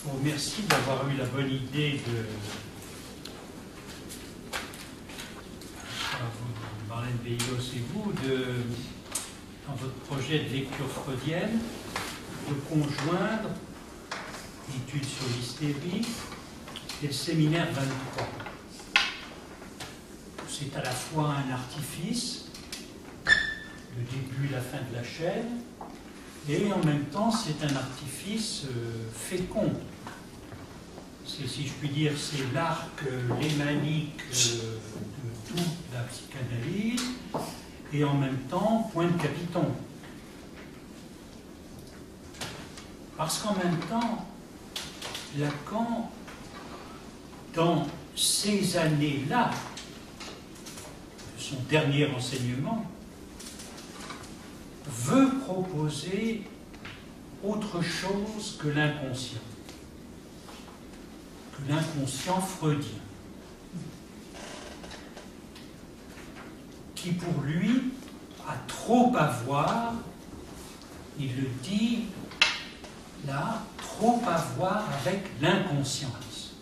vous remercie d'avoir eu la bonne idée de, Marlène Bellos et vous, dans votre projet de lecture freudienne, de conjoindre l'étude sur l'hystérie et le séminaire 23. C'est à la fois un artifice, le début et la fin de la chaîne, et en même temps c'est un artifice fécond. C'est, si je puis dire, c'est l'arc lémanique de toute la psychanalyse, et en même temps point de capiton. Parce qu'en même temps, Lacan, dans ces années-là, son dernier enseignement, veut proposer autre chose que l'inconscient freudien, qui pour lui a trop à voir, il le dit là, trop à voir avec l'inconscience.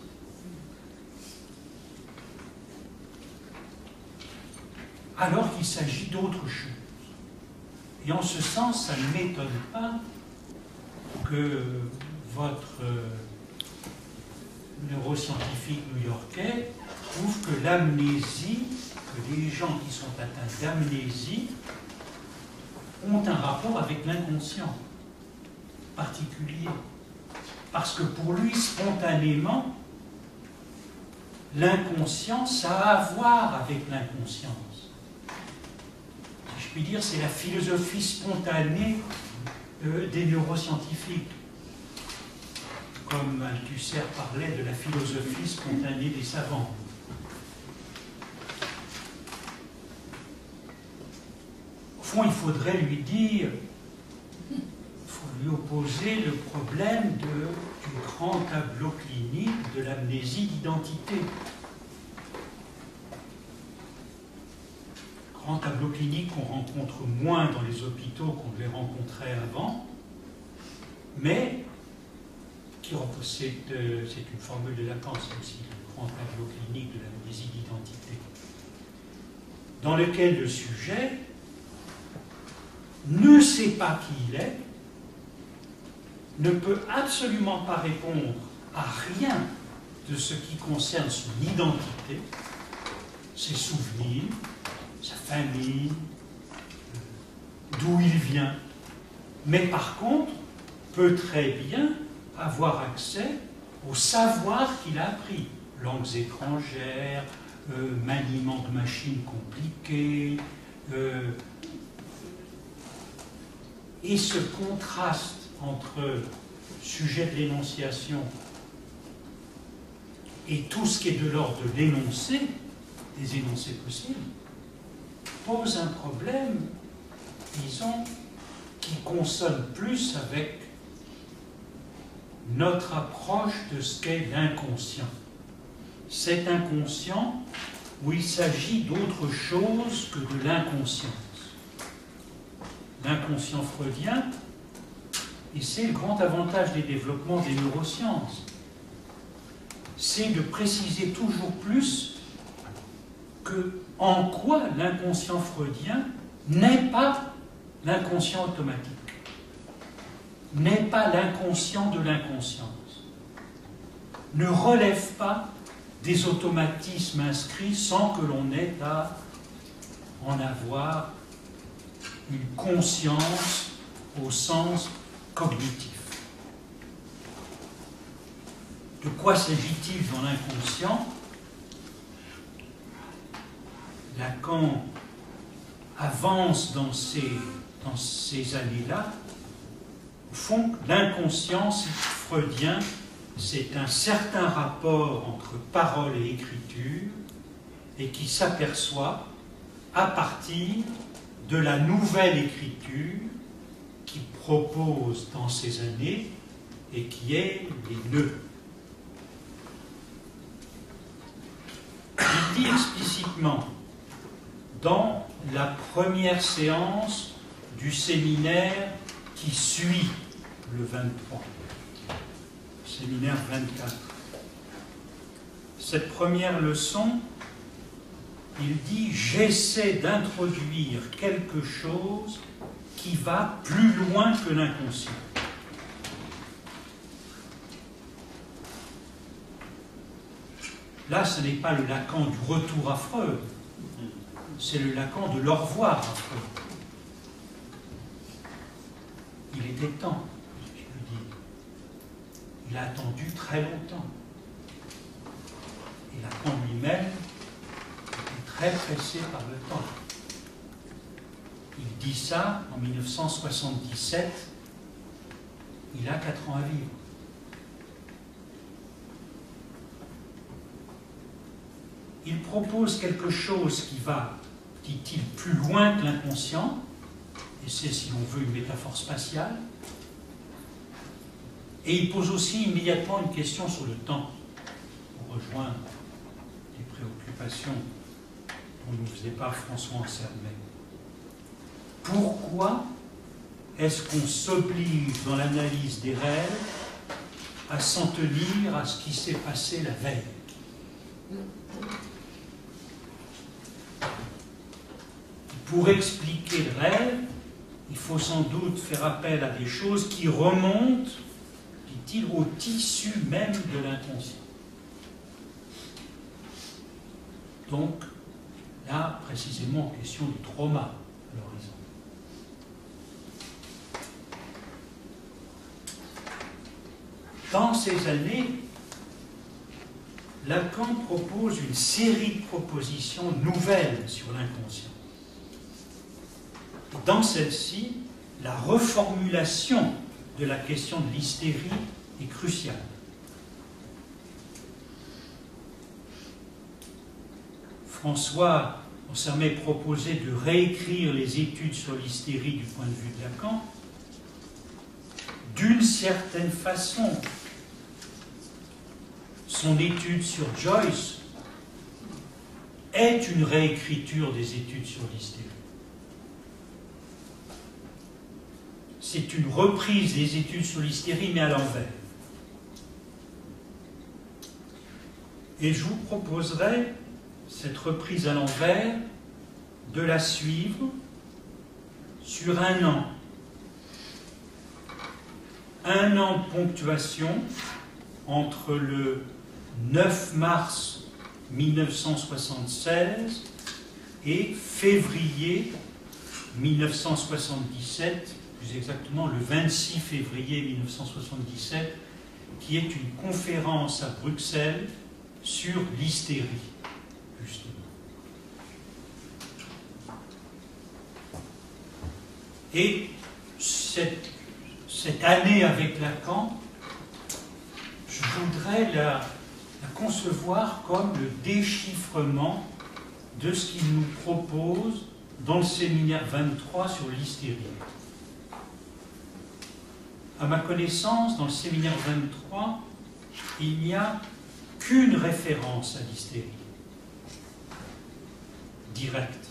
Alors qu'il s'agit d'autre chose. Et en ce sens, ça ne m'étonne pas que votre neuroscientifique new-yorkais trouve que l'amnésie, que les gens qui sont atteints d'amnésie ont un rapport avec l'inconscient particulier. Parce que pour lui, spontanément, l'inconscient, ça a à voir avec l'inconscience. Je puis dire, c'est la philosophie spontanée des neuroscientifiques. Comme Althusser parlait de la philosophie spontanée des savants. Au fond, il faudrait lui dire, il faut lui opposer le problème du grand tableau clinique de l'amnésie d'identité. Grand tableau clinique qu'on rencontre moins dans les hôpitaux qu'on les rencontrait avant, mais c'est une formule de Lacan, c'est aussi le grand tableau clinique de l'amnésie d'identité, dans lequel le sujet ne sait pas qui il est, ne peut absolument pas répondre à rien de ce qui concerne son identité, ses souvenirs, sa famille, d'où il vient, mais par contre peut très bien avoir accès au savoir qu'il a appris, langues étrangères, maniement de machines compliquées, et ce contraste entre sujet de l'énonciation et tout ce qui est de l'ordre de l'énoncé, des énoncés possibles, pose un problème, disons, qui consonne plus avec notre approche de ce qu'est l'inconscient. Cet inconscient où il s'agit d'autre chose que de l'inconscience. L'inconscient freudien, et c'est le grand avantage des développements des neurosciences, c'est de préciser toujours plus que en quoi l'inconscient freudien n'est pas l'inconscient automatique, n'est pas l'inconscient de l'inconscience, ne relève pas des automatismes inscrits sans que l'on ait à en avoir une conscience au sens cognitif. De quoi s'agit-il dans l'inconscient? Lacan avance dans ces années-là. Au fond, l'inconscient freudien, c'est un certain rapport entre parole et écriture et qui s'aperçoit à partir de la nouvelle écriture qui propose dans ces années et qui est les nœuds. Il dit explicitement dans la première séance du séminaire qui suit le 23. séminaire 24. Cette première leçon, il dit « J'essaie d'introduire quelque chose qui va plus loin que l'inconscient ». Là, ce n'est pas le Lacan du retour à Freud, c'est le Lacan de l'au revoir à Freud. Il était temps, je le dis. Il a attendu très longtemps. Et Lacan lui-même était très pressé par le temps. Il dit ça en 1977, il a 4 ans à vivre. Il propose quelque chose qui va, dit-il, plus loin que l'inconscient, et c'est, si l'on veut, une métaphore spatiale, et il pose aussi immédiatement une question sur le temps, pour rejoindre les préoccupations dont nous faisait part François Ansermet. Pourquoi est-ce qu'on s'oblige dans l'analyse des rêves à s'en tenir à ce qui s'est passé la veille? Pour expliquer le rêve, il faut sans doute faire appel à des choses qui remontent, dit-il, au tissu même de l'inconscient. Donc, là, précisément, question du trauma à l'horizon. Dans ces années, Lacan propose une série de propositions nouvelles sur l'inconscient. Dans celle-ci, la reformulation de la question de l'hystérie est cruciale. François Ansermet proposait de réécrire les études sur l'hystérie du point de vue de Lacan. D'une certaine façon, son étude sur Joyce est une réécriture des études sur l'hystérie. C'est une reprise des études sur l'hystérie, mais à l'envers. Et je vous proposerai, cette reprise à l'envers, de la suivre sur 1 an. 1 an de ponctuation entre le 9 mars 1976 et février 1977, plus exactement le 26 février 1977, qui est une conférence à Bruxelles sur l'hystérie, justement. Et cette année avec Lacan, je voudrais la concevoir comme le déchiffrement de ce qu'il nous propose dans le séminaire 23 sur l'hystérie. À ma connaissance, dans le séminaire 23, il n'y a qu'une référence à l'hystérie, directe.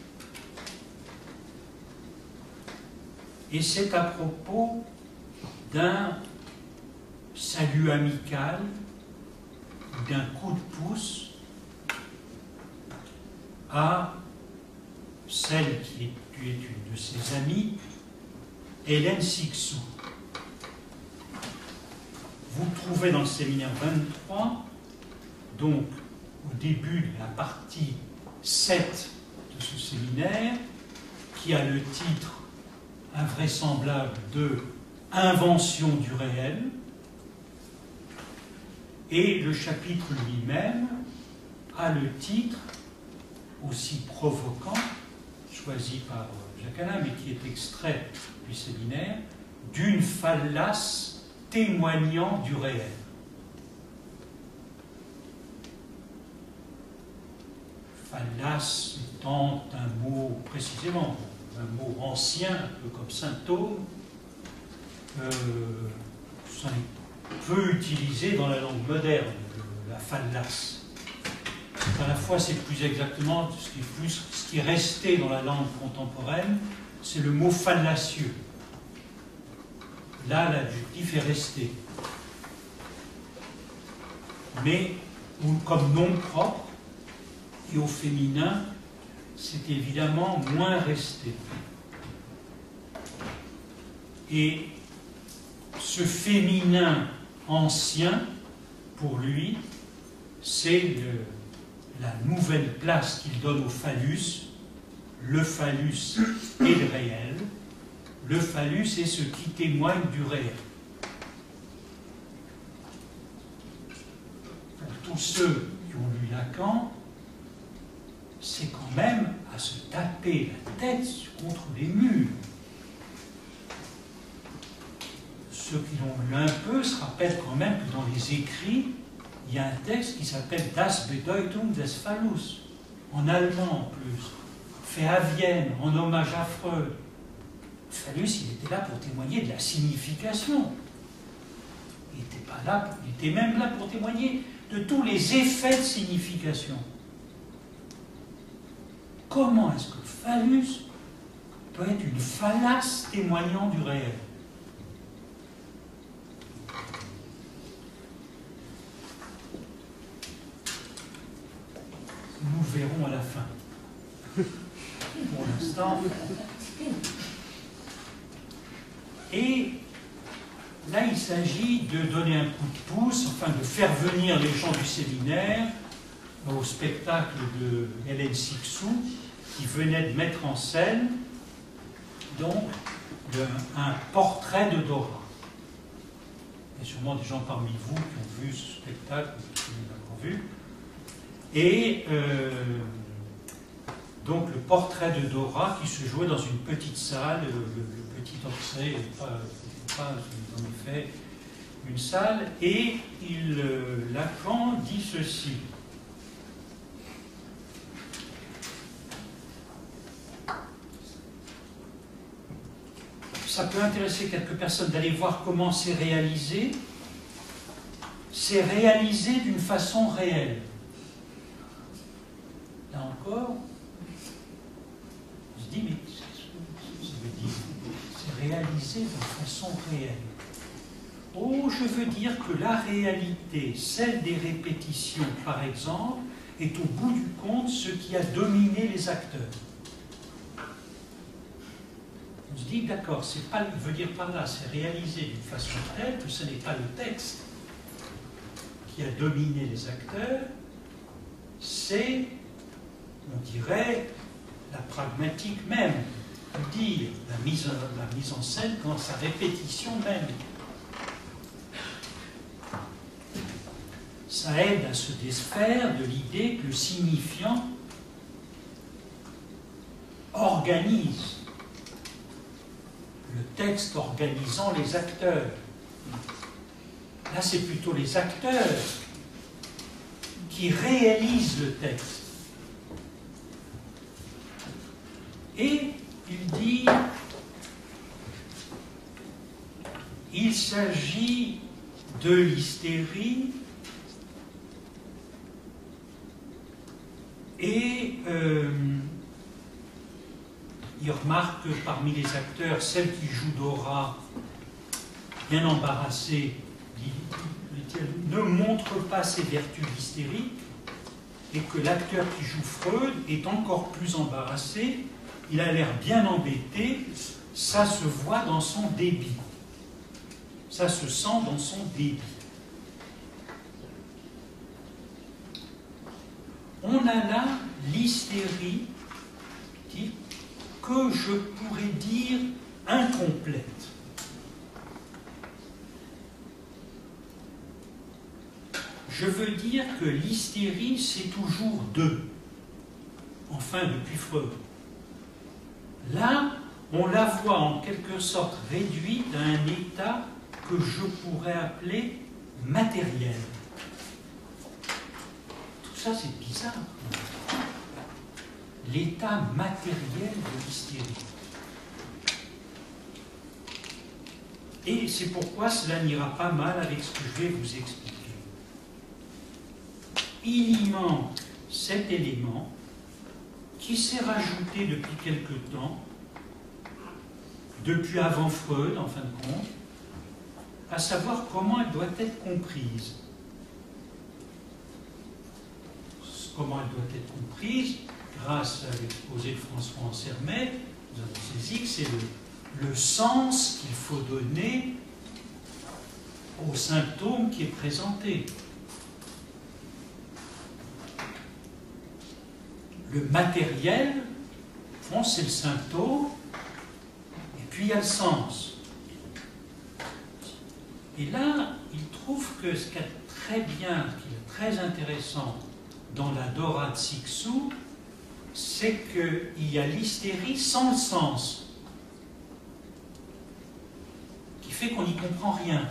Et c'est à propos d'un salut amical, d'un coup de pouce à celle qui est une de ses amies, Hélène Sixou. Vous trouvez dans le séminaire 23, donc au début de la partie 7 de ce séminaire, qui a le titre invraisemblable de « Invention du réel », et le chapitre lui-même a le titre, aussi provoquant, choisi par Jacques Alain, mais qui est extrait du séminaire, « D'une fallace témoignant du réel ». Fallace étant un mot, précisément, un mot ancien, un peu comme symptôme, ça est peu utilisé dans la langue moderne, la fallace. À la fois, c'est plus exactement ce qui est resté dans la langue contemporaine, c'est le mot fallacieux. Là, l'adjectif est resté. mais comme nom propre, et au féminin, c'est évidemment moins resté. Et ce féminin ancien, pour lui, c'est la nouvelle place qu'il donne au phallus. Le phallus est le réel. Le phallus est ce qui témoigne du réel. Pour tous ceux qui ont lu Lacan, c'est quand même à se taper la tête contre les murs. Ceux qui l'ont lu un peu se rappellent quand même que dans les écrits, il y a un texte qui s'appelle Das Bedeutung des Phallus, en allemand en plus, fait à Vienne, en hommage à Freud. Phallus, il était là pour témoigner de la signification. Il n'était pas là, il était même là pour témoigner de tous les effets de signification. Comment est-ce que le phallus peut être une phallace témoignant du réel? Nous verrons à la fin. Pour l'instant. Et là, il s'agit de donner un coup de pouce, enfin de faire venir les gens du séminaire au spectacle de Hélène Sixou, qui venait de mettre en scène donc un portrait de Dora. Il y a sûrement des gens parmi vous qui ont vu ce spectacle, qui l'ont vu. Et donc le portrait de Dora qui se jouait dans une petite salle, le petit Orsay, pas en effet une salle, et Lacan dit ceci. Ça peut intéresser quelques personnes d'aller voir comment c'est réalisé. C'est réalisé d'une façon réelle. Là encore, on se dit, mais qu'est-ce que ça veut dire? C'est réalisé de façon réelle. Oh, je veux dire que la réalité, celle des répétitions, par exemple, est au bout du compte ce qui a dominé les acteurs. On se dit, d'accord, c'est pas, il veut dire par là, c'est réalisé d'une façon telle que ce n'est pas le texte qui a dominé les acteurs, c'est, on dirait, la pragmatique même, dire la mise en scène dans sa répétition même. Ça aide à se défaire de l'idée que le signifiant organise, le texte organisant les acteurs. Là, c'est plutôt les acteurs qui réalisent le texte. Et il dit, il s'agit de l'hystérie et il remarque que parmi les acteurs, celle qui joue Dora, bien embarrassée, ne montre pas ses vertus hystériques, et que l'acteur qui joue Freud est encore plus embarrassé, il a l'air bien embêté, ça se voit dans son débit. Ça se sent dans son débit. On a là l'hystérie que je pourrais dire incomplète. Je veux dire que l'hystérie, c'est toujours deux. Enfin, depuis Freud. Là, on la voit en quelque sorte réduite à un état que je pourrais appeler matériel. Tout ça, c'est bizarre. L'état matériel de l'hystérie. Et c'est pourquoi cela n'ira pas mal avec ce que je vais vous expliquer. Il y manque cet élément qui s'est rajouté depuis quelque temps, depuis avant Freud en fin de compte, à savoir comment elle doit être comprise. comment elle doit être comprise, grâce à l'exposé de François Ansermet, nous avons saisi que c'est le sens qu'il faut donner au symptôme qui est présenté. Le matériel, au fond, c'est le symptôme, et puis il y a le sens. Et là, il trouve que ce qu'il y a très bien, ce qui est très intéressant dans la Dora de Cixous, c'est qu'il y a l'hystérie sans le sens, qui fait qu'on n'y comprend rien.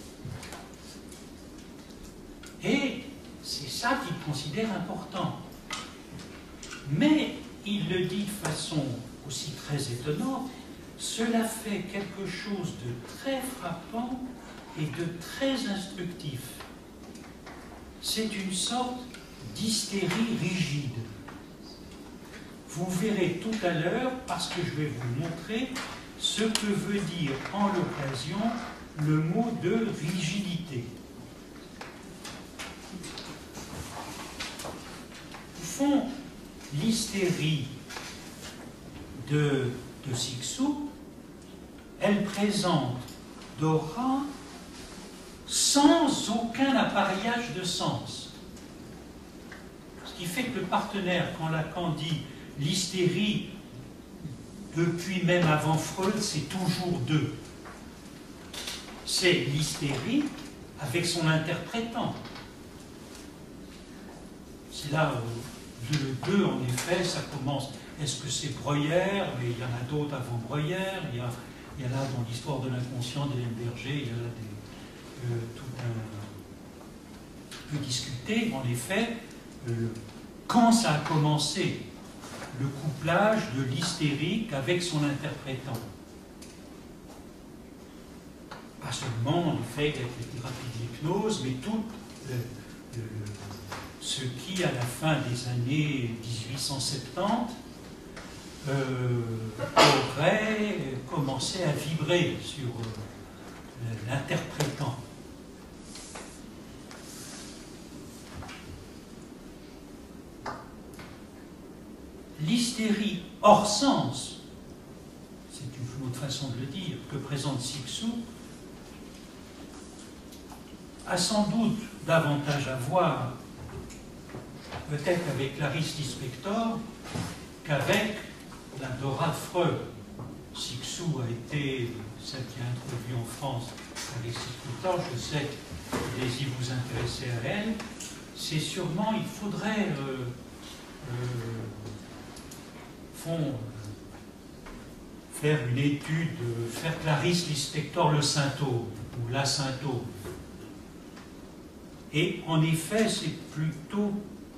Et c'est ça qu'il considère important. Mais il le dit de façon aussi très étonnante, cela fait quelque chose de très frappant et de très instructif. C'est une sorte d'hystérie rigide. Vous verrez tout à l'heure, parce que je vais vous montrer ce que veut dire en l'occasion le mot de rigidité. Au fond, l'hystérie de Cixous, elle présente Dora sans aucun appareillage de sens. Ce qui fait que le partenaire, quand Lacan dit l'hystérie, depuis même avant Freud, c'est toujours deux. C'est l'hystérie avec son interprétant. C'est là où le 2, en effet, ça commence. Est-ce que c'est Breuer? Mais il y en a d'autres avant Breuer. Il y a là, dans l'histoire de l'inconscient d'Hélène Berger, il y a là tout un peu discuté, en effet, quand ça a commencé, le couplage de l'hystérique avec son interprétant. Pas seulement, en effet, avec les thérapies d'hypnose, mais tout ce qui, à la fin des années 1870, aurait commencé à vibrer sur l'interprétant. L'hystérie hors sens, c'est une autre façon de le dire, que présente Cixous, a sans doute davantage à voir peut-être avec Clarice Lispector qu'avec la Dora de Freud. Cixous a été celle qui a introduit en France Clarice Lispector. Je sais que vous vous intéressez à elle. C'est sûrement, il faudrait faire une étude, faire Clarice Lispector le symptôme, ou la symptôme. Et en effet, c'est plutôt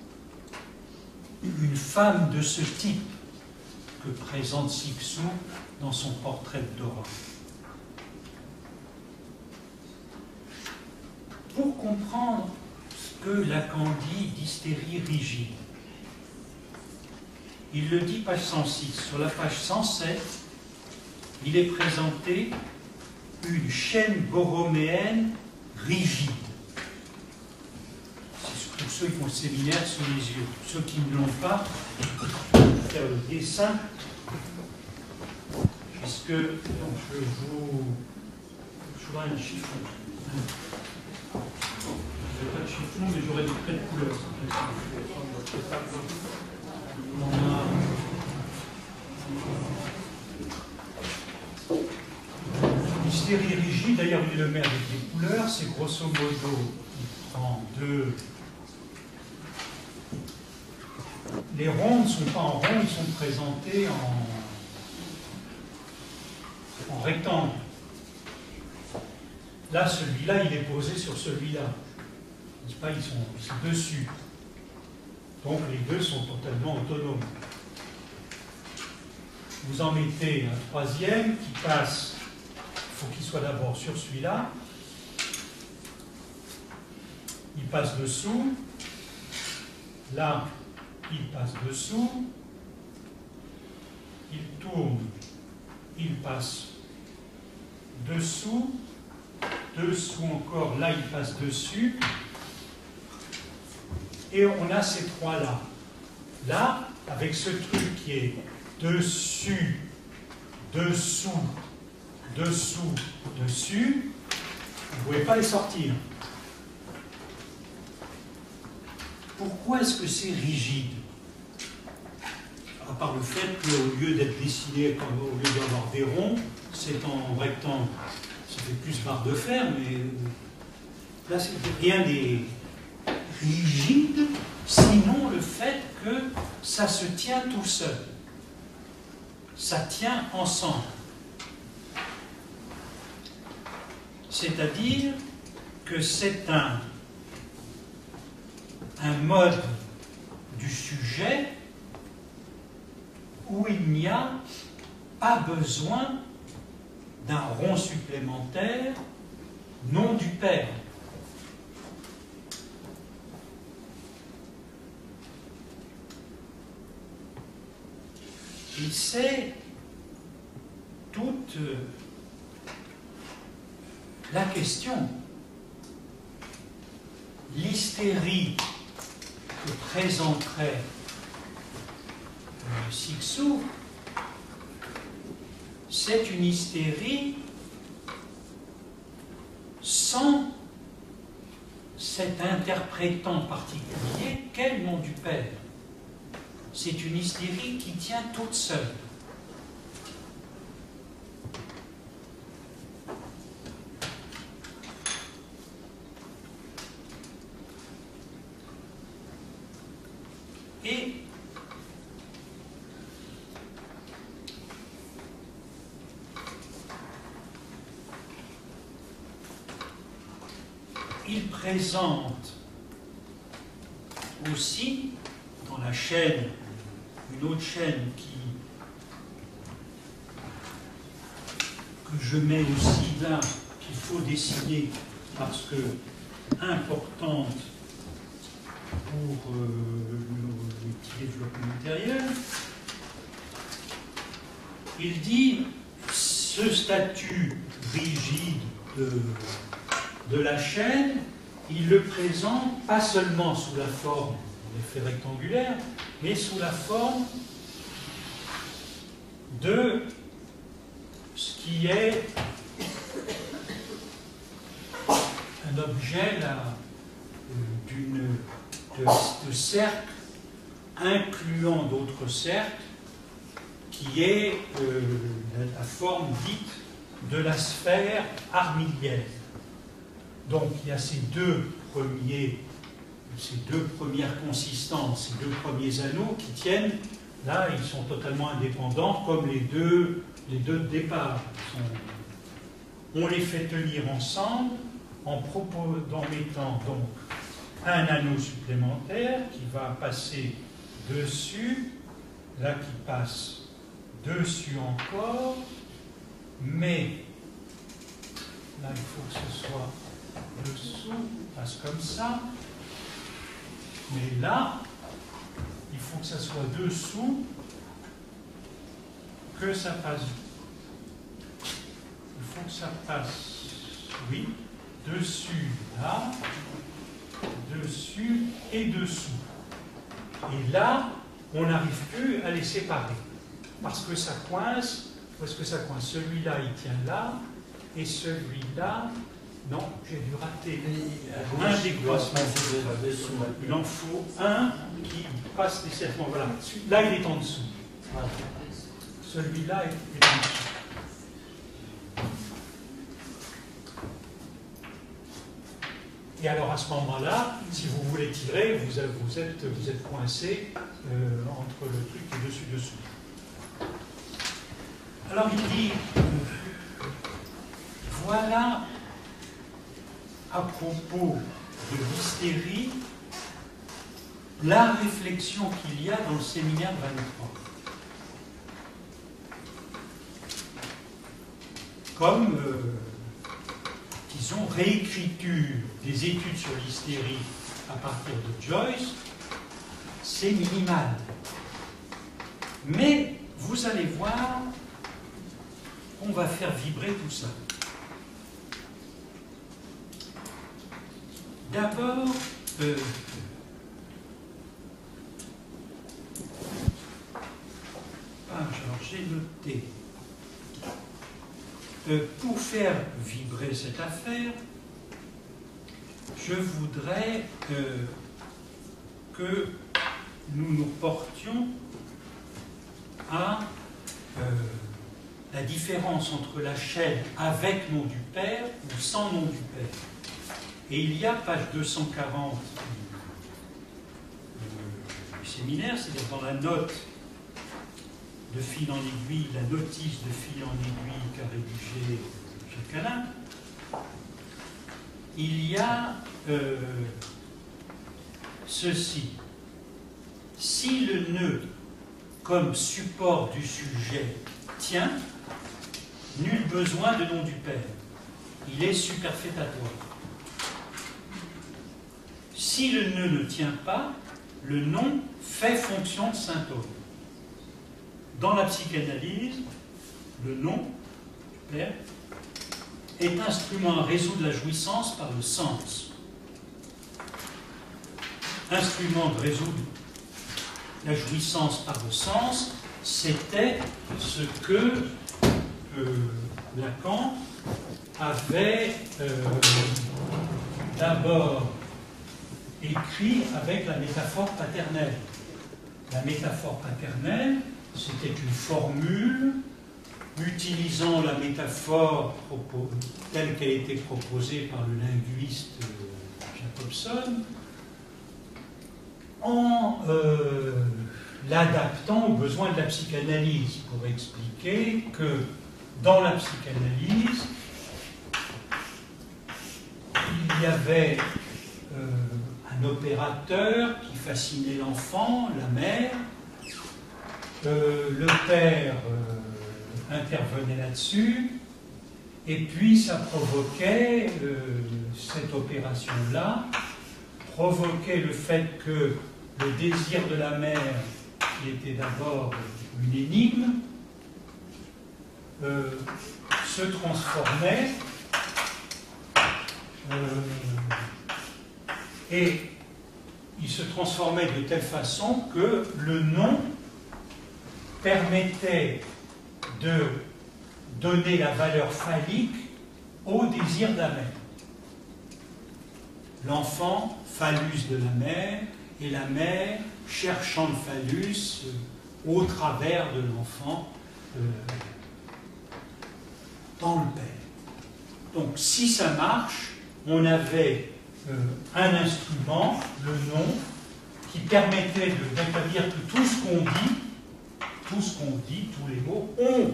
une femme de ce type que présente Cixous dans son portrait de Dora. Pour comprendre ce que Lacan dit d'hystérie rigide, il le dit page 106. Sur la page 107, il est présenté une chaîne borroméenne rigide. Pour ceux qui font le séminaire sous les yeux. Ceux qui ne l'ont pas, je vais faire le dessin, puisque donc, je vois un chiffon. Je n'ai pas de chiffon, mais j'aurai des traits de couleur. L'hystérie rigide, d'ailleurs il le met avec des couleurs, c'est grosso modo, il prend deux. Les ronds ne sont pas en rond, ils sont présentés en rectangle. Là, celui-là, il est posé sur celui-là. N'est-ce pas, ils sont dessus. Donc les deux sont totalement autonomes. Vous en mettez un troisième qui passe, il faut qu'il soit d'abord sur celui-là. Il passe dessous. Là, il passe dessous. Il tourne. Il passe dessous. Dessous encore, là il passe dessus. et on a ces trois-là. Là, avec ce truc qui est dessus, dessous, dessous, dessus, vous ne pouvez pas les sortir. Pourquoi est-ce que c'est rigide? À part le fait qu'au lieu d'être dessiné, au lieu d'avoir des ronds, c'est en rectangle. Ça fait plus barre de fer, mais là, c'est rien n'est rigide, sinon le fait que ça se tient tout seul. Ça tient ensemble. C'est-à-dire que c'est un mode du sujet où il n'y a pas besoin d'un rond supplémentaire non du père. Et c'est toute la question. L'hystérie que présenterait Cixous, c'est une hystérie sans cet interprétant particulier qu'est le nom du père. C'est une hystérie qui tient toute seule. Et il présente aussi dans la chaîne, une autre chaîne que je mets aussi là, qu'il faut dessiner parce que importante pour le petit développement intérieur. Il dit ce statut rigide de la chaîne, il le présente pas seulement sous la forme d'effet rectangulaire, mais sous la forme de ce qui est un objet de cercle incluant d'autres cercles, qui est la forme dite de la sphère armilienne. Donc il y a ces deux premières consistances, ces deux premiers anneaux qui tiennent, là ils sont totalement indépendants, comme les deux de départ. On les fait tenir ensemble en mettant donc un anneau supplémentaire qui va passer dessus, là qui passe dessus encore, mais là il faut que ce soit dessous, passe comme ça, mais là il faut que ça soit dessous, que ça passe. Il faut que ça passe, oui, dessus, là, dessus et dessous. Et là, on n'arrive plus à les séparer. Parce que ça coince, parce que ça coince. Celui-là, il tient là, et celui-là, non, j'ai dû rater un décroissement. Il en faut un qui passe nécessairement. Voilà. Là, il est en dessous. Celui-là est en dessous. Et alors à ce moment-là, si vous voulez tirer, vous êtes coincé entre le truc et dessus-dessous. Alors il dit, voilà à propos de l'hystérie, la réflexion qu'il y a dans le séminaire 23. Comme, disons, réécriture des études sur l'hystérie à partir de Joyce, c'est minimal. Mais vous allez voir, on va faire vibrer tout ça. D'abord, pour faire vibrer cette affaire, je voudrais que nous nous portions à la différence entre la chaîne avec nom du Père ou sans nom du Père. Et il y a, page 240 du séminaire, c'est-à-dire dans la note de fil en aiguille, la notice de fil en aiguille qu'a rédigé Jacques Alain, il y a ceci. Si le nœud, comme support du sujet, tient, nul besoin de nom du Père. Il est superfétatoire. Si le nœud ne tient pas, le nom fait fonction de symptôme. Dans la psychanalyse, le nom du Père est instrument à résoudre la jouissance par le sens. Instrument de résoudre la jouissance par le sens, c'était ce que Lacan avait d'abord écrit avec la métaphore paternelle. La métaphore paternelle, c'était une formule utilisant la métaphore telle qu'elle a été proposée par le linguiste Jacobson, en l'adaptant aux besoins de la psychanalyse, pour expliquer que dans la psychanalyse, il y avait un opérateur qui fascinait l'enfant, la mère, le père intervenait là-dessus, et puis ça provoquait, cette opération-là, provoquait le fait que le désir de la mère, qui était d'abord une énigme, se transformait et il se transformait de telle façon que le nom permettait de donner la valeur phallique au désir de la mère. L'enfant, phallus de la mère, et la mère, cherchant le phallus au travers de l'enfant dans le père. Donc, si ça marche, on avait un instrument, le nom, qui permettait d'établir que tout ce qu'on dit, tous les mots, ont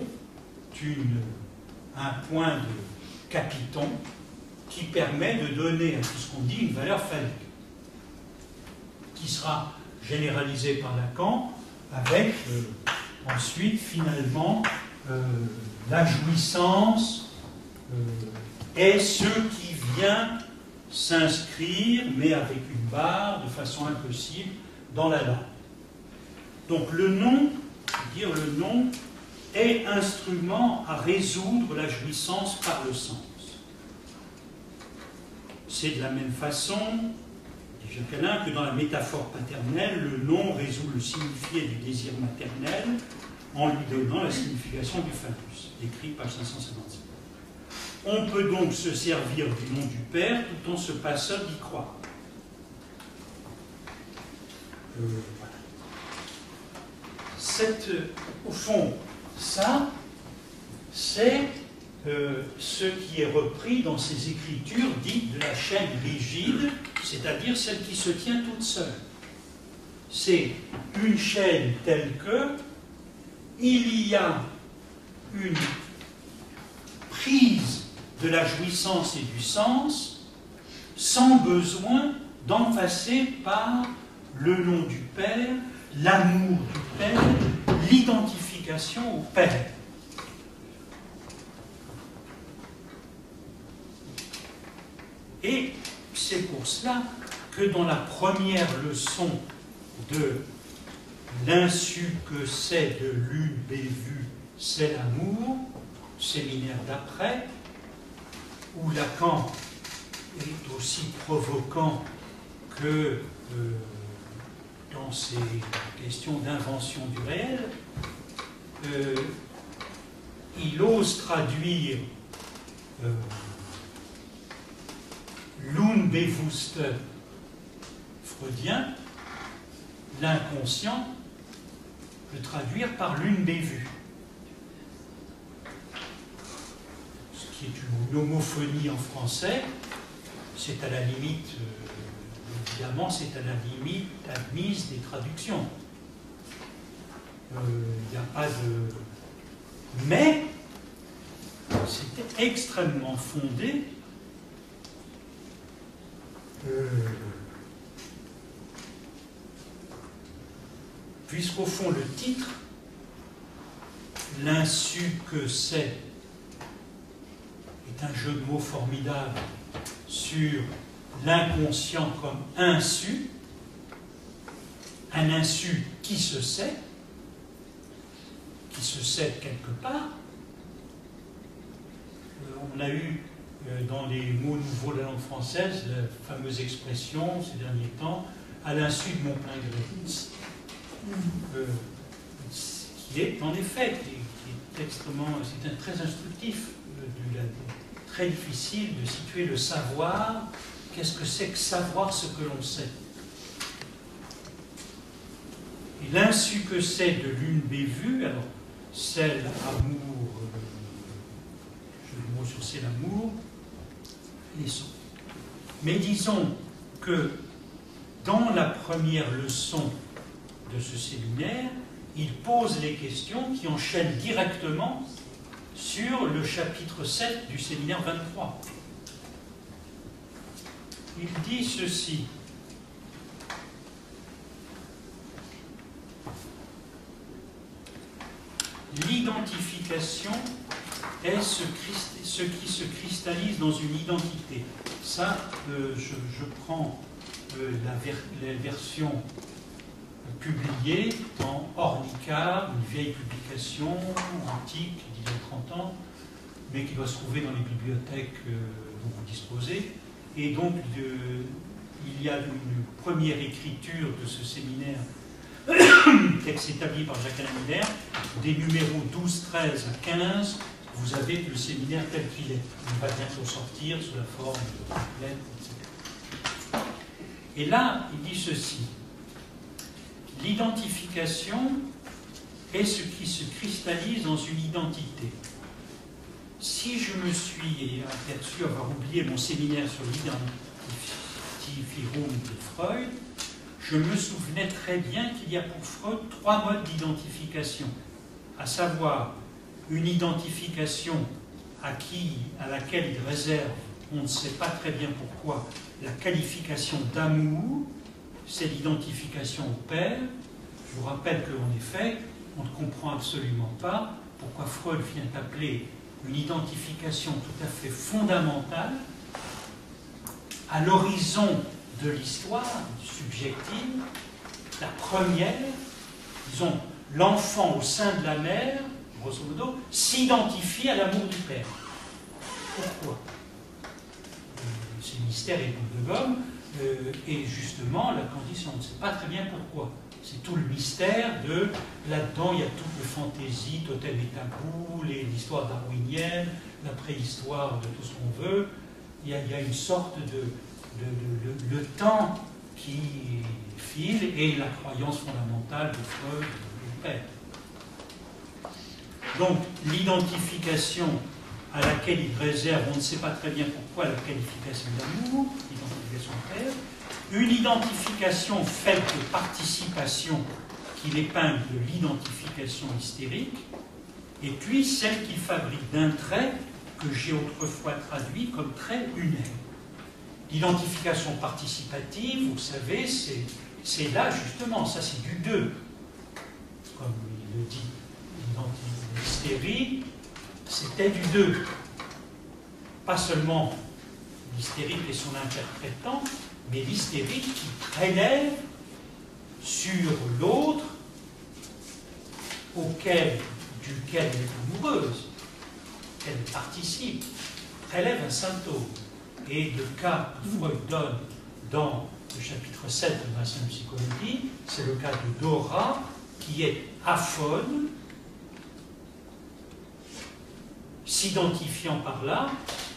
un point de capiton qui permet de donner à tout ce qu'on dit une valeur phallique, qui sera généralisée par Lacan avec ensuite, finalement, la jouissance est ce qui vient s'inscrire, mais avec une barre, de façon impossible, dans la langue. Donc le nom, dire le nom, est instrument à résoudre la jouissance par le sens. C'est de la même façon, dit Jacques Alain, que dans la métaphore paternelle, le nom résout le signifié du désir maternel en lui donnant la signification du phallus. Écrit page 557. On peut donc se servir du nom du Père tout en se passant d'y croire. Voilà. Au fond, ça, c'est ce qui est repris dans ces écritures dites de la chaîne rigide, c'est-à-dire celle qui se tient toute seule. C'est une chaîne telle que il y a une prise de la jouissance et du sens sans besoin d'en passer par le nom du Père, l'amour du Père, l'identification au Père. Et c'est pour cela que dans la première leçon de l'insu que c'est de l'une bévue, c'est l'amour, séminaire d'après, où Lacan est aussi provoquant que dans ces questions d'invention du réel, il ose traduire l'Unbewusste freudien, l'inconscient, peut traduire par l'Unbevu. Ce qui est une homophonie en français, c'est à la limite, évidemment, c'est à la limite admise des traductions. Il n'y a pas de... Mais, c'était extrêmement fondé puisqu'au fond, le titre, l'insu que c'est, est un jeu de mots formidable sur l'inconscient comme insu, un insu qui se sait quelque part. On a eu dans les mots nouveaux de la langue française la fameuse expression ces derniers temps, à l'insu de mon plein gré, qui est en effet, qui est extrêmement, c'est très instructif, très difficile de situer le savoir. Qu'est-ce que c'est que savoir ce que l'on sait? Et l'insu que c'est de l'Unbevu, alors celle amour, je le mot sur c'est l'amour, et son. Mais disons que dans la première leçon de ce séminaire, il pose les questions qui enchaînent directement sur le chapitre 7 du séminaire 23. Il dit ceci. L'identification est ce qui se cristallise dans une identité. Ça, je prends la version publiée dans Ornicard, une vieille publication antique d'il y a 30 ans, mais qui doit se trouver dans les bibliothèques dont vous disposez. Et donc, il y a une première écriture de ce séminaire, texte établi par Jacques-Alain Miller, des numéros 12, 13 à 15, vous avez le séminaire tel qu'il est. Il va bientôt sortir sous la forme de lettres, etc. Et là, il dit ceci. L'identification est ce qui se cristallise dans une identité. Si je me suis aperçu avoir oublié mon séminaire sur l'identifirum de Freud, je me souvenais très bien qu'il y a pour Freud 3 modes d'identification, à savoir une identification à laquelle il réserve, on ne sait pas très bien pourquoi, la qualification d'amour, c'est l'identification au père. Je vous rappelle qu'en effet, on ne comprend absolument pas pourquoi Freud vient appeler une identification tout à fait fondamentale à l'horizon de l'histoire subjective, la première, disons, l'enfant au sein de la mère, grosso modo, s'identifie à l'amour du père. Pourquoi? C'est le mystère et de Gomme, et justement, Lacan dit, on ne sait pas très bien pourquoi. C'est tout le mystère de, là-dedans, il y a toute la fantaisie, Totem et Tabou, l'histoire darwinienne, la préhistoire de tout ce qu'on veut. Il y a une sorte le temps qui file et la croyance fondamentale de Freud du père. Donc, l'identification à laquelle il réserve, on ne sait pas très bien pourquoi, la qualification d'amour, l'identification au père, une identification faite de participation qu'il épingle de l'identification hystérique, et puis celle qu'il fabrique d'un trait que j'ai autrefois traduit comme trait unaire. L'identification participative, vous savez, c'est là justement, ça c'est du 2, comme il le dit. L'hystérie, c'était du 2. Pas seulement l'hystérique et son interprétant, mais l'hystérique qui prélève sur l'autre duquel elle est amoureuse, qu'elle participe, prélève un symptôme. Et le cas que Freud donne dans le chapitre 7 de la psychologie, c'est le cas de Dora, qui est aphone, s'identifiant par là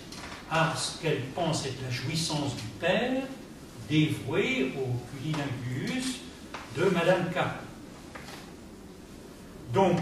à ce qu'elle pense être la jouissance du père, dévouée au cunilingus de Madame K. Donc,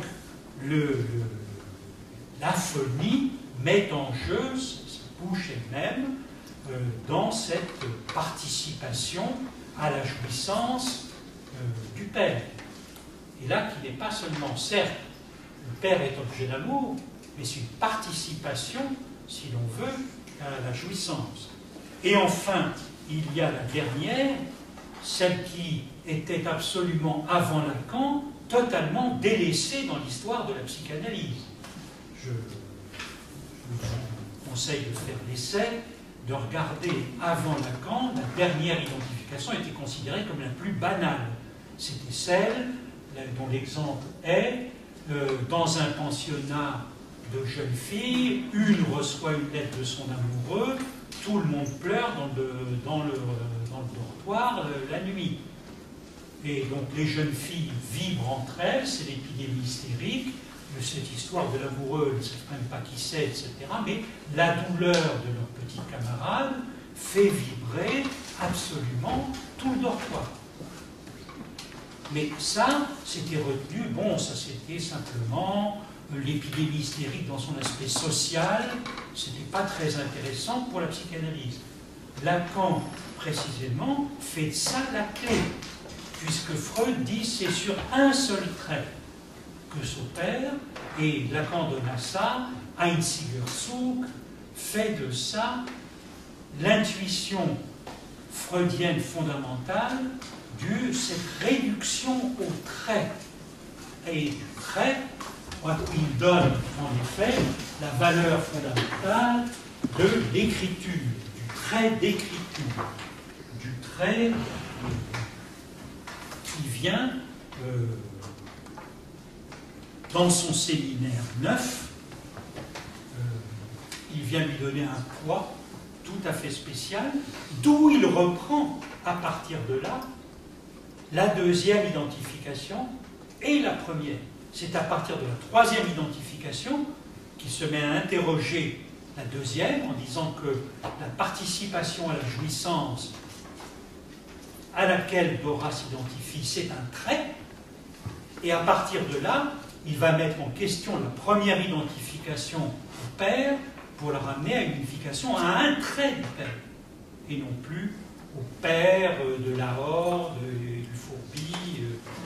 l'aphonie met en jeu sa bouche elle-même dans cette participation à la jouissance du père. Et là, qui n'est pas seulement, certes, le père est objet d'amour, mais c'est une participation, si l'on veut, à la jouissance. Et enfin, il y a la dernière, celle qui était absolument avant Lacan, totalement délaissée dans l'histoire de la psychanalyse. Je vous conseille de faire l'essai, de regarder avant Lacan, la dernière identification était considérée comme la plus banale. C'était celle dont l'exemple est dans un pensionnat de jeunes filles, une reçoit une lettre de son amoureux, tout le monde pleure dans le dortoir la nuit. Et donc les jeunes filles vibrent entre elles, c'est l'épidémie hystérique, cette histoire de l'amoureux, elles ne savent même pas qui c'est, etc. Mais la douleur de leur petit camarade fait vibrer absolument tout le dortoir. Mais ça, c'était retenu, bon, ça c'était simplement l'épidémie hystérique dans son aspect social, c'était pas très intéressant pour la psychanalyse. Lacan, précisément, fait de ça la clé, puisque Freud dit c'est sur un seul trait que s'opère, et Lacan donne à ça, Heinziger Zug fait de ça l'intuition freudienne fondamentale de cette réduction au trait. Et du trait, il donne en effet la valeur fondamentale de l'écriture, du trait d'écriture, du trait qui vient dans son séminaire 9, il vient lui donner un poids tout à fait spécial, d'où il reprend à partir de là la deuxième identification et la première. C'est à partir de la troisième identification qu'il se met à interroger la deuxième en disant que la participation à la jouissance à laquelle Dora s'identifie, c'est un trait, et à partir de là, il va mettre en question la première identification au père pour la ramener à une identification à un trait du père, et non plus au père de la horde, du fourbi,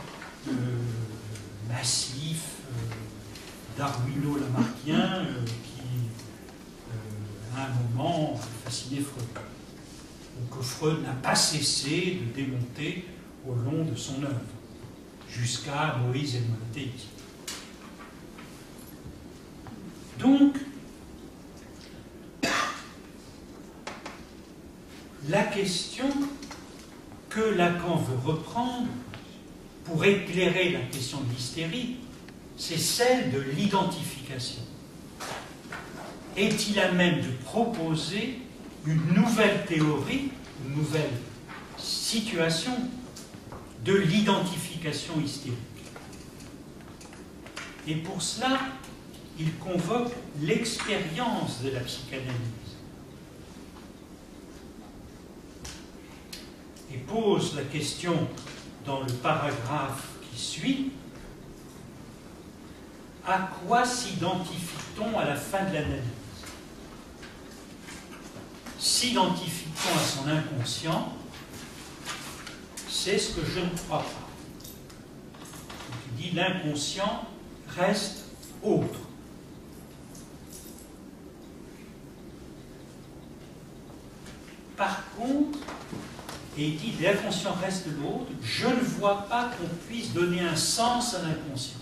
massif, darwino-lamarckien, qui, à un moment, a fasciné Freud. Ou que Freud n'a pas cessé de démonter au long de son œuvre, jusqu'à Moïse et le monothéisme. Donc, la question que Lacan veut reprendre pour éclairer la question de l'hystérie, c'est celle de l'identification. Est-il à même de proposer une nouvelle théorie, une nouvelle situation de l'identification hystérique? Et pour cela, il convoque l'expérience de la psychanalyse et pose la question dans le paragraphe qui suit: à quoi s'identifie-t-on à la fin de l'analyse? S'identifie-t-on à son inconscient? C'est ce que je ne crois pas. Donc il dit l'inconscient reste autre. Par contre, et il dit l'inconscient reste l'autre, je ne vois pas qu'on puisse donner un sens à l'inconscient.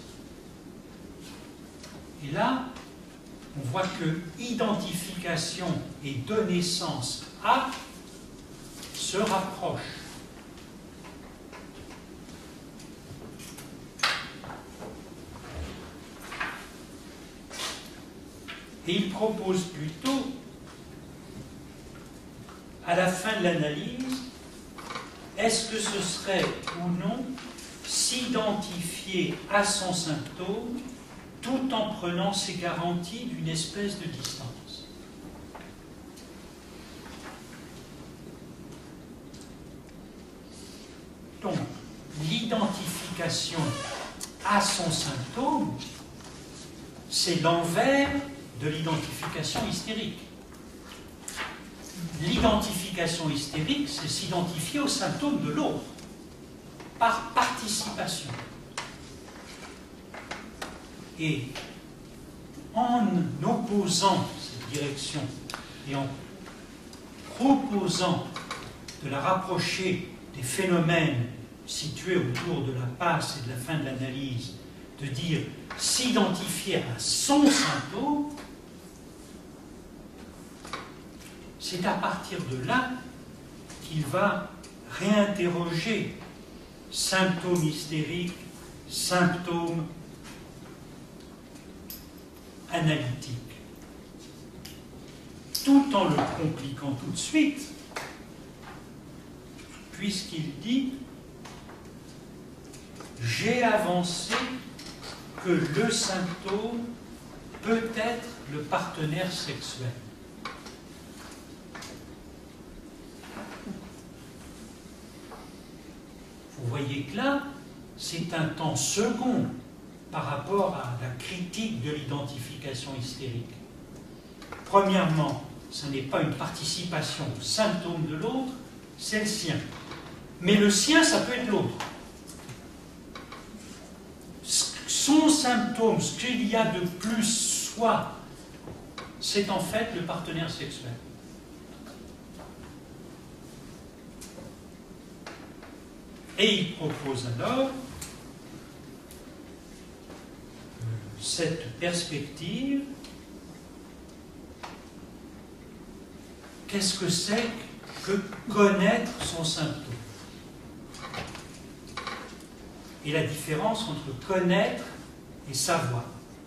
Et là, on voit que identification et donner sens à se rapprochent. Et il propose plutôt, à la fin de l'analyse, est-ce que ce serait ou non s'identifier à son symptôme tout en prenant ses garanties d'une espèce de distance? Donc, l'identification à son symptôme, c'est l'envers de l'identification hystérique. L'identification hystérique, c'est s'identifier au symptôme de l'autre, par participation. Et en opposant cette direction et en proposant de la rapprocher des phénomènes situés autour de la passe et de la fin de l'analyse, de dire s'identifier à son symptôme, c'est à partir de là qu'il va réinterroger symptômes hystériques, symptômes analytiques, tout en le compliquant tout de suite, puisqu'il dit « J'ai avancé que le symptôme peut être le partenaire sexuel ». Vous voyez que là, c'est un temps second par rapport à la critique de l'identification hystérique. Premièrement, ce n'est pas une participation au symptôme de l'autre, c'est le sien. Mais le sien, ça peut être l'autre. Son symptôme, ce qu'il y a de plus soi, c'est en fait le partenaire sexuel. Et il propose alors cette perspective. Qu'est-ce que c'est que connaître son symptôme? Et la différence entre connaître et savoir.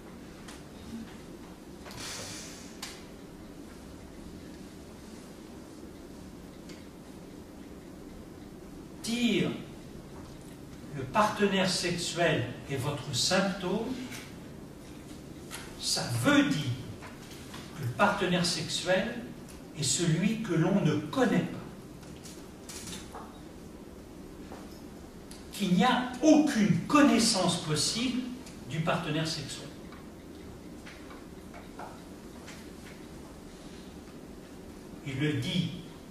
Dire le partenaire sexuel est votre symptôme, ça veut dire que le partenaire sexuel est celui que l'on ne connaît pas. Qu'il n'y a aucune connaissance possible du partenaire sexuel. Il le dit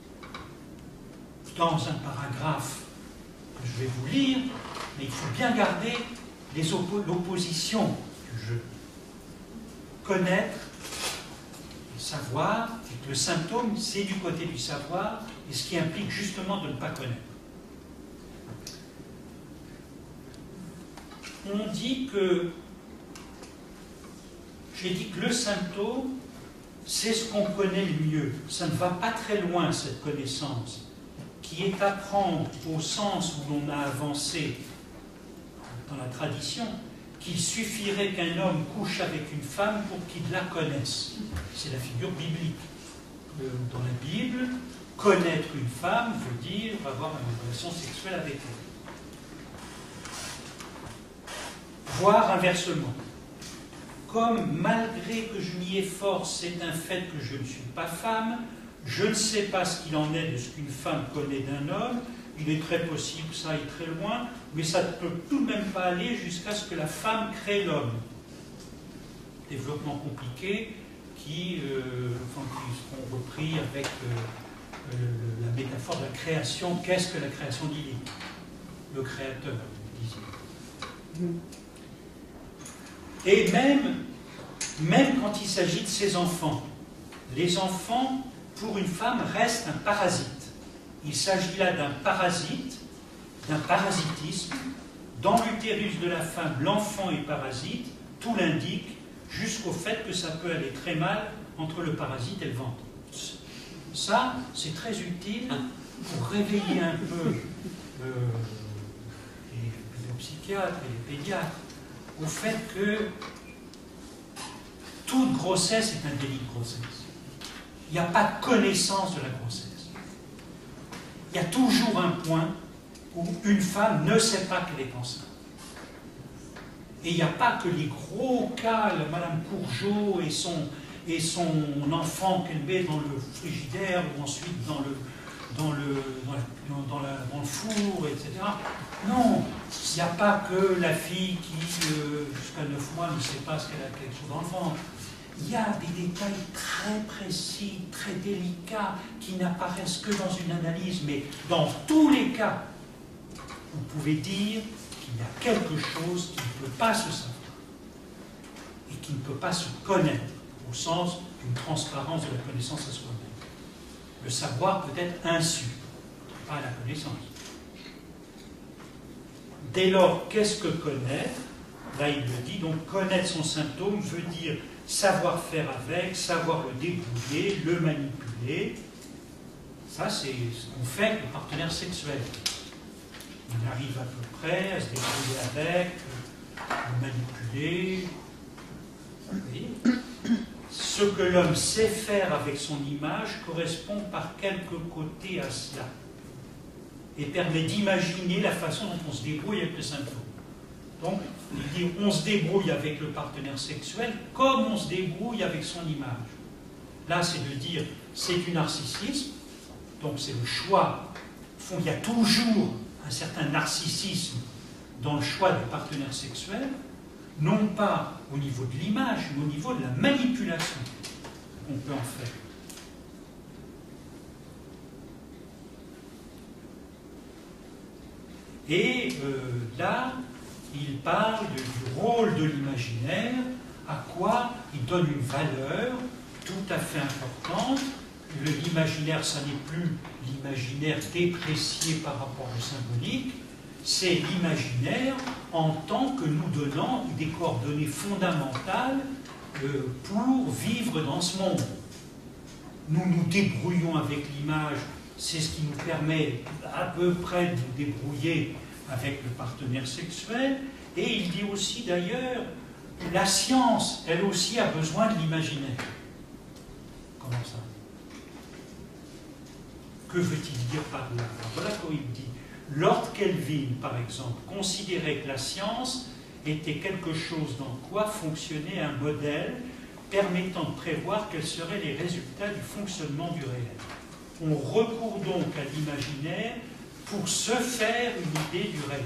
dans un paragraphe que je vais vous lire, mais il faut bien garder l'opposition du jeu. Connaître et savoir, et que le symptôme, c'est du côté du savoir, et ce qui implique justement de ne pas connaître. On dit que, j'ai dit que le symptôme, c'est ce qu'on connaît le mieux. Ça ne va pas très loin, cette connaissance, qui est à prendre au sens où l'on a avancé dans la tradition, qu'il suffirait qu'un homme couche avec une femme pour qu'il la connaisse. C'est la figure biblique. Dans la Bible, connaître une femme veut dire avoir une relation sexuelle avec elle. Voire inversement. Comme malgré que je m'y efforce, c'est un fait que je ne suis pas femme, je ne sais pas ce qu'il en est de ce qu'une femme connaît d'un homme, il est très possible que ça aille très loin, mais ça ne peut tout de même pas aller jusqu'à ce que la femme crée l'homme. Développement compliqué qui seront repris avec la métaphore de la création. Qu'est-ce que la création divine? Le créateur, disait. Et même quand il s'agit de ses enfants, les enfants, pour une femme, restent un parasite. Il s'agit là d'un parasite, d'un parasitisme. Dans l'utérus de la femme, l'enfant est parasite, tout l'indique, jusqu'au fait que ça peut aller très mal entre le parasite et le ventre. Ça, c'est très utile pour réveiller un peu les psychiatres et les pédiatres au fait que toute grossesse est un délit de grossesse. Il n'y a pas de connaissance de la grossesse. Il y a toujours un point où une femme ne sait pas qu'elle est enceinte. Et il n'y a pas que les gros cas, Madame Courgeot et son enfant qu'elle met dans le frigidaire ou ensuite dans dans le four, etc. Non, il n'y a pas que la fille qui, jusqu'à 9 mois, ne sait pas ce qu'elle a quelque chose dans le ventre. Il y a des détails très précis, très délicats, qui n'apparaissent que dans une analyse, mais dans tous les cas, vous pouvez dire qu'il y a quelque chose qui ne peut pas se savoir et qui ne peut pas se connaître, au sens d'une transparence de la connaissance à soi-même. Le savoir peut être insu, pas la connaissance. Dès lors, qu'est-ce que connaître? Là, il le dit, donc connaître son symptôme veut dire savoir faire avec, savoir le débrouiller, le manipuler. Ça, c'est ce qu'on fait avec le partenaire sexuel. Il arrive à peu près à se débrouiller avec, le manipuler. Vous voyez ? Ce que l'homme sait faire avec son image correspond par quelque côté à cela et permet d'imaginer la façon dont on se débrouille avec le symptôme. Donc, il dit on se débrouille avec le partenaire sexuel comme on se débrouille avec son image. Là, c'est de dire c'est du narcissisme, donc c'est le choix. Au fond, il y a toujours un certain narcissisme dans le choix du partenaire sexuel, non pas au niveau de l'image, mais au niveau de la manipulation qu'on peut en faire. Et là, il parle du rôle de l'imaginaire, à quoi il donne une valeur tout à fait importante. L'imaginaire, ça n'est plus l'imaginaire déprécié par rapport au symbolique, c'est l'imaginaire en tant que nous donnant des coordonnées fondamentales pour vivre dans ce monde. Nous nous débrouillons avec l'image, c'est ce qui nous permet à peu près de nous débrouiller avec le partenaire sexuel. Et il dit aussi d'ailleurs, la science, elle aussi a besoin de l'imaginaire. Comment ça? Que veut-il dire par là? Voilà comment il dit. Lord Kelvin, par exemple, considérait que la science était quelque chose dans quoi fonctionnait un modèle permettant de prévoir quels seraient les résultats du fonctionnement du réel. On recourt donc à l'imaginaire pour se faire une idée du réel.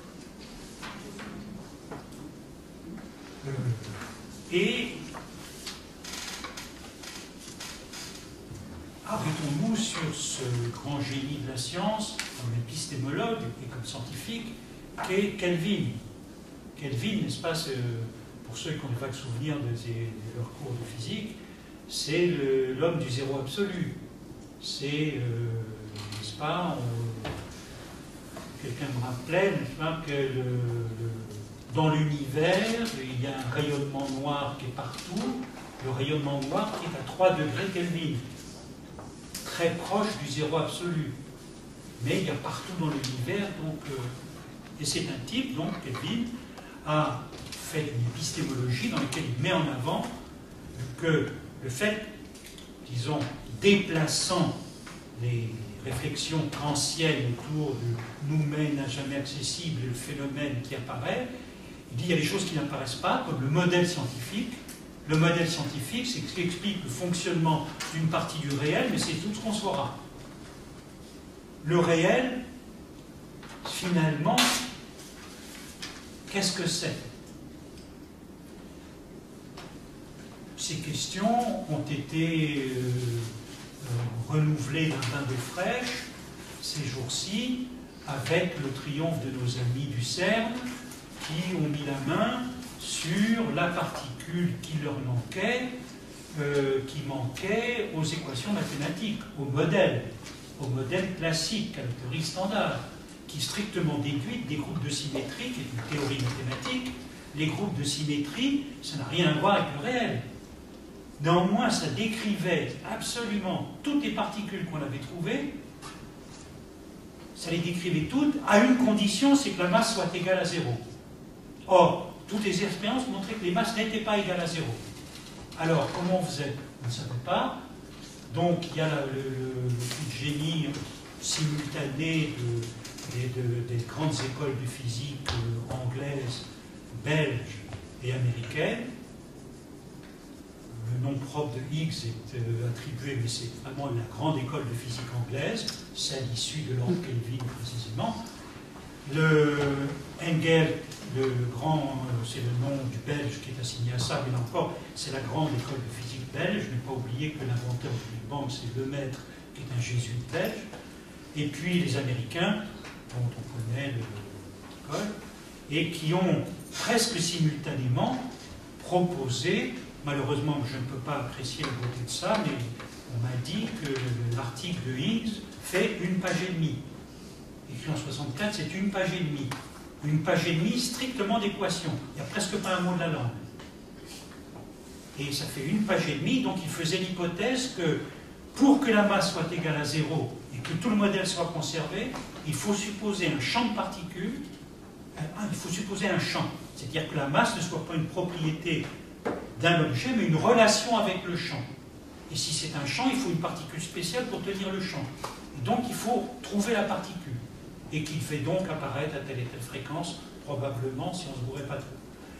Et arrêtons-nous sur ce grand génie de la science, comme épistémologue et comme scientifique, qu'est Kelvin. Kelvin, n'est-ce pas, pour ceux qui ont des vagues souvenirs de leur cours de physique, c'est l'homme du zéro absolu. C'est, n'est-ce pas, quelqu'un me rappelait, n'est-ce pas, que dans l'univers, il y a un rayonnement noir qui est partout, le rayonnement noir qui est à 3 degrés Kelvin, très proche du zéro absolu. Mais il y a partout dans l'univers, donc, et c'est un type, donc, Kelvin, a fait une épistémologie dans laquelle il met en avant que le fait, disons, déplaçant les réflexions kantiennes autour de nous-mêmes à jamais accessible et le phénomène qui apparaît, il dit qu'il y a des choses qui n'apparaissent pas, comme le modèle scientifique. Le modèle scientifique, c'est ce qui explique le fonctionnement d'une partie du réel, mais c'est tout ce qu'on saura. Le réel, finalement, qu'est-ce que c'est? Ces questions ont été renouvelées d'un bain d'eau fraîche ces jours-ci avec le triomphe de nos amis du CERN qui ont mis la main sur la particule qui leur manquait, qui manquait aux équations mathématiques, au modèle classique, à la théorie standard, qui strictement déduite des groupes de symétrie, qui est une théorie mathématique. Les groupes de symétrie, ça n'a rien à voir avec le réel. Néanmoins, ça décrivait absolument toutes les particules qu'on avait trouvées, ça les décrivait toutes, à une condition, c'est que la masse soit égale à 0. Or, toutes les expériences montraient que les masses n'étaient pas égales à 0. Alors, comment on faisait? On ne savait pas. Donc, il y a le coup de génie simultané des grandes écoles de physique anglaises, belges et américaines. le nom propre de Higgs est attribué, mais c'est vraiment la grande école de physique anglaise, celle issue de Lord Kelvin précisément. Le Engel, le grand, c'est le nom du Belge qui est assigné à ça, mais là encore, c'est la grande école de physique belge. Je n'ai pas oublié que l'inventeur du Big Bang, c'est Lemaître, qui est un jésuite belge. Et puis les Américains, dont on connaît l'école, et qui ont presque simultanément proposé, malheureusement je ne peux pas apprécier la beauté de ça, mais on m'a dit que l'article de Higgs fait 1 page et demie. Écrit en 64, c'est 1 page et demie. 1 page et demie strictement d'équations. Il n'y a presque pas un mot de la langue. Et ça fait 1 page et demie, donc il faisait l'hypothèse que pour que la masse soit égale à 0 et que tout le modèle soit conservé, il faut supposer un champ de particules, il faut supposer un champ. C'est-à-dire que la masse ne soit pas une propriété d'un objet, mais une relation avec le champ. Et si c'est un champ, il faut une particule spéciale pour tenir le champ. Et donc il faut trouver la particule. Et qu'il fait donc apparaître à telle et telle fréquence, probablement, si on ne se bourrait pas trop.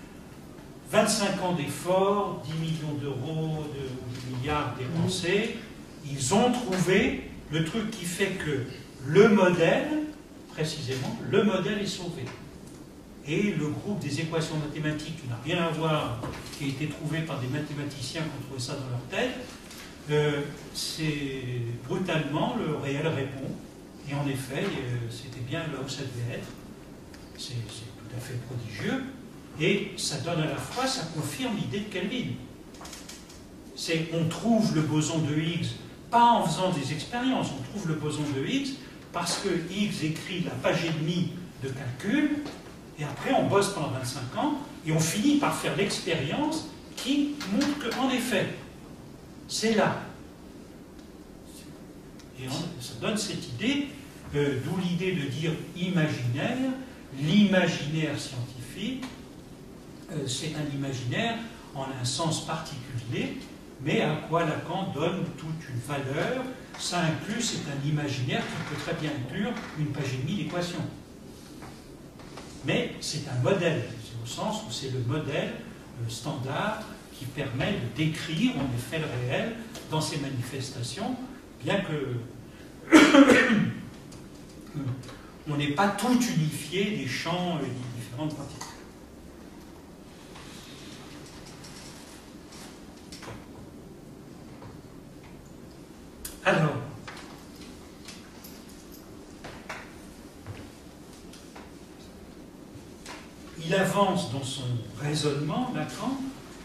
25 ans d'efforts, 10 millions d'euros, de milliards dépensés, ils ont trouvé le truc qui fait que le modèle, précisément, le modèle est sauvé. Et le groupe des équations mathématiques, qui n'a rien à voir, qui a été trouvé par des mathématiciens qui ont trouvé ça dans leur tête, c'est brutalement, le réel répond. Et en effet, c'était bien là où ça devait être. C'est tout à fait prodigieux. Et ça donne à la fois, ça confirme l'idée de Kelvin. C'est on trouve le boson de Higgs, pas en faisant des expériences, on trouve le boson de Higgs parce que Higgs écrit la page et demie de calcul, et après on bosse pendant 25 ans, et on finit par faire l'expérience qui montre qu'en effet, c'est là. Et ça donne cette idée, d'où l'idée de dire imaginaire, l'imaginaire scientifique, c'est un imaginaire en un sens particulier, mais à quoi Lacan donne toute une valeur. Ça inclut, c'est un imaginaire qui peut très bien inclure 1 page et demie d'équations. Mais c'est un modèle, c'est au sens où c'est le modèle standard qui permet de décrire en effet le réel dans ses manifestations, bien que on n'ait pas tout unifié des champs et des différentes particules. Alors, il avance dans son raisonnement, Lacan,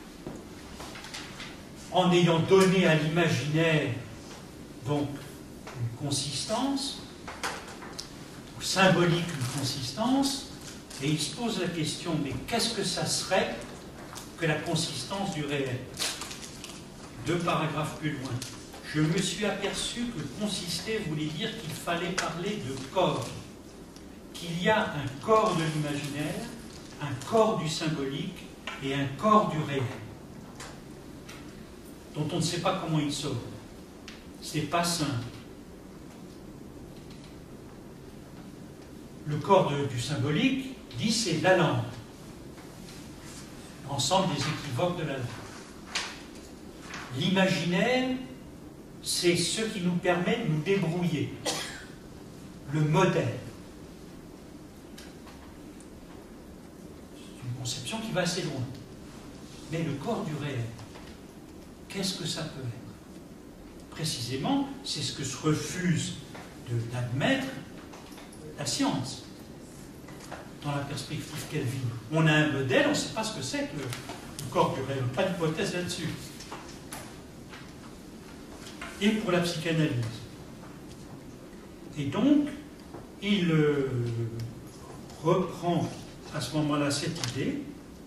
en ayant donné à l'imaginaire donc une consistance, au symbolique une consistance, et il se pose la question, mais qu'est-ce que ça serait que la consistance du réel? 2 paragraphes plus loin. Je me suis aperçu que consister voulait dire qu'il fallait parler de corps, qu'il y a un corps de l'imaginaire, un corps du symbolique et un corps du réel, dont on ne sait pas comment il sort. C'est pas simple. Le corps du symbolique dit c'est la langue, l'ensemble des équivoques de la langue. L'imaginaire, c'est ce qui nous permet de nous débrouiller. Le modèle. C'est une conception qui va assez loin. Mais le corps du réel, qu'est-ce que ça peut être? Précisément, c'est ce que se refuse d'admettre la science, dans la perspective Kelvin. On a un modèle, on ne sait pas ce que c'est que le corps du réel, pas d'hypothèse là-dessus. Et pour la psychanalyse. Et donc, il reprend à ce moment-là cette idée,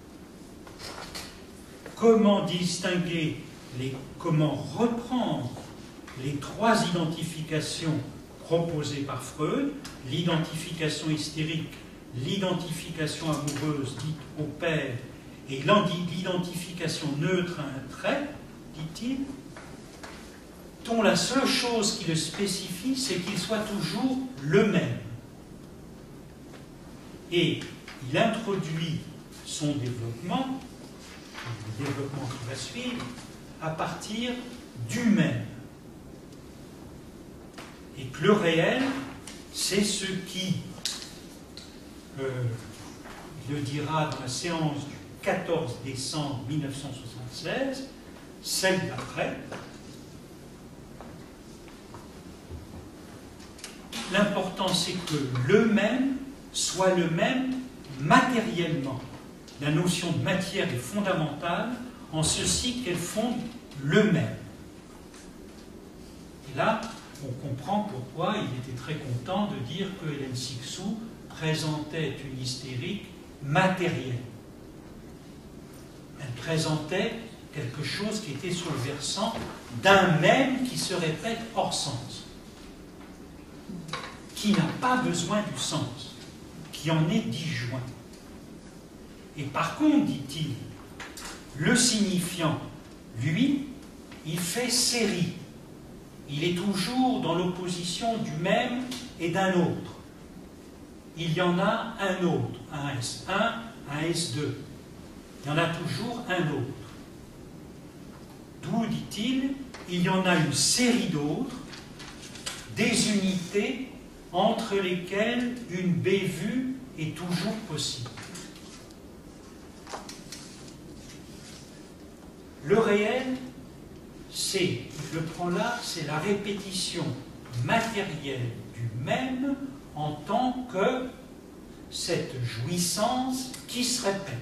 comment distinguer, comment reprendre les 3 identifications proposées par Freud, l'identification hystérique, l'identification amoureuse dite au père, et l'identification neutre à un trait, dit-il, dont la seule chose qui le spécifie, c'est qu'il soit toujours le même. Et il introduit son développement, le développement qui va suivre, à partir du même. Et que le réel, c'est ce qui, il le dira dans la séance du 14 décembre 1976, celle d'après, l'important c'est que le même soit le même matériellement. La notion de matière est fondamentale en ceci qu'elle fonde le même. Et là, on comprend pourquoi il était très content de dire que Hélène Cixous présentait une hystérique matérielle. Elle présentait quelque chose qui était sur le versant d'un même qui se répète hors sens, qui n'a pas besoin du sens, qui en est disjoint. Et par contre, dit-il, le signifiant, lui, il fait série. Il est toujours dans l'opposition du même et d'un autre. Il y en a un autre, un S1, un S2. Il y en a toujours un autre. D'où, dit-il, il y en a une série d'autres, des unités entre lesquelles une bévue est toujours possible. Le réel, c'est, je le prends là, c'est la répétition matérielle du même en tant que cette jouissance qui se répète.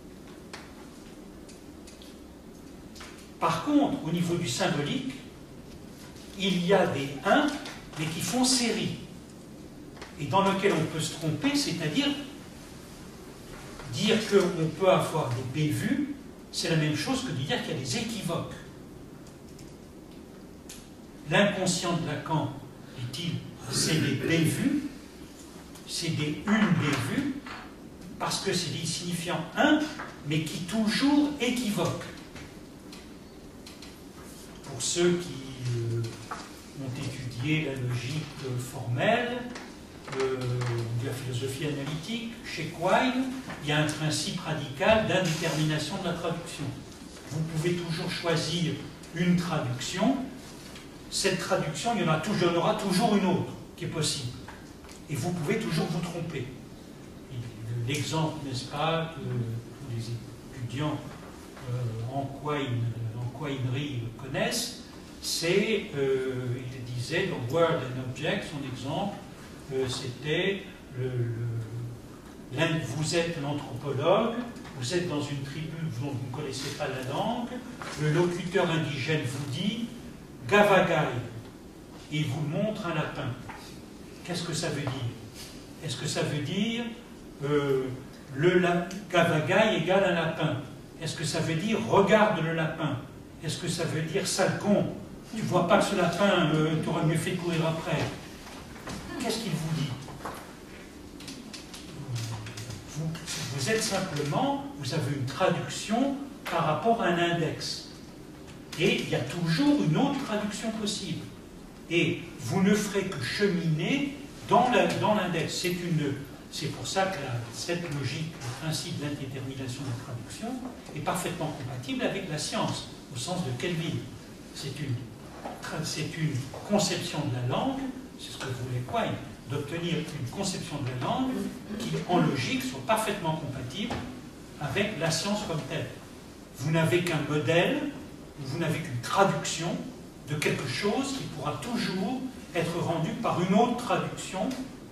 Par contre, au niveau du symbolique, il y a des 1, mais qui font série, et dans lequel on peut se tromper, c'est-à-dire dire qu'on peut avoir des bévues, c'est la même chose que de dire qu'il y a des équivoques. L'inconscient de Lacan, dit-il, c'est des bévues, c'est des une bévue, parce que c'est des signifiants 1, mais qui toujours équivoquent. Pour ceux qui ont étudié la logique formelle, de la philosophie analytique, chez Quine, il y a un principe radical d'indétermination de la traduction. Vous pouvez toujours choisir une traduction. Cette traduction, il y en aura toujours une autre qui est possible. Et vous pouvez toujours vous tromper. L'exemple, n'est-ce pas, que tous les étudiants en Quinerie connaissent, c'est, il disait, dans Word and Object, son exemple, c'était vous êtes un anthropologue, vous êtes dans une tribu dont vous ne connaissez pas la langue, le locuteur indigène vous dit Gavagai, et il vous montre un lapin. Qu'est-ce que ça veut dire? Est-ce que ça veut dire Gavagai égale un lapin? Est-ce que ça veut dire regarde le lapin? Est-ce que ça veut dire sale con? Tu vois pas que ce lapin t'aurait mieux fait courir après? Qu'est-ce qu'il vous dit? Vous êtes simplement, vous avez une traduction par rapport à un index. Et il y a toujours une autre traduction possible. Et vous ne ferez que cheminer dans l'index. C'est pour ça que cette logique, le principe d'indétermination de la traduction, est parfaitement compatible avec la science, au sens de Kelvin. C'est une conception de la langue, c'est ce que voulait Quine, d'obtenir une conception de la langue qui, en logique, soit parfaitement compatible avec la science comme telle. Vous n'avez qu'un modèle, vous n'avez qu'une traduction de quelque chose qui pourra toujours être rendu par une autre traduction.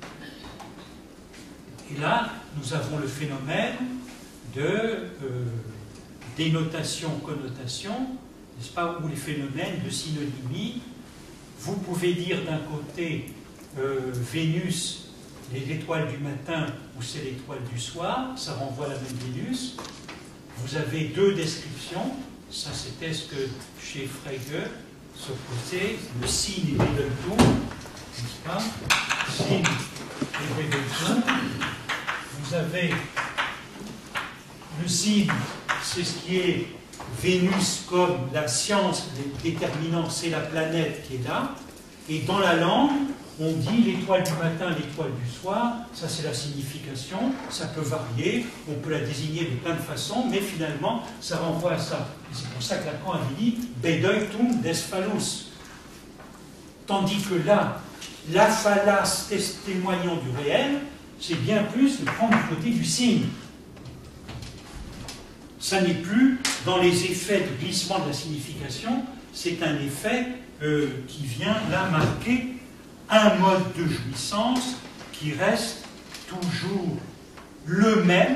Et là, nous avons le phénomène de dénotation-connotation, n'est-ce pas, ou les phénomènes de synonymie. Vous pouvez dire d'un côté Vénus, l'étoile du matin, ou c'est l'étoile du soir, ça renvoie à la même Vénus. Vous avez deux descriptions, ça c'était ce que chez Frege s'opposait, le signe et Bedeltoon, n'est-ce pas? Signe et Bedeltoon. Vous avez le signe, c'est ce qui est Vénus comme la science déterminante, c'est la planète qui est là. Et dans la langue, on dit l'étoile du matin, l'étoile du soir, ça c'est la signification, ça peut varier, on peut la désigner de plein de façons, mais finalement, ça renvoie à ça. Et c'est pour ça que Lacan avait dit « bedeutung des phallus ». Tandis que là, la phallace témoignant du réel, c'est bien plus de prendre du côté du signe. Ça n'est plus dans les effets de glissement de la signification, c'est un effet qui vient là marquer un mode de jouissance qui reste toujours le même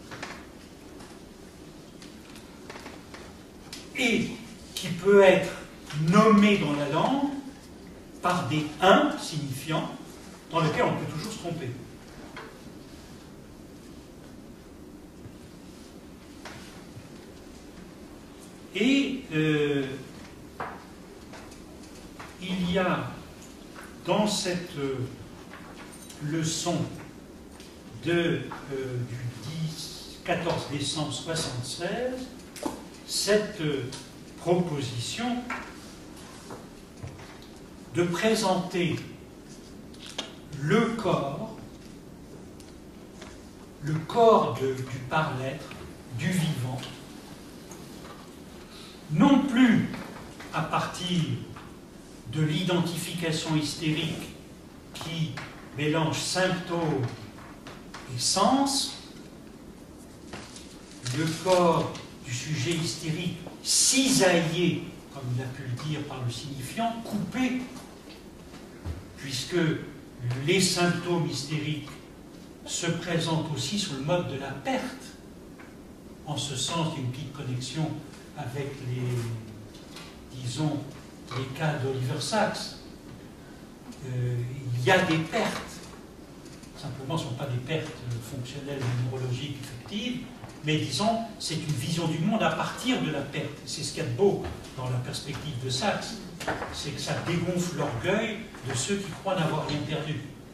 et qui peut être nommé dans la langue par des « un » signifiants dans lesquels on peut toujours se tromper. Et il y a dans cette leçon du 14 décembre 1976 cette proposition de présenter le corps du par-l'être, du vivant, non plus à partir de l'identification hystérique qui mélange symptômes et sens, le corps du sujet hystérique cisaillé, comme il a pu le dire par le signifiant, coupé, puisque les symptômes hystériques se présentent aussi sous le mode de la perte. En ce sens, il y a une petite connexion avec disons, les cas d'Oliver Sacks. Il y a des pertes. Simplement, ce ne sont pas des pertes fonctionnelles ou neurologiques effectives, mais disons, c'est une vision du monde à partir de la perte. C'est ce qu'il y a de beau dans la perspective de Sacks, c'est que ça dégonfle l'orgueil de ceux qui croient n'avoir rien perdu.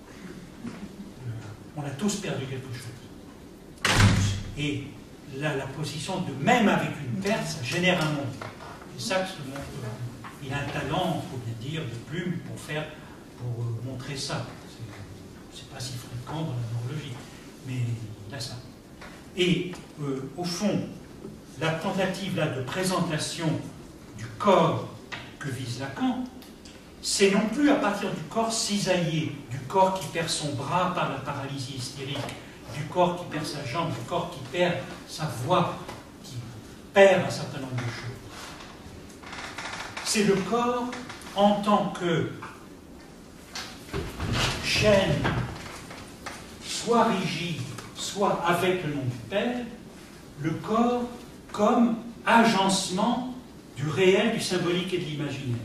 On a tous perdu quelque chose. Et là, la position de même avec une perte, ça génère un monde. Et Sacks il a un talent, il faut bien dire, de plume pour montrer ça. C'est pas si fréquent dans la neurologie, mais il a ça. Et au fond, la tentative là de présentation du corps que vise Lacan, c'est non plus à partir du corps cisaillé, du corps qui perd son bras par la paralysie hystérique, du corps qui perd sa jambe, du corps qui perd sa voix, qui perd un certain nombre de choses. C'est le corps en tant que chaîne, soit rigide, soit avec le nom du Père, le corps comme agencement du réel, du symbolique et de l'imaginaire.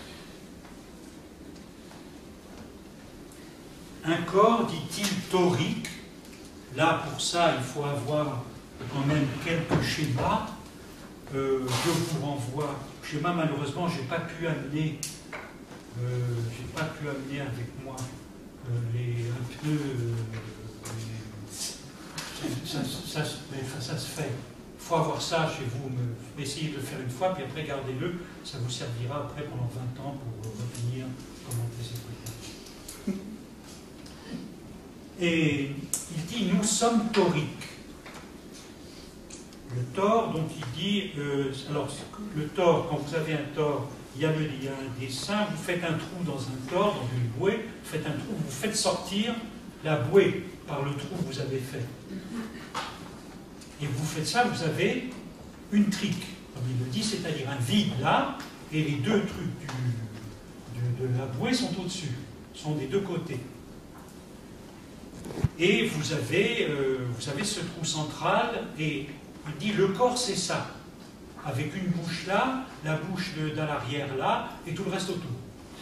Un corps, dit-il, torique. Là, pour ça, il faut avoir quand même quelques schémas. Je vous renvoie. Schéma, malheureusement, je n'ai pas pu amener avec moi un peu. Ça se fait. Il faut avoir ça chez vous. Essayez de le faire une fois, puis après, gardez-le. Ça vous servira après pendant 20 ans pour revenir commenter ces trucs-là. Et il dit, nous sommes toriques. Le tor, donc il dit, alors le tor, quand vous avez un tor, il y a un dessin, vous faites un trou dans un tor, dans une bouée, vous faites un trou, vous faites sortir la bouée par le trou que vous avez fait. Et vous faites ça, vous avez une trique, comme il le dit, c'est-à-dire un vide là, et les deux trucs de la bouée sont au-dessus, sont des deux côtés. Et vous avez ce trou central, et il dit le corps c'est ça, avec une bouche là, la bouche dans l'arrière là, et tout le reste autour.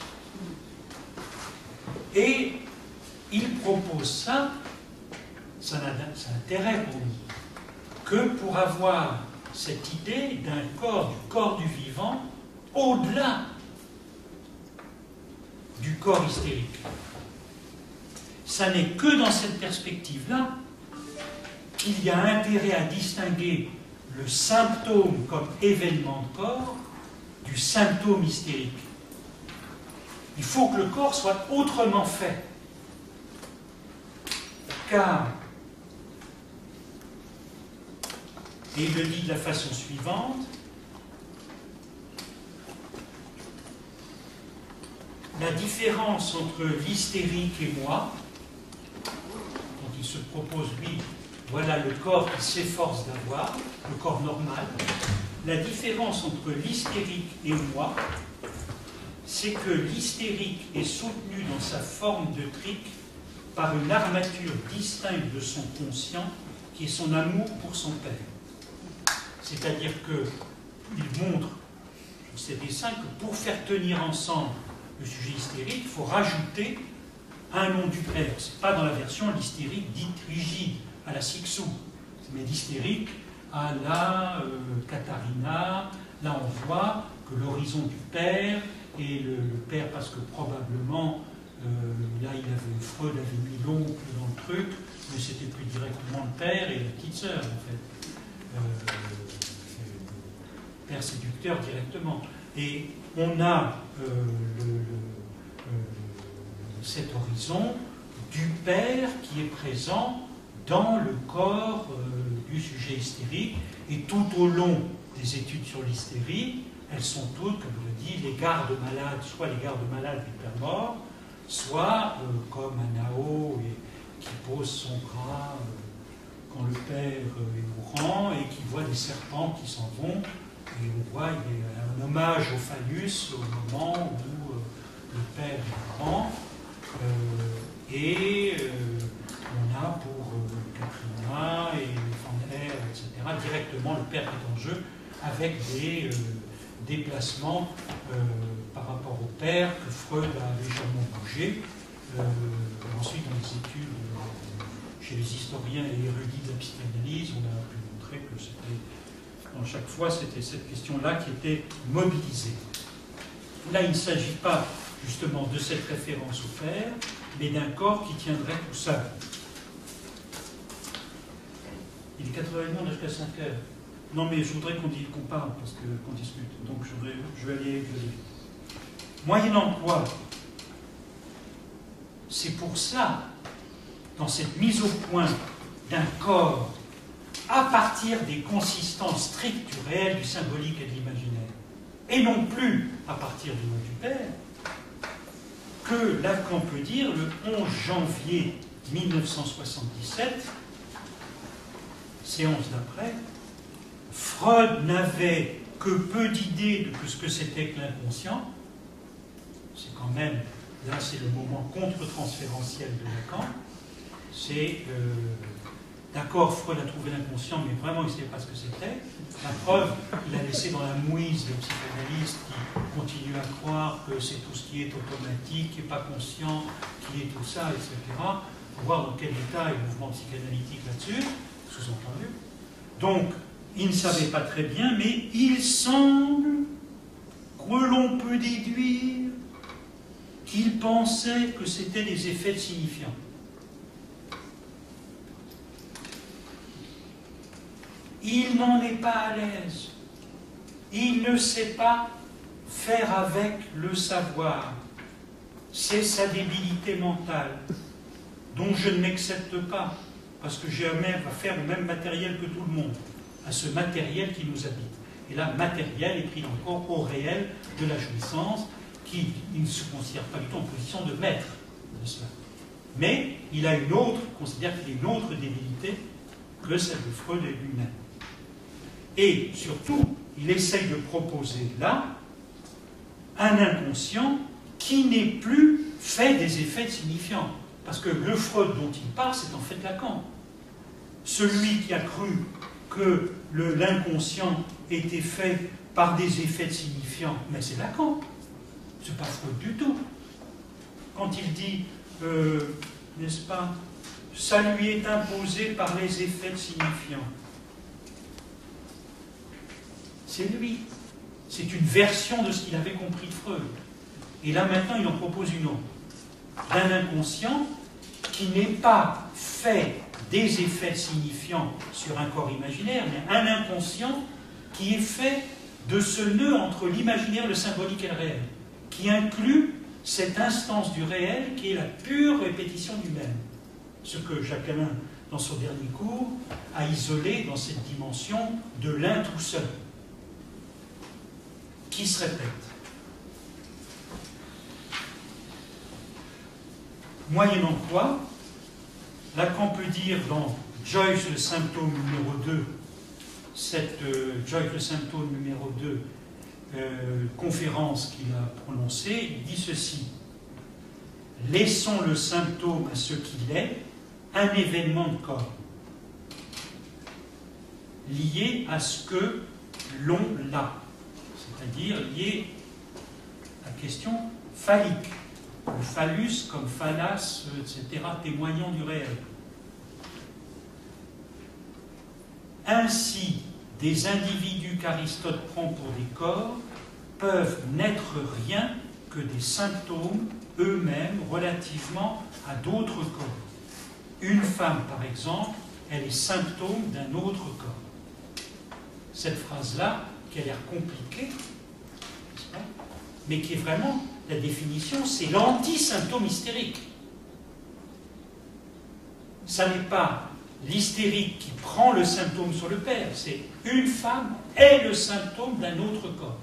Et il propose ça n'a intérêt pour nous, que pour avoir cette idée d'un corps, du corps du vivant, au-delà du corps hystérique. Ça n'est que dans cette perspective-là qu'il y a intérêt à distinguer le symptôme comme événement de corps du symptôme hystérique. Il faut que le corps soit autrement fait. Car, et il le dit de la façon suivante, la différence entre l'hystérique et moi, dont il se propose, lui, voilà le corps qu'il s'efforce d'avoir, le corps normal, la différence entre l'hystérique et moi, c'est que l'hystérique est soutenu dans sa forme de trique par une armature distincte de son conscient, qui est son amour pour son père. C'est-à-dire qu'il montre, sur ces dessins, que pour faire tenir ensemble le sujet hystérique, il faut rajouter un nom du père. Ce n'est pas dans la version l'hystérique dite rigide, à la Sixou, mais l'hystérique à la Katharina. Là, on voit que l'horizon du père, et le père, parce que probablement, là, Freud avait mis l'oncle dans le truc, mais c'était plus directement le père et la petite sœur, en fait. Père séducteur directement. Et on a cet horizon du père qui est présent dans le corps du sujet hystérique, et tout au long des études sur l'hystérie, elles sont toutes, comme je le dis, les gardes malades, soit les gardes malades du père mort, soit comme Anao qui pose son bras quand le père est mourant et qui voit des serpents qui s'en vont. Et on voit, il y a un hommage au phallus au moment où le père est mort. On a pour Katrina et Fanner, etc., directement le père qui est en jeu, avec des déplacements par rapport au père que Freud a légèrement bougé. Ensuite, dans les études chez les historiens et érudits de la psychanalyse, on a pu montrer que c'était, dans chaque fois, c'était cette question-là qui était mobilisée. Là, il ne s'agit pas justement de cette référence au père, mais d'un corps qui tiendrait tout seul. Il est 4h30, jusqu'à 5h. Non, mais je voudrais qu'on parle, parce qu'on discute. Donc, je vais aller vite. Moyennant quoi, c'est pour ça, dans cette mise au point d'un corps, à partir des consistances strictes du réel, du symbolique et de l'imaginaire, et non plus à partir du nom du père, que Lacan peut dire, le 11 janvier 1977, séance d'après, Freud n'avait que peu d'idées de ce que c'était que l'inconscient. C'est quand même, là c'est le moment contre-transférentiel de Lacan. C'est, d'accord, Freud a trouvé l'inconscient, mais vraiment il ne savait pas ce que c'était. La preuve, il a laissé dans la mouise le psychanalyste qui continue à croire que c'est tout ce qui est automatique, qui n'est pas conscient, qui est tout ça, etc. Pour voir dans quel état est le mouvement psychanalytique là-dessus, sous-entendu. Donc, il ne savait pas très bien, mais il semble que l'on peut déduire qu'il pensait que c'était des effets de signifiants. Il n'en est pas à l'aise. Il ne sait pas faire avec le savoir. C'est sa débilité mentale, dont je ne m'accepte pas, parce que j'ai affaire au même matériel que tout le monde, à ce matériel qui nous habite. Et là, matériel est pris encore au réel de la jouissance, qui il ne se considère pas du tout en position de maître de cela. Mais il a une autre, il considère qu'il y a une autre débilité que celle de Freud lui-même. Et surtout, il essaye de proposer là un inconscient qui n'est plus fait des effets signifiants. Parce que le Freud dont il parle, c'est en fait Lacan. Celui qui a cru que l'inconscient était fait par des effets signifiants, mais c'est Lacan. C'est pas Freud du tout. Quand il dit, n'est-ce pas, ça lui est imposé par les effets signifiants. C'est lui. C'est une version de ce qu'il avait compris de Freud. Et là, maintenant, il en propose une autre. D'un inconscient qui n'est pas fait des effets signifiants sur un corps imaginaire, mais un inconscient qui est fait de ce nœud entre l'imaginaire, le symbolique et le réel, qui inclut cette instance du réel qui est la pure répétition du même. Ce que Jacques Alain, dans son dernier cours, a isolé dans cette dimension de l'un tout seul, qui se répète. Moyennant quoi, Lacan peut dire dans Joyce le symptôme numéro 2, cette Joyce le symptôme numéro 2, conférence qu'il a prononcée, il dit ceci: laissons le symptôme à ce qu'il est, un événement de corps, lié à ce que l'on l'a, c'est-à-dire lié à la question phallique, le phallus comme phallas, etc., témoignant du réel. Ainsi, des individus qu'Aristote prend pour des corps peuvent n'être rien que des symptômes eux-mêmes relativement à d'autres corps. Une femme, par exemple, elle est symptôme d'un autre corps. Cette phrase-là, qui a l'air compliquée, n'est-ce pas, mais qui est vraiment, la définition, c'est l'anti-symptôme hystérique. Ça n'est pas l'hystérique qui prend le symptôme sur le père, c'est une femme est le symptôme d'un autre corps.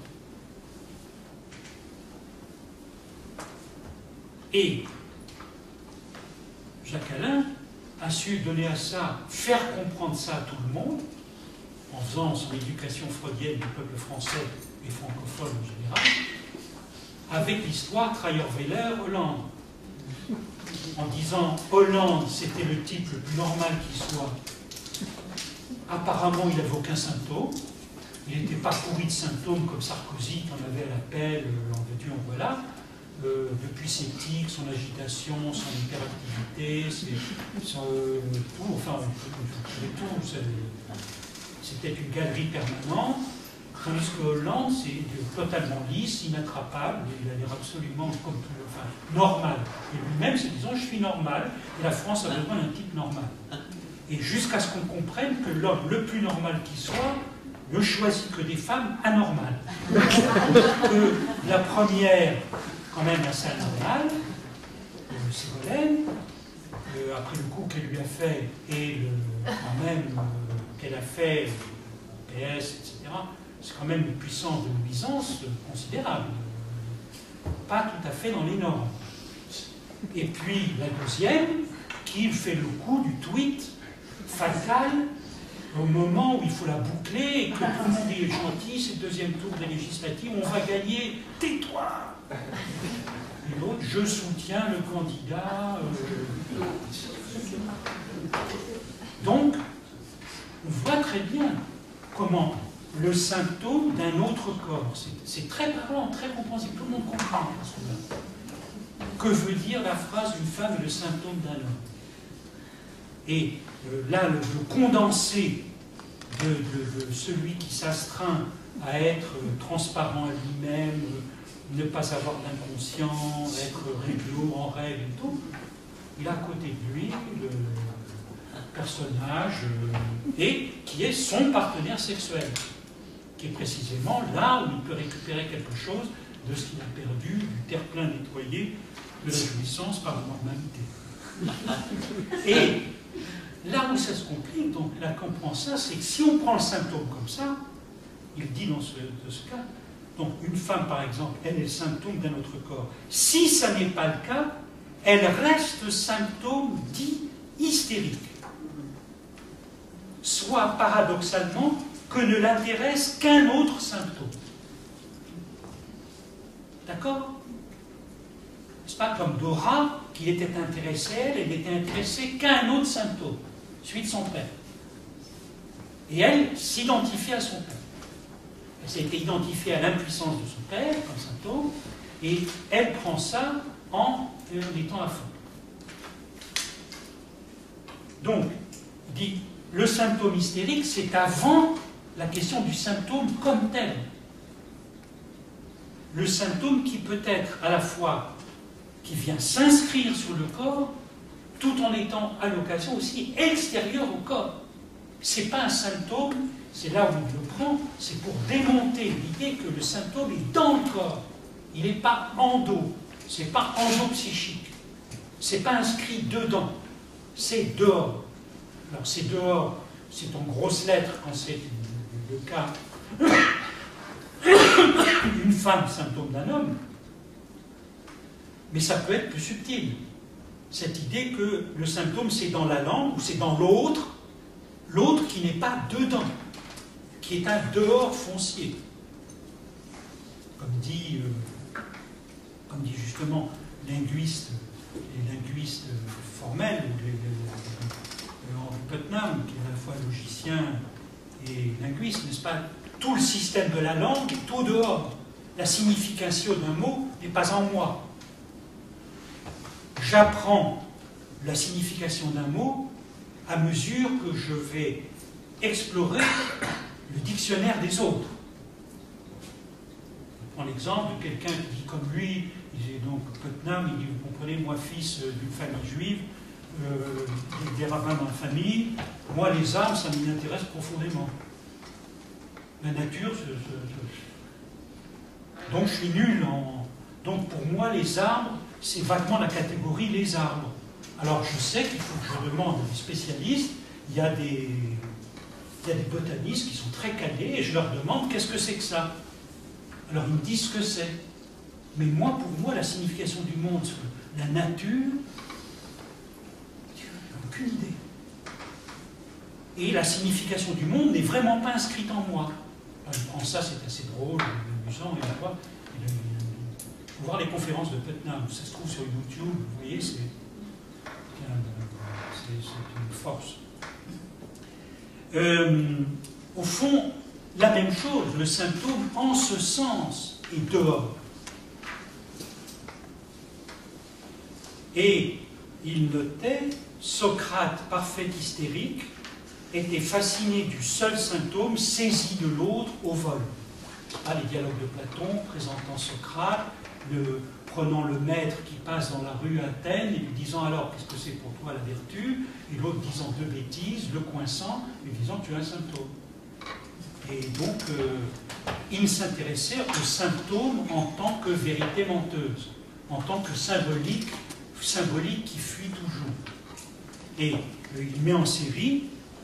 Et Jacques Alain a su donner à ça, faire comprendre ça à tout le monde, en faisant son éducation freudienne du peuple français et francophone en général, avec l'histoire Trierweiler-Hollande. En disant Hollande, c'était le type le plus normal qui soit. Apparemment, il n'avait aucun symptôme. Il n'était pas pourri de symptômes comme Sarkozy, qui en avait à l'appel, en veux-tu, en voilà. Depuis ses tics, son agitation, son hyperactivité, son tout, enfin, tout, c'était une galerie permanente. Tandis que Hollande, c'est totalement lisse, inattrapable, il a l'air absolument comme tout, enfin, normal. Et lui-même, c'est disant, je suis normal, et la France a besoin d'un type normal. Et jusqu'à ce qu'on comprenne que l'homme le plus normal qui soit ne choisit que des femmes anormales. Que la première, quand même assez anormale, Ségolène, après le coup qu'elle lui a fait, et quand même qu'elle a fait, PS, etc., c'est quand même une puissance de nuisance considérable, pas tout à fait dans les normes. Et puis la deuxième, qui fait le coup du tweet fatal au moment où il faut la boucler et que tout le monde est gentil, c'est le deuxième tour des législatives, on va gagner, tais-toi. Et l'autre, je soutiens le candidat. Donc, on voit très bien comment le symptôme d'un autre corps. C'est très parlant, très compréhensible, tout le monde comprend. Que veut dire la phrase d'une femme est le symptôme d'un homme? Et là, le condensé de celui qui s'astreint à être transparent à lui-même, ne pas avoir d'inconscient, être réglo, en règle et tout, il a à côté de lui le personnage et qui est son partenaire sexuel, qui est précisément là où il peut récupérer quelque chose de ce qu'il a perdu, du terre-plein nettoyé, de la jouissance par la normalité. Et là où ça se complique, donc là qu'on prend ça, c'est que si on prend le symptôme comme ça, il dit dans ce cas, donc une femme par exemple, elle est le symptôme d'un autre corps. Si ça n'est pas le cas, elle reste symptôme dit hystérique. Soit paradoxalement que ne l'intéresse qu'un autre symptôme. D'accord? C'est pas comme Dora, qui était intéressée, elle n'était intéressée qu'à un autre symptôme, celui de son père. Et elle s'identifie à son père. Elle s'est été identifiée à l'impuissance de son père comme symptôme, et elle prend ça en étant à fond. Donc, il dit, le symptôme hystérique, c'est avant la question du symptôme comme tel. Le symptôme qui peut être à la fois, qui vient s'inscrire sur le corps, tout en étant à l'occasion aussi extérieur au corps. Ce n'est pas un symptôme, c'est là où il le prend, c'est pour démonter l'idée que le symptôme est dans le corps. Il n'est pas en dos. c'est pas endopsychique. C'est pas inscrit dedans. C'est dehors. Alors c'est dehors, c'est en grosses lettres quand c'est le cas d'une femme, symptôme d'un homme. Mais ça peut être plus subtil. Cette idée que le symptôme c'est dans la langue ou c'est dans l'autre, l'autre qui n'est pas dedans, qui est un dehors foncier. Comme dit justement les linguistes formels, Henri Putnam, qui est à la fois logicien et linguiste, n'est-ce pas? Tout le système de la langue est au dehors. La signification d'un mot n'est pas en moi. J'apprends la signification d'un mot à mesure que je vais explorer le dictionnaire des autres. Je prends l'exemple de quelqu'un qui dit comme lui, donc Putnam, il dit, vous comprenez, moi fils d'une famille juive, des rabbins dans la famille, moi les armes, ça m'intéresse profondément. La nature, donc je suis nul en... Donc pour moi les arbres, c'est vaguement la catégorie les arbres. Alors je sais qu'il faut que je demande à des spécialistes, il y a des botanistes qui sont très calés, et je leur demande qu'est-ce que c'est que ça. Alors ils me disent ce que c'est. Mais moi, pour moi, la signification du monde, la nature, je n'ai aucune idée. Et la signification du monde n'est vraiment pas inscrite en moi. Alors, je prends ça, c'est assez drôle, amusant, et voilà. Il faut voir les conférences de Putnam, ça se trouve sur YouTube, vous voyez, c'est une force. Au fond, la même chose, le symptôme, en ce sens, est dehors. Et il notait, Socrate, parfait hystérique, était fasciné du seul symptôme, saisi de l'autre au vol. Ah, les dialogues de Platon présentant Socrate, prenant le maître qui passe dans la rue à Athènes et lui disant alors qu'est-ce que c'est pour toi la vertu, et l'autre disant deux bêtises, le coinçant, et disant tu as un symptôme. Et donc il s'intéressait au symptôme en tant que vérité menteuse, en tant que symbolique qui fuit toujours. Et il met en série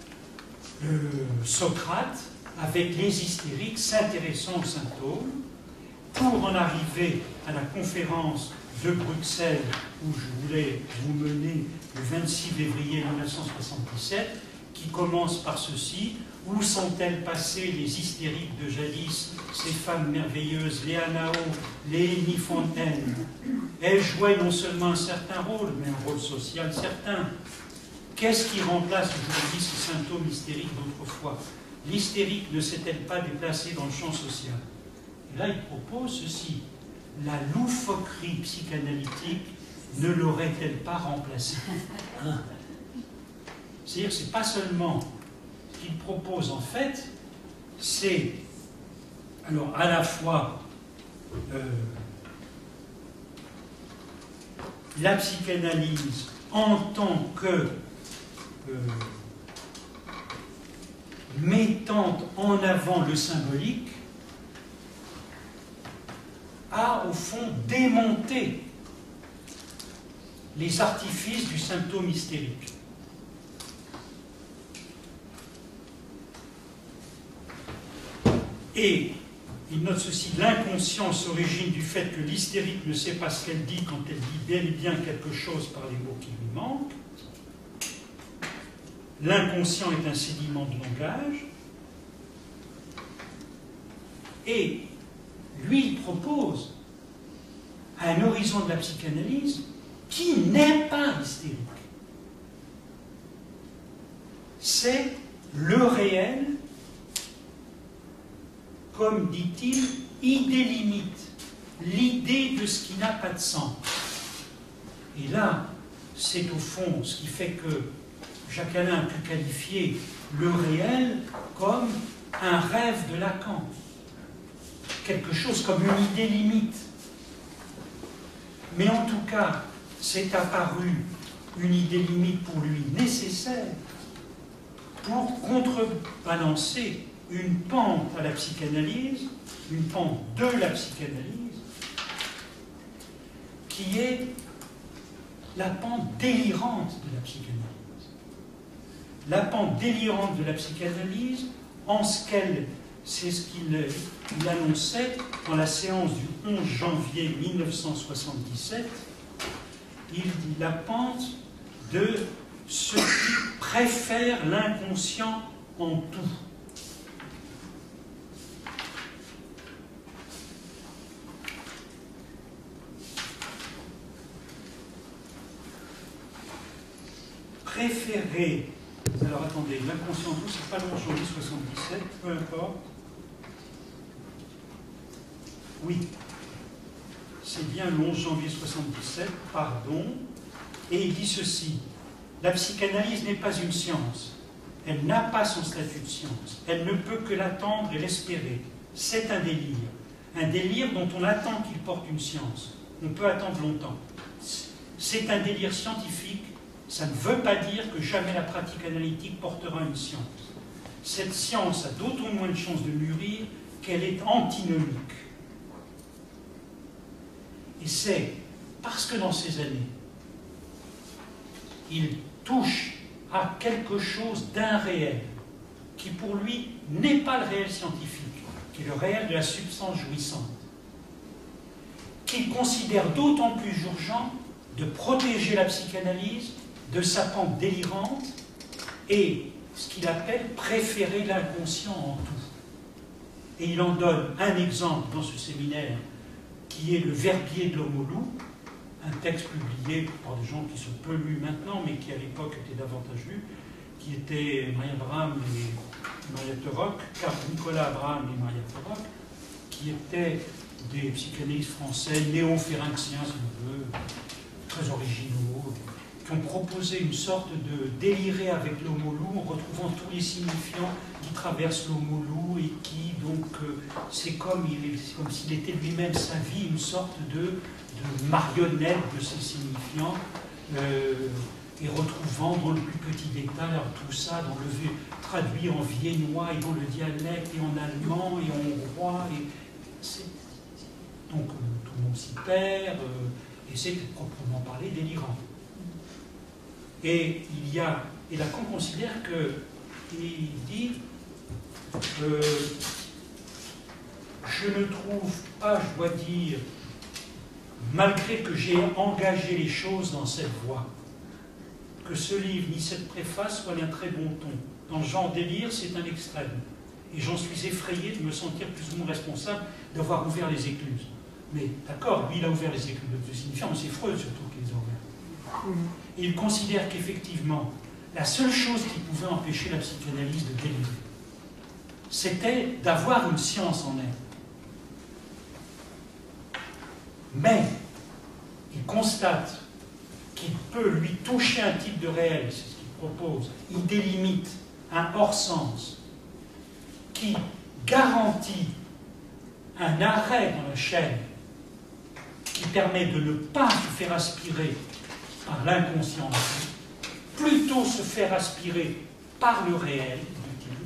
Socrate avec les hystériques s'intéressant aux symptômes pour en arriver à la conférence de Bruxelles où je voulais vous mener le 26 février 1977 qui commence par ceci: où sont-elles passées les hystériques de jadis, ces femmes merveilleuses, les Anao, les Élie Fontaine? Elles jouaient non seulement un certain rôle, mais un rôle social certain. Qu'est-ce qui remplace aujourd'hui ces symptômes hystériques d'autrefois? L'hystérique ne s'est-elle pas déplacée dans le champ social? Et là, il propose ceci: la loufoquerie psychanalytique ne l'aurait-elle pas remplacée? C'est-à-dire que ce n'est pas seulement ce qu'il propose en fait, c'est alors à la fois la psychanalyse en tant que mettant en avant le symbolique, a au fond démonté les artifices du symptôme hystérique. Et il note ceci: l'inconscient s'origine du fait que l'hystérique ne sait pas ce qu'elle dit quand elle dit bel et bien quelque chose par les mots qui lui manquent. L'inconscient est un sédiment de langage. Et lui, il propose un horizon de la psychanalyse qui n'est pas hystérique. C'est le réel, comme dit-il, idée limite, l'idée de ce qui n'a pas de sens. Et là, c'est au fond ce qui fait que Jacques Alain a pu qualifier le réel comme un rêve de Lacan, quelque chose comme une idée limite. Mais en tout cas, c'est apparu une idée limite pour lui nécessaire pour contrebalancer une pente à la psychanalyse, une pente de la psychanalyse, qui est la pente délirante de la psychanalyse. La pente délirante de la psychanalyse, en ce qu'elle, c'est ce qu'il annonçait dans la séance du 11 janvier 1977, il dit la pente de ceux qui préfèrent l'inconscient en tout. Préférer, alors attendez, l'inconscient en tout, c'est pas le 11 janvier 77, peu importe. Oui, c'est bien le 11 janvier 77, pardon, et il dit ceci, la psychanalyse n'est pas une science, elle n'a pas son statut de science, elle ne peut que l'attendre et l'espérer, c'est un délire dont on attend qu'il porte une science, on peut attendre longtemps, c'est un délire scientifique, ça ne veut pas dire que jamais la pratique analytique portera une science. Cette science a d'autant moins de chances de mûrir qu'elle est antinomique. Et c'est parce que dans ces années, il touche à quelque chose d'un réel, qui pour lui n'est pas le réel scientifique, qui est le réel de la substance jouissante, qu'il considère d'autant plus urgent de protéger la psychanalyse de sa pente délirante et ce qu'il appelle préférer l'inconscient en tout. Et il en donne un exemple dans ce séminaire qui est le Verbier de l'homme au loup, un texte publié par des gens qui sont peu lus maintenant, mais qui à l'époque étaient davantage lus, qui étaient Maria Abraham et Mariette Roch, car Nicolas Abraham et Mariette Roch, qui étaient des psychanalystes français, néo-férenciens, si on veut, très originaux, qui ont proposé une sorte de délirer avec l'homme au loup en retrouvant tous les signifiants qui traversent l'homme au loup et qui, donc, c'est comme s'il était lui-même sa vie, une sorte de marionnette de ces signifiants, et retrouvant dans le plus petit détail alors, tout ça dans traduit en viennois et dans le dialecte et en allemand et en hongrois. Donc tout le monde s'y perd, et c'est proprement parlé délirant. Et Lacan considère que, il dit, je ne trouve pas, je dois dire, malgré que j'ai engagé les choses dans cette voie, que ce livre ni cette préface soient d'un très bon ton. Dans le genre délire, c'est un extrême. Et j'en suis effrayé de me sentir plus ou moins responsable d'avoir ouvert les écluses. Mais d'accord, lui il a ouvert les écluses de signifiants, mais c'est Freud surtout qui les a ouvertes. Et il considère qu'effectivement, la seule chose qui pouvait empêcher la psychanalyse de délirer, c'était d'avoir une science en elle. Mais il constate qu'il peut lui toucher un type de réel, c'est ce qu'il propose, il délimite un hors-sens qui garantit un arrêt dans la chaîne qui permet de ne pas se faire aspirer par l'inconscient, plutôt se faire aspirer par le réel, dit-il.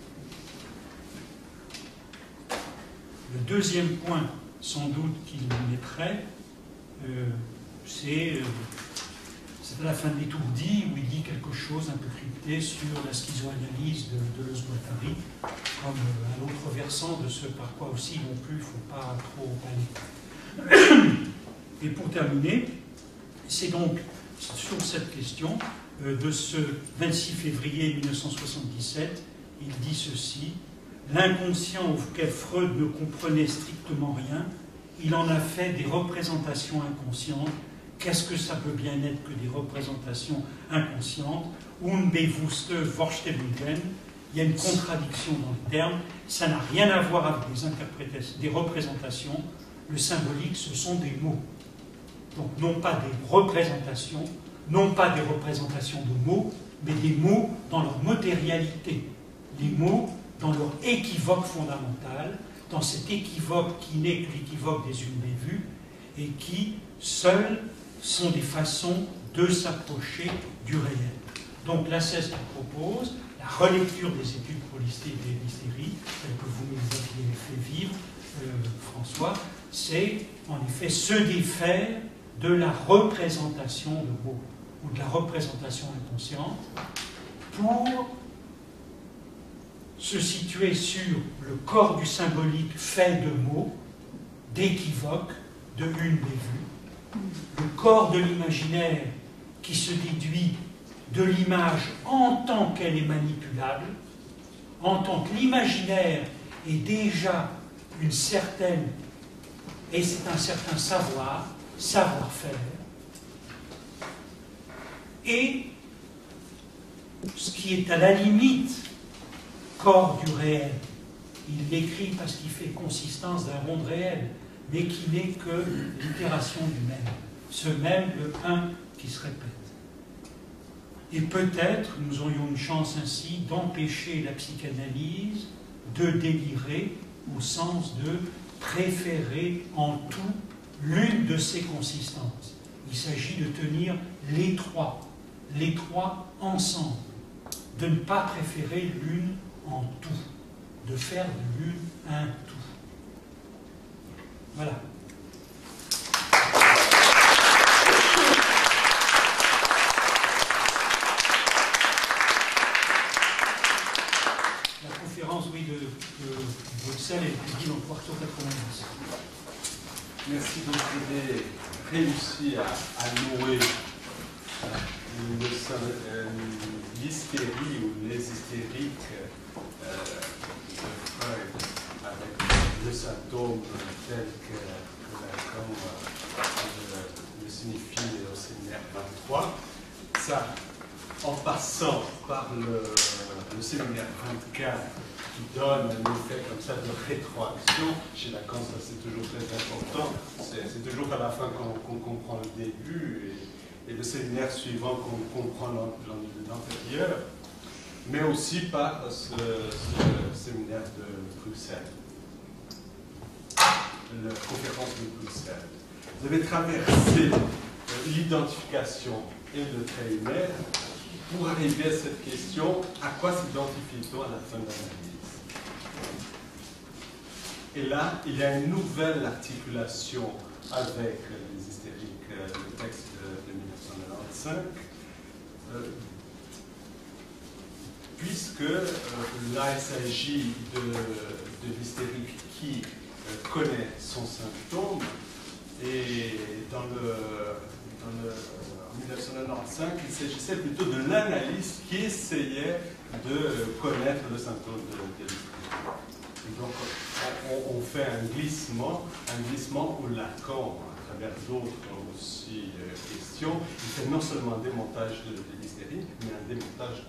Le deuxième point, sans doute, qu'il mettrait, c'est à la fin de l'étourdi, où il dit quelque chose un peu crypté sur la schizoanalyse de Deleuze-Guattari, comme un autre versant de ce par quoi aussi non plus il ne faut pas trop aller. Et pour terminer, c'est donc sur cette question de ce 26 février 1977, il dit ceci: l'inconscient auquel Freud ne comprenait strictement rien, il en a fait des représentations inconscientes. Qu'est-ce que ça peut bien être que des représentations inconscientes? Unbewusste Vorstellungen. Il y a une contradiction dans le terme. Ça n'a rien à voir avec des interprétations, des représentations. Le symbolique, ce sont des mots. Donc non pas des représentations, non pas des représentations de mots, mais des mots dans leur matérialité. Les mots dans leur équivoque fondamental, dans cet équivoque qui n'est que l'équivoque des unes des vues, et qui, seuls, sont des façons de s'approcher du réel. Donc l'ACES propose la relecture des études pour l'hystérie, telles que vous nous aviez fait vivre, François, c'est en effet se défaire de la représentation de mots, ou de la représentation inconsciente, pour se situer sur le corps du symbolique fait de mots, d'équivoques, de une des vues, le corps de l'imaginaire qui se déduit de l'image en tant qu'elle est manipulable, en tant que l'imaginaire est déjà une certaine, et c'est un certain savoir-faire, et ce qui est à la limite corps du réel. Il l'écrit parce qu'il fait consistance d'un monde réel, mais qui n'est que l'itération du même. Ce même, le un qui se répète. Et peut-être nous aurions une chance ainsi d'empêcher la psychanalyse de délirer au sens de préférer en tout l'une de ses consistances. Il s'agit de tenir les trois ensemble, de ne pas préférer l'une en tout, de faire de l'une un tout. Voilà. La conférence, oui, de Bruxelles est dit dans Quarto 90. Merci, donc vous avez réussi à nouer l'hystérie ou les hystériques de Freud avec le symptôme tel que Lacan le signifie au séminaire 23. Ça, en passant par le séminaire 24, qui donne un effet comme ça de rétroaction. Chez Lacan, ça c'est toujours très important. C'est toujours à la fin qu'on comprend le début et le séminaire suivant qu'on comprend l'antérieur, mais aussi par ce séminaire de Bruxelles, la conférence de Bruxelles. Vous avez traversé l'identification et le trait humain pour arriver à cette question, à quoi s'identifie-t-on à la fin de l'analyse? Et là, il y a une nouvelle articulation avec les hystériques, le texte de 1995, puisque là, il s'agit de l'hystérique qui connaît son symptôme, et en 1995, il s'agissait plutôt de l'analyse qui essayait de connaître le symptôme de l'hystérique. Donc, on fait un glissement où Lacan, à travers d'autres aussi questions, il fait non seulement un démontage de l'hystérie, mais un démontage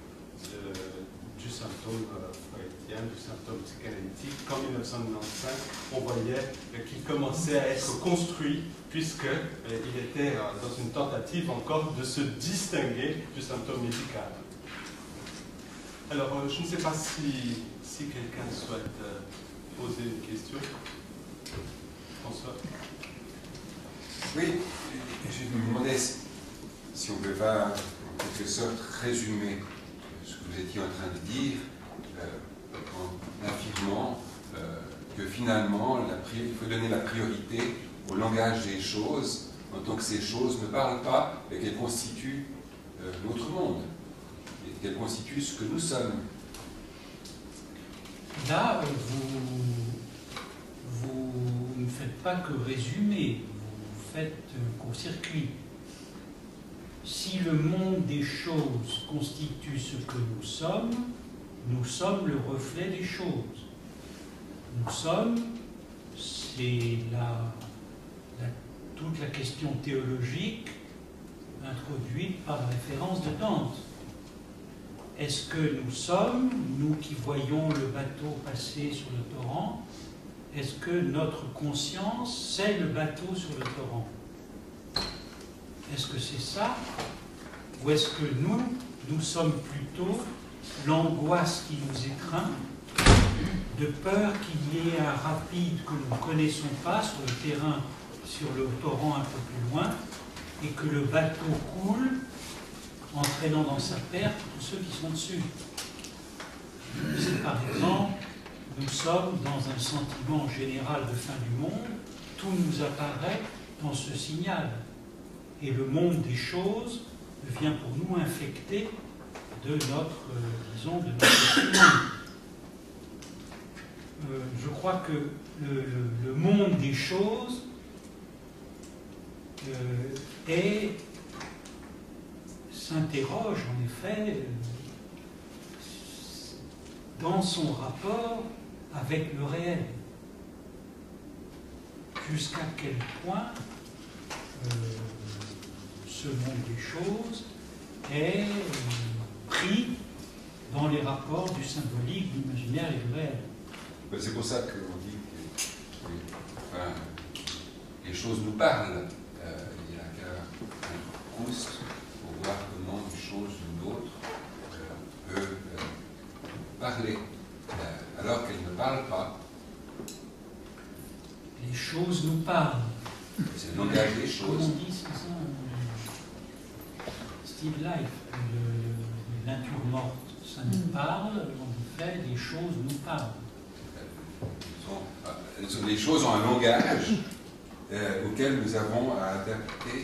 du symptôme freudien, du symptôme psychanalytique, qu'en 1995, on voyait qu'il commençait à être construit, puisqu'il était dans une tentative encore de se distinguer du symptôme médical. Alors, je ne sais pas si quelqu'un souhaite poser une question. François? Oui, je me demandais si on ne peut pas, en quelque sorte, résumer ce que vous étiez en train de dire en affirmant que finalement, il faut donner la priorité au langage des choses, en tant que ces choses ne parlent pas, mais qu'elles constituent notre monde, et qu'elles constituent ce que nous sommes. Là, vous ne faites pas que résumer, vous faites court-circuit. Si le monde des choses constitue ce que nous sommes le reflet des choses. Nous sommes, c'est toute la question théologique introduite par la référence de Dante. Est-ce que nous sommes, nous qui voyons le bateau passer sur le torrent, est-ce que notre conscience, c'est le bateau sur le torrent? Est-ce que c'est ça? Ou est-ce que nous sommes plutôt l'angoisse qui nous étreint, de peur qu'il y ait un rapide que nous ne connaissons pas sur le terrain, sur le torrent un peu plus loin, et que le bateau coule, entraînant dans sa perte tous ceux qui sont dessus. Si par exemple, nous sommes dans un sentiment général de fin du monde, tout nous apparaît dans ce signal. Et le monde des choses devient pour nous infecté de notre, disons, de notre monde. Je crois que le monde des choses s'interroge en effet dans son rapport avec le réel. Jusqu'à quel point ce monde des choses est pris dans les rapports du symbolique, de l'imaginaire et du réel. C'est pour ça qu'on dit que enfin, les choses nous parlent. Il n'y a qu'un Proust pour voir comment une chose ou l'autre peut parler, alors qu'elle ne parle pas. Les choses nous parlent. C'est le langage des choses. Comme on dit, c'est ça, Steve Life, les natures mortes, ça nous parle, en effet, les choses nous parlent. Les choses ont un langage auquel nous avons à adapter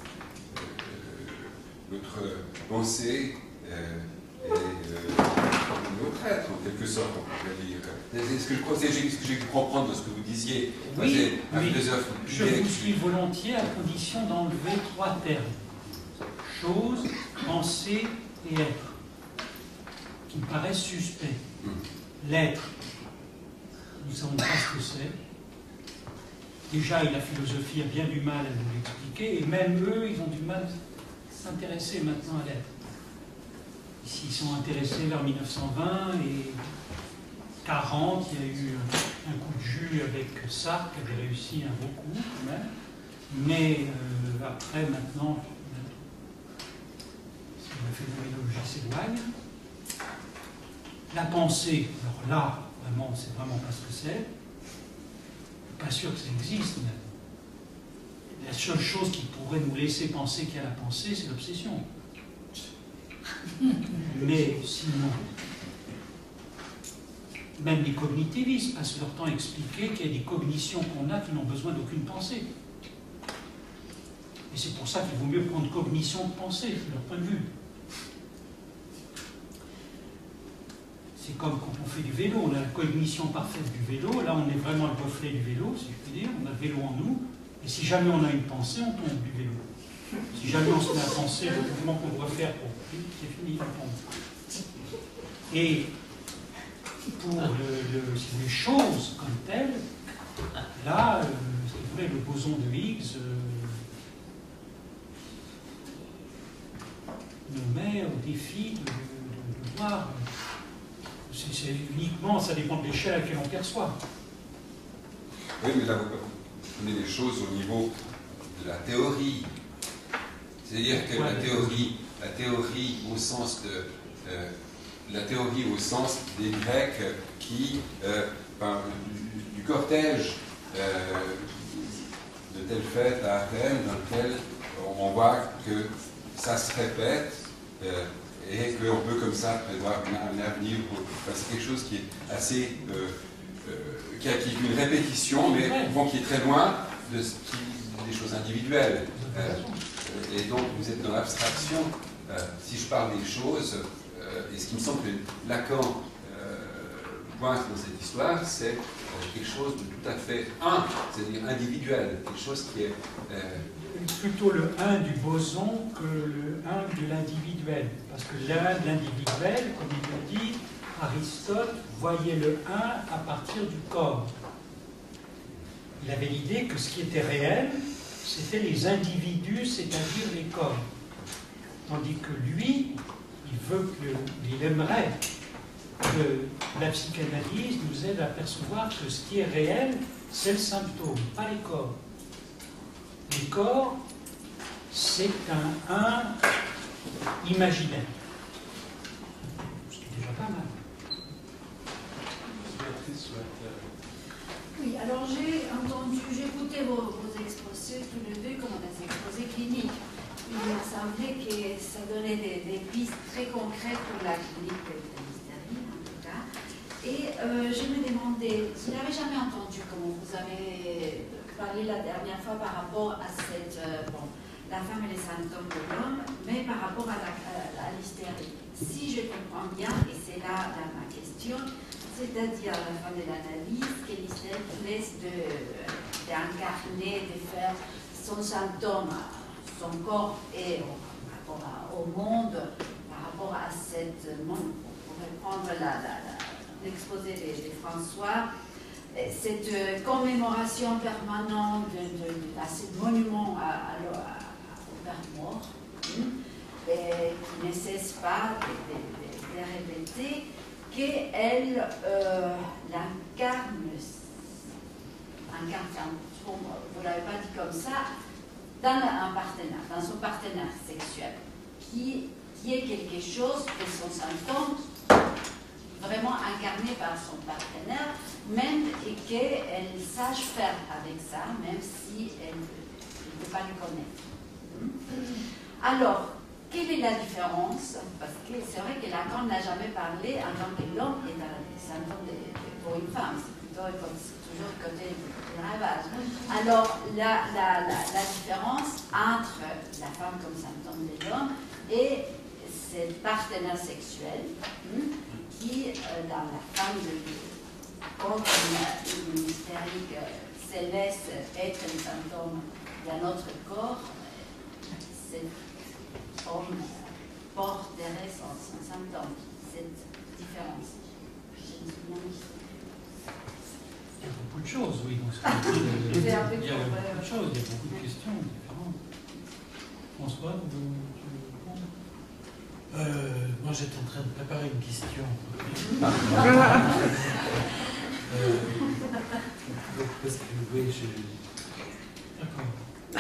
notre pensée et notre être, en quelque sorte, on pourrait dire. C'est ce que j'ai pu comprendre de ce que vous disiez. Oui, un oui. philosophe. Je vous suis volontiers à condition d'enlever 3 termes. Chose, pensée et être, qui me paraissent suspects. L'être, nous ne savons pas ce que c'est. Déjà, la philosophie a bien du mal à nous l'expliquer, et même eux, ils ont du mal à s'intéresser maintenant à l'être. Ils sont intéressés vers 1920 et 40, il y a eu un coup de jus avec Sartre qui avait réussi un beau coup quand même. Mais après, maintenant, la phénoménologie s'éloigne. La pensée, alors là, vraiment, c'est vraiment pas ce que c'est. Pas sûr que ça existe même. La seule chose qui pourrait nous laisser penser qu'il y a la pensée, c'est l'obsession. Mais sinon, même les cognitivistes passent leur temps à expliquer qu'il y a des cognitions qu'on a qui n'ont besoin d'aucune pensée. Et c'est pour ça qu'il vaut mieux prendre cognition que pensée, c'est leur point de vue. C'est comme quand on fait du vélo, on a la cognition parfaite du vélo, là on est vraiment le reflet du vélo, si je puis dire, on a le vélo en nous, et si jamais on a une pensée, on tombe du vélo. Si jamais on se met à penser le mouvement qu'on doit faire pour c'est fini, on tombe. Et pour les choses comme telles, là, c'est vrai, le boson de Higgs nous met au défi de voir. C'est uniquement, ça dépend de l'échelle à laquelle on perçoit. Oui, mais là, vous prenez les choses au niveau de la théorie. C'est-à-dire que la théorie au sens de... la théorie au sens des Grecs qui, du cortège de telle fête à Athènes, dans lequel on voit que ça se répète et qu'on peut comme ça prévoir un avenir. C'est quelque chose qui est assez... qui est une répétition, mais qui est très loin des choses individuelles. Et donc vous êtes dans l'abstraction. Si je parle des choses, et ce qui me semble que Lacan pointe dans cette histoire, c'est quelque chose de tout à fait c'est-à-dire individuel, quelque chose qui est... plutôt le 1 du boson que le 1 de l'individuel. Parce que le 1 de l'individuel, comme il le dit, Aristote voyait le 1 à partir du corps. Il avait l'idée que ce qui était réel, c'était les individus, c'est-à-dire les corps. Tandis que lui, il aimerait que la psychanalyse nous aide à percevoir que ce qui est réel, c'est le symptôme, pas les corps. Les corps, c'est un imaginaire. Ce qui est déjà pas mal. Oui, alors j'ai écouté vos exposés tous les deux comme des exposés cliniques. Il m'a semblé que ça donnait des pistes très concrètes pour la clinique de l'hystérique, en tout cas. Et je me demandais, je n'avais jamais entendu comment vous avez parlé la dernière fois par rapport à cette, la femme et les symptômes de l'homme, mais par rapport à l'hystérie. Si je comprends bien, et c'est là ma question, c'est-à-dire à la fin de l'analyse, que l'hystérie laisse d'incarner, de faire son symptôme, son corps et par rapport au monde, par rapport à cette monde, pour reprendre l'exposé de François, cette commémoration permanente de ce monument au père mort, qui ne cesse pas de répéter qu'elle l'incarne, vous ne l'avez pas dit comme ça, dans son partenaire sexuel, qui est quelque chose de son symptôme vraiment incarné par son partenaire, même et qu'elle sache faire avec ça, même si elle ne peut pas le connaître. Alors, quelle est la différence? Parce que c'est vrai que Lacan n'a jamais parlé en tant que l'homme est un symptôme pour une femme, c'est plutôt comme toujours le côté du rêvage. Alors, la différence entre la femme comme symptôme de l'homme et ses partenaires sexuels, qui, dans la femme contre une hystérique, se laisse être le symptôme d'un autre corps, cet homme porterait son symptôme, cette différence. Je me souviens. Il y a beaucoup de choses, oui. Donc, il y a beaucoup de choses, il y a beaucoup de questions différentes. François, tu réponds? Moi, j'étais en train de préparer une question. Parce que, oui, D'accord.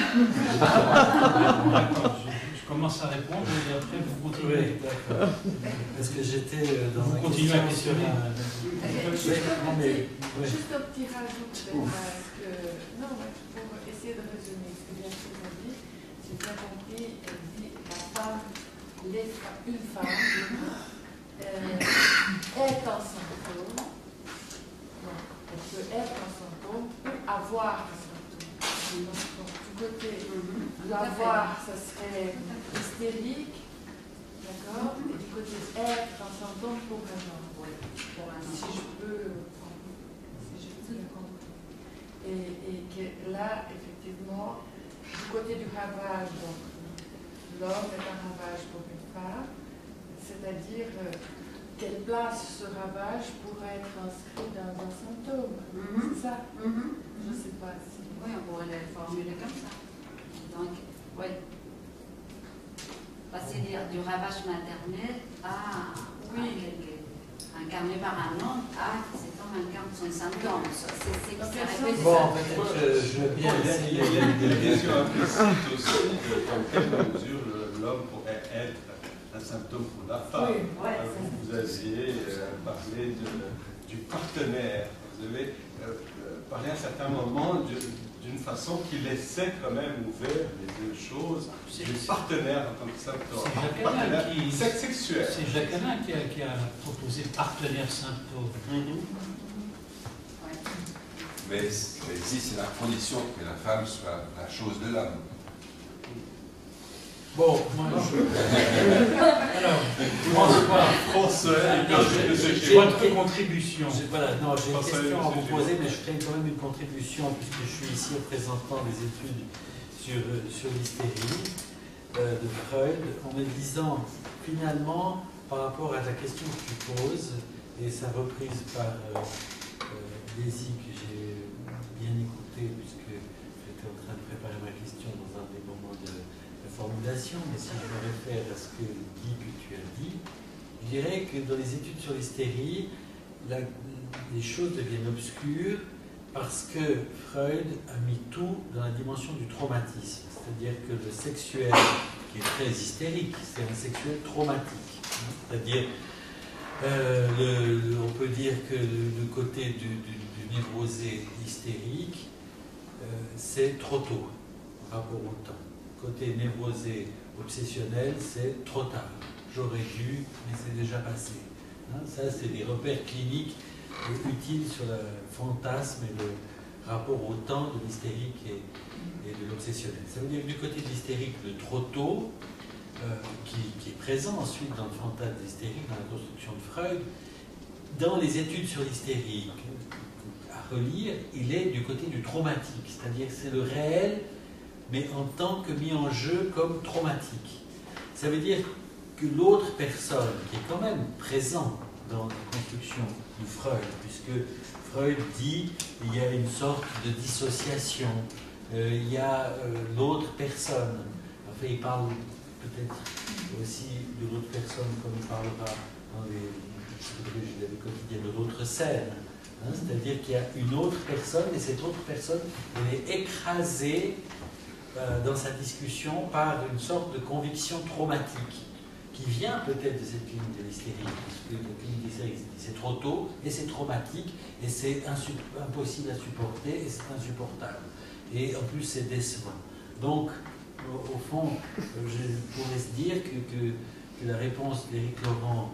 Je commence à répondre et après vous continuez. Oui, d'accord. Parce que j'étais dans vous continuez à questionner. Juste un petit rajout, parce que, non, pour essayer de résumer ce que Béatrice a dit, j'ai bien compris, elle dit la femme, une femme est un symptôme, elle peut être un symptôme ou avoir un symptôme. Donc, du côté l'avoir, ça serait hystérique, d'accord, et du côté être un symptôme pour un homme. Si je peux bien comprendre. Et que là, effectivement, du côté du ravage, donc l'homme est un ravage pour une femme, c'est-à-dire quelle place ce ravage pourrait être inscrit dans un symptôme. C'est ça? Je ne sais pas si. Oui, on pourrait le formuler comme ça. Donc, oui. Passer du ravage maternel à incarné par un homme, cet homme incarne son symptôme. Bon, peut-être je veux bien essayer. Il y a une question implicite aussi de dans quelle mesure l'homme pourrait être un symptôme pour la femme. Oui, ouais, vous aviez parlé du partenaire. Vous avez parlé à certains moments d'une façon qui laissait quand même ouvert les deux choses du partenaire en tant que symptôme. C'est sexuel. C'est Jacquelin qui a proposé partenaire symptôme. Mais ici, c'est la condition que la femme soit la chose de l'homme. Bon, moi je. Alors, François, j'ai votre contribution. Voilà, non, j'ai une question à vous poser, mais je ferai quand même une contribution, puisque je suis ici représentant des études sur l'hystérie de Freud, en me disant, finalement, par rapport à la question que tu poses, et sa reprise par Daisy, que j'ai bien écouté, puisque j'étais en train de préparer ma question dans un des moments de formulation, mais si je me réfère à ce que tu as dit, je dirais que dans les études sur l'hystérie, les choses deviennent obscures parce que Freud a mis tout dans la dimension du traumatisme, c'est-à-dire que le sexuel, qui est très hystérique, c'est un sexuel traumatique, c'est-à-dire on peut dire que le côté du névrosé hystérique, c'est trop tôt par rapport au temps. Côté névrosé obsessionnel, c'est trop tard. J'aurais dû, mais c'est déjà passé. Ça, c'est des repères cliniques utiles sur le fantasme et le par rapport au temps de l'hystérique et de l'obsessionnel. Ça veut dire que du côté de l'hystérique, le trop tôt, qui est présent ensuite dans le fantasme hystérique, dans la construction de Freud, dans les études sur l'hystérie à relire, il est du côté du traumatique, c'est-à-dire que c'est le réel, mais en tant que mis en jeu comme traumatique. Ça veut dire que l'autre personne, qui est quand même présent dans la construction de Freud, puisque Freud dit qu'il y a une sorte de dissociation, il y a l'autre personne, enfin il parle peut-être aussi de l'autre personne comme il parlera dans les quotidiennes de l'autre scène, hein, c'est-à-dire qu'il y a une autre personne et cette autre personne elle est écrasée dans sa discussion par une sorte de conviction traumatique qui vient peut-être de cette clinique de l'hystérie, parce que la clinique de l'hystérie c'est trop tôt et c'est traumatique et c'est impossible à supporter et c'est insupportable et en plus c'est décevant. Donc au fond, je pourrais se dire que la réponse d'Éric Laurent,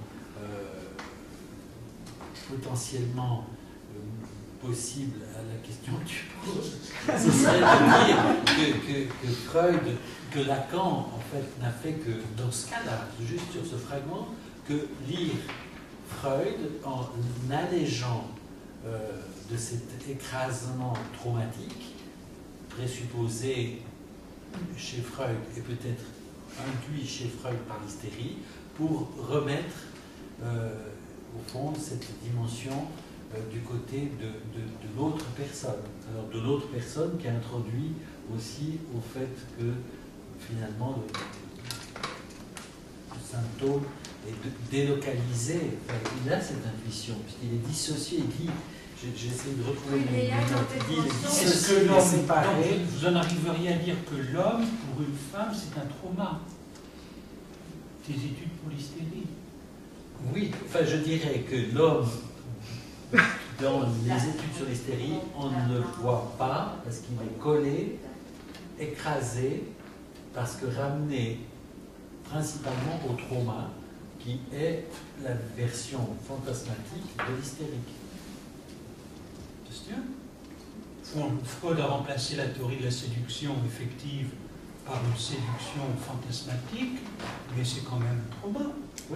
potentiellement possible à la question que tu poses, ce serait de dire que Freud, que Lacan, en fait, n'a fait que, dans ce cas-là, juste sur ce fragment, que lire Freud en allégeant de cet écrasement traumatique, présupposé chez Freud et peut-être induit chez Freud par l'hystérie, pour remettre au fond cette dimension du côté de l'autre personne. Alors de l'autre personne qui introduit aussi au fait que finalement le symptôme est délocalisé. Enfin, il a cette intuition, puisqu'il est dissocié, il dit. J'essaie de retrouver mes notes. Est-ce que l'homme, vous en arriveriez à dire que l'homme, pour une femme, c'est un trauma? Tes études pour l'hystérie? Oui, enfin je dirais que l'homme, dans les études sur l'hystérie, on ne le voit pas parce qu'il est collé, écrasé, parce que ramené principalement au trauma, qui est la version fantasmatique de l'hystérique. Freud a remplacé la théorie de la séduction effective par une séduction fantasmatique, mais c'est quand même un trauma. Oui.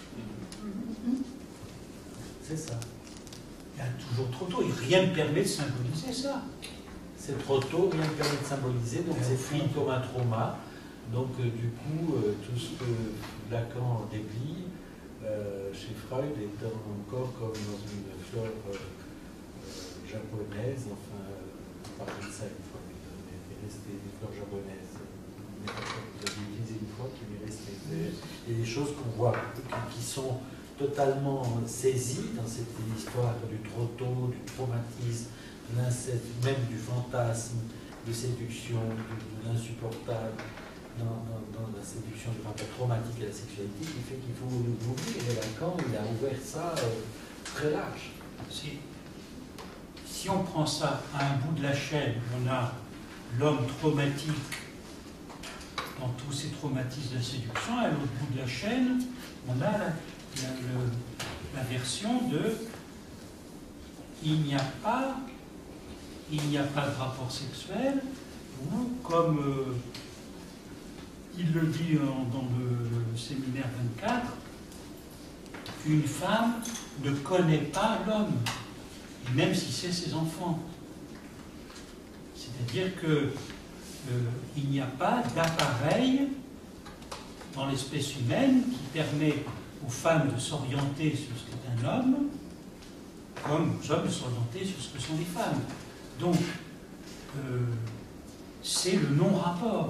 C'est ça. Il y a toujours trop tôt, et rien ne permet de symboliser ça. C'est trop tôt, rien ne permet de symboliser, donc c'est pris comme un trauma. Donc du coup, tout ce que Lacan déplie chez Freud est encore comme dans une fleur japonaise, enfin, on parlait de ça une fois, mais il est resté des fleurs japonaises. Vous avez utilisé une fois qui est resté. Il y a des choses qu'on voit qui sont totalement saisies dans cette histoire du trop tôt, du traumatisme, de l'inceste, même du fantasme, de séduction, de l'insupportable, dans la séduction du rapport traumatique à la sexualité, qui fait qu'il faut l'ouvrir. Et Lacan, il a ouvert ça très large. Si on prend ça à un bout de la chaîne, on a l'homme traumatique dans tous ces traumatismes de la séduction, à l'autre bout de la chaîne, on a la version de il n'y a pas de rapport sexuel, ou comme il le dit dans le séminaire 24, une femme ne connaît pas l'homme, même si c'est ses enfants. C'est-à-dire qu'il n'y a pas d'appareil dans l'espèce humaine qui permet aux femmes de s'orienter sur ce qu'est un homme, comme aux hommes de s'orienter sur ce que sont les femmes. Donc, c'est le non-rapport.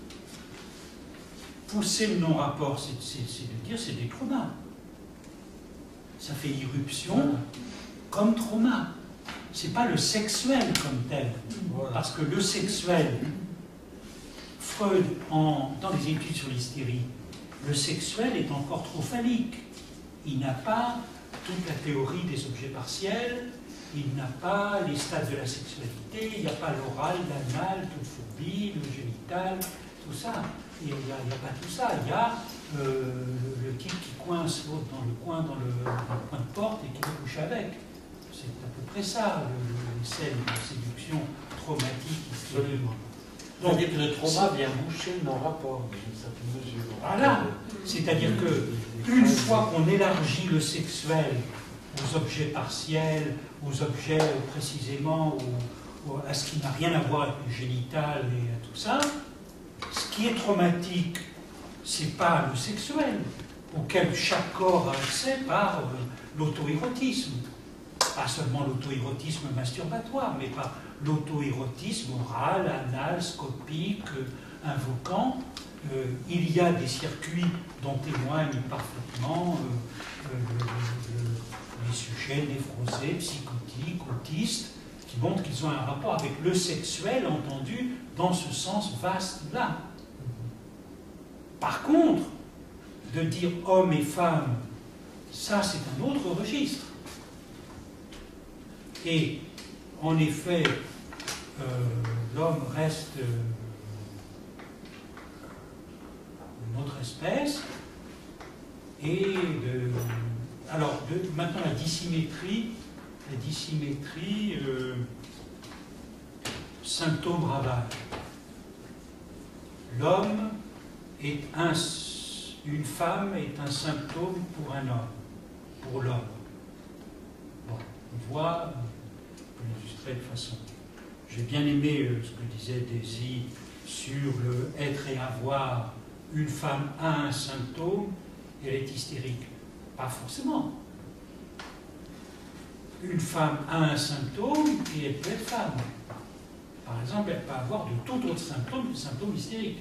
Pousser le non-rapport, c'est de dire c'est des traumas. Ça fait irruption comme trauma. C'est pas le sexuel comme tel. Voilà. Parce que le sexuel, Freud, dans les études sur l'hystérie, le sexuel est encore trop phallique. Il n'a pas toute la théorie des objets partiels, il n'a pas les stades de la sexualité, il n'y a pas l'oral, l'anal, tout le fourbi, le génital, tout ça. Il n'y a pas tout ça. Il y a le type qui coince l'autre dans le coin de porte et qui le couche avec. C'est à peu près ça, les scènes de séduction traumatique. Absolument. Donc, c'est-à-dire que le trauma vient boucher nos rapports, dans une certaine mesure. Voilà. C'est-à-dire que une fois qu'on élargit le sexuel aux objets partiels, aux objets précisément, à ce qui n'a rien à voir avec le génital et à tout ça, ce qui est traumatique, c'est pas le sexuel, auquel chaque corps a accès par l'auto-érotisme. Pas seulement l'auto-érotisme masturbatoire, mais par l'auto-érotisme oral, anal, scopique, invoquant. Il y a des circuits dont témoignent parfaitement les sujets névrosés, psychotiques, autistes, qui montrent qu'ils ont un rapport avec le sexuel entendu dans ce sens vaste-là. Par contre, de dire homme et femme, ça c'est un autre registre. Et en effet, l'homme reste une autre espèce. Et alors, maintenant la dissymétrie, symptôme ravage. L'homme est une femme est un symptôme pour un homme, pour l'homme. Bon, on voit, on peut l'illustrer de façon. J'ai bien aimé ce que disait Daisy sur le être et avoir. Une femme a un symptôme, elle est hystérique. Pas forcément. Une femme a un symptôme et elle peut être femme. Par exemple, elle peut avoir de tout autre symptôme que le symptôme hystérique.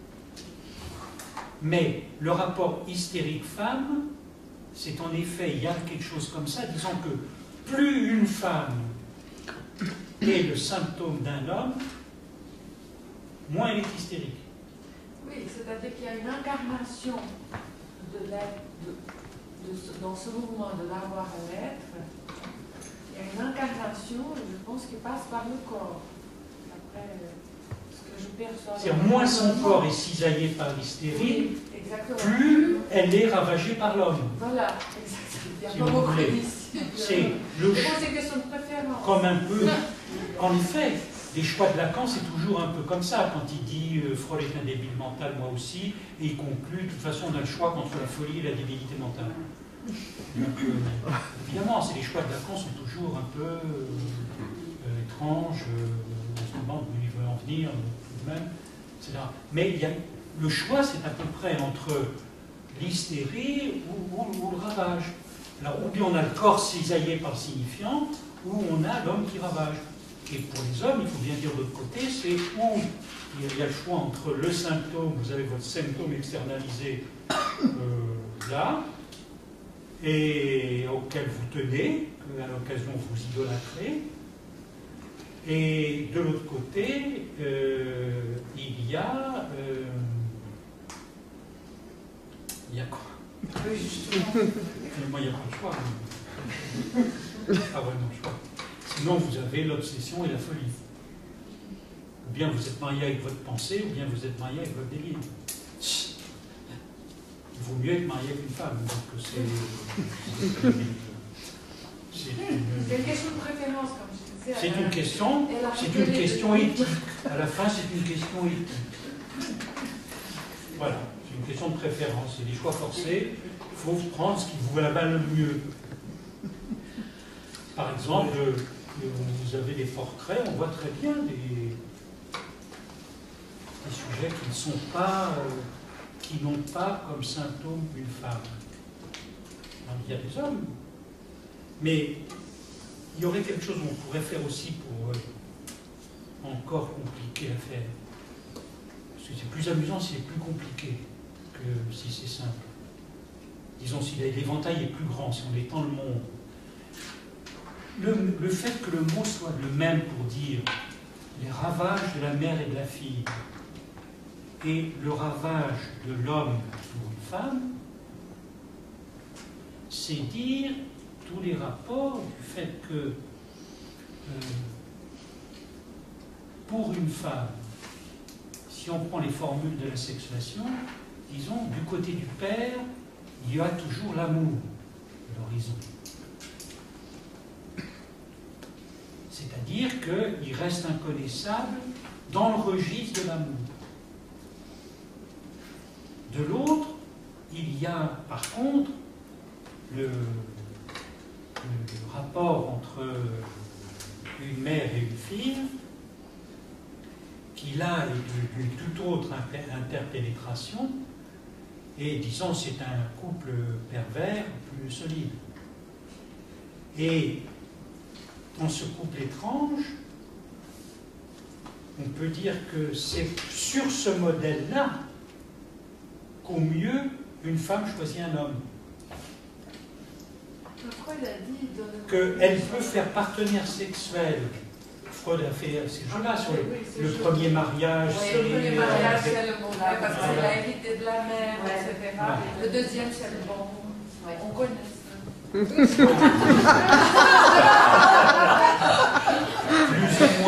Mais le rapport hystérique-femme, c'est en effet, il y a quelque chose comme ça, disons que plus une femme est le symptôme d'un homme, moins elle est hystérique. Oui, c'est-à-dire qu'il y a une incarnation dans ce mouvement de l'avoir à l'être. Il y a une incarnation, je pense, qui passe par le corps. Après, ce que je perçois... C'est-à-dire, moins son corps est cisaillé par l'hystérie, oui, plus elle est ravagée par l'homme. Voilà, exactement. Il y a Si pas vous beaucoup voulez. C'est le c'est une question de préférence. comme un peu... En effet, les choix de Lacan, c'est toujours un peu comme ça. Quand il dit Freud est un débile mental, moi aussi, et il conclut, de toute façon, on a le choix entre la folie et la débilité mentale. Donc, évidemment, les choix de Lacan sont toujours un peu étranges, on se demande où il veut en venir, tout de même, etc. Mais le choix, c'est à peu près entre l'hystérie ou le ravage. Alors, ou bien on a le corps cisaillé par le signifiant, ou on a l'homme qui ravage. Et pour les hommes, il faut bien dire de l'autre côté, c'est où il y a le choix entre le symptôme, vous avez votre symptôme externalisé là, et auquel vous tenez, à l'occasion vous idolâtrez, et de l'autre côté, il y a quoi? Oui, justement. Moi, il n'y a pas de choix. Pas vraiment de choix. Sinon, vous avez l'obsession et la folie. Ou bien vous êtes marié avec votre pensée, ou bien vous êtes marié avec votre délire. Il vaut mieux être marié avec une femme. Donc C'est une question de préférence, comme je disais. C'est une question éthique. À la fin, c'est une question éthique. Voilà, c'est une question de préférence. C'est des choix forcés. Il faut prendre ce qui vous va le mieux. Par exemple, vous avez des portraits, on voit très bien des sujets qui ne sont pas, qui n'ont pas comme symptôme une femme. Alors, il y a des hommes, mais il y aurait quelque chose qu'on pourrait faire aussi pour encore compliquer l'affaire. Parce que c'est plus amusant si c'est plus compliqué que si c'est simple. Disons, si l'éventail est plus grand, si on étend le monde. Le fait que le mot soit le même pour dire les ravages de la mère et de la fille et le ravage de l'homme pour une femme, c'est dire tous les rapports du fait que pour une femme, si on prend les formules de la sexuation, disons, du côté du père, il y a toujours l'amour de l'horizon. C'est-à-dire qu'il reste inconnaissable dans le registre de l'amour. De l'autre, il y a par contre le rapport entre une mère et une fille, qui là est d'une toute autre interpénétration, et disons c'est un couple pervers plus solide. Et dans ce couple étrange, on peut dire que c'est sur ce modèle-là qu'au mieux une femme choisit un homme. Freud a dit Qu'elle peut faire partenaire sexuel. Freud a fait ces jeux-là sur le premier mariage. Oui, le premier mariage, c'est le mauvais, parce qu'il a hérité de la mère, etc. Le deuxième, c'est le bon. On connaît ça. Plus ou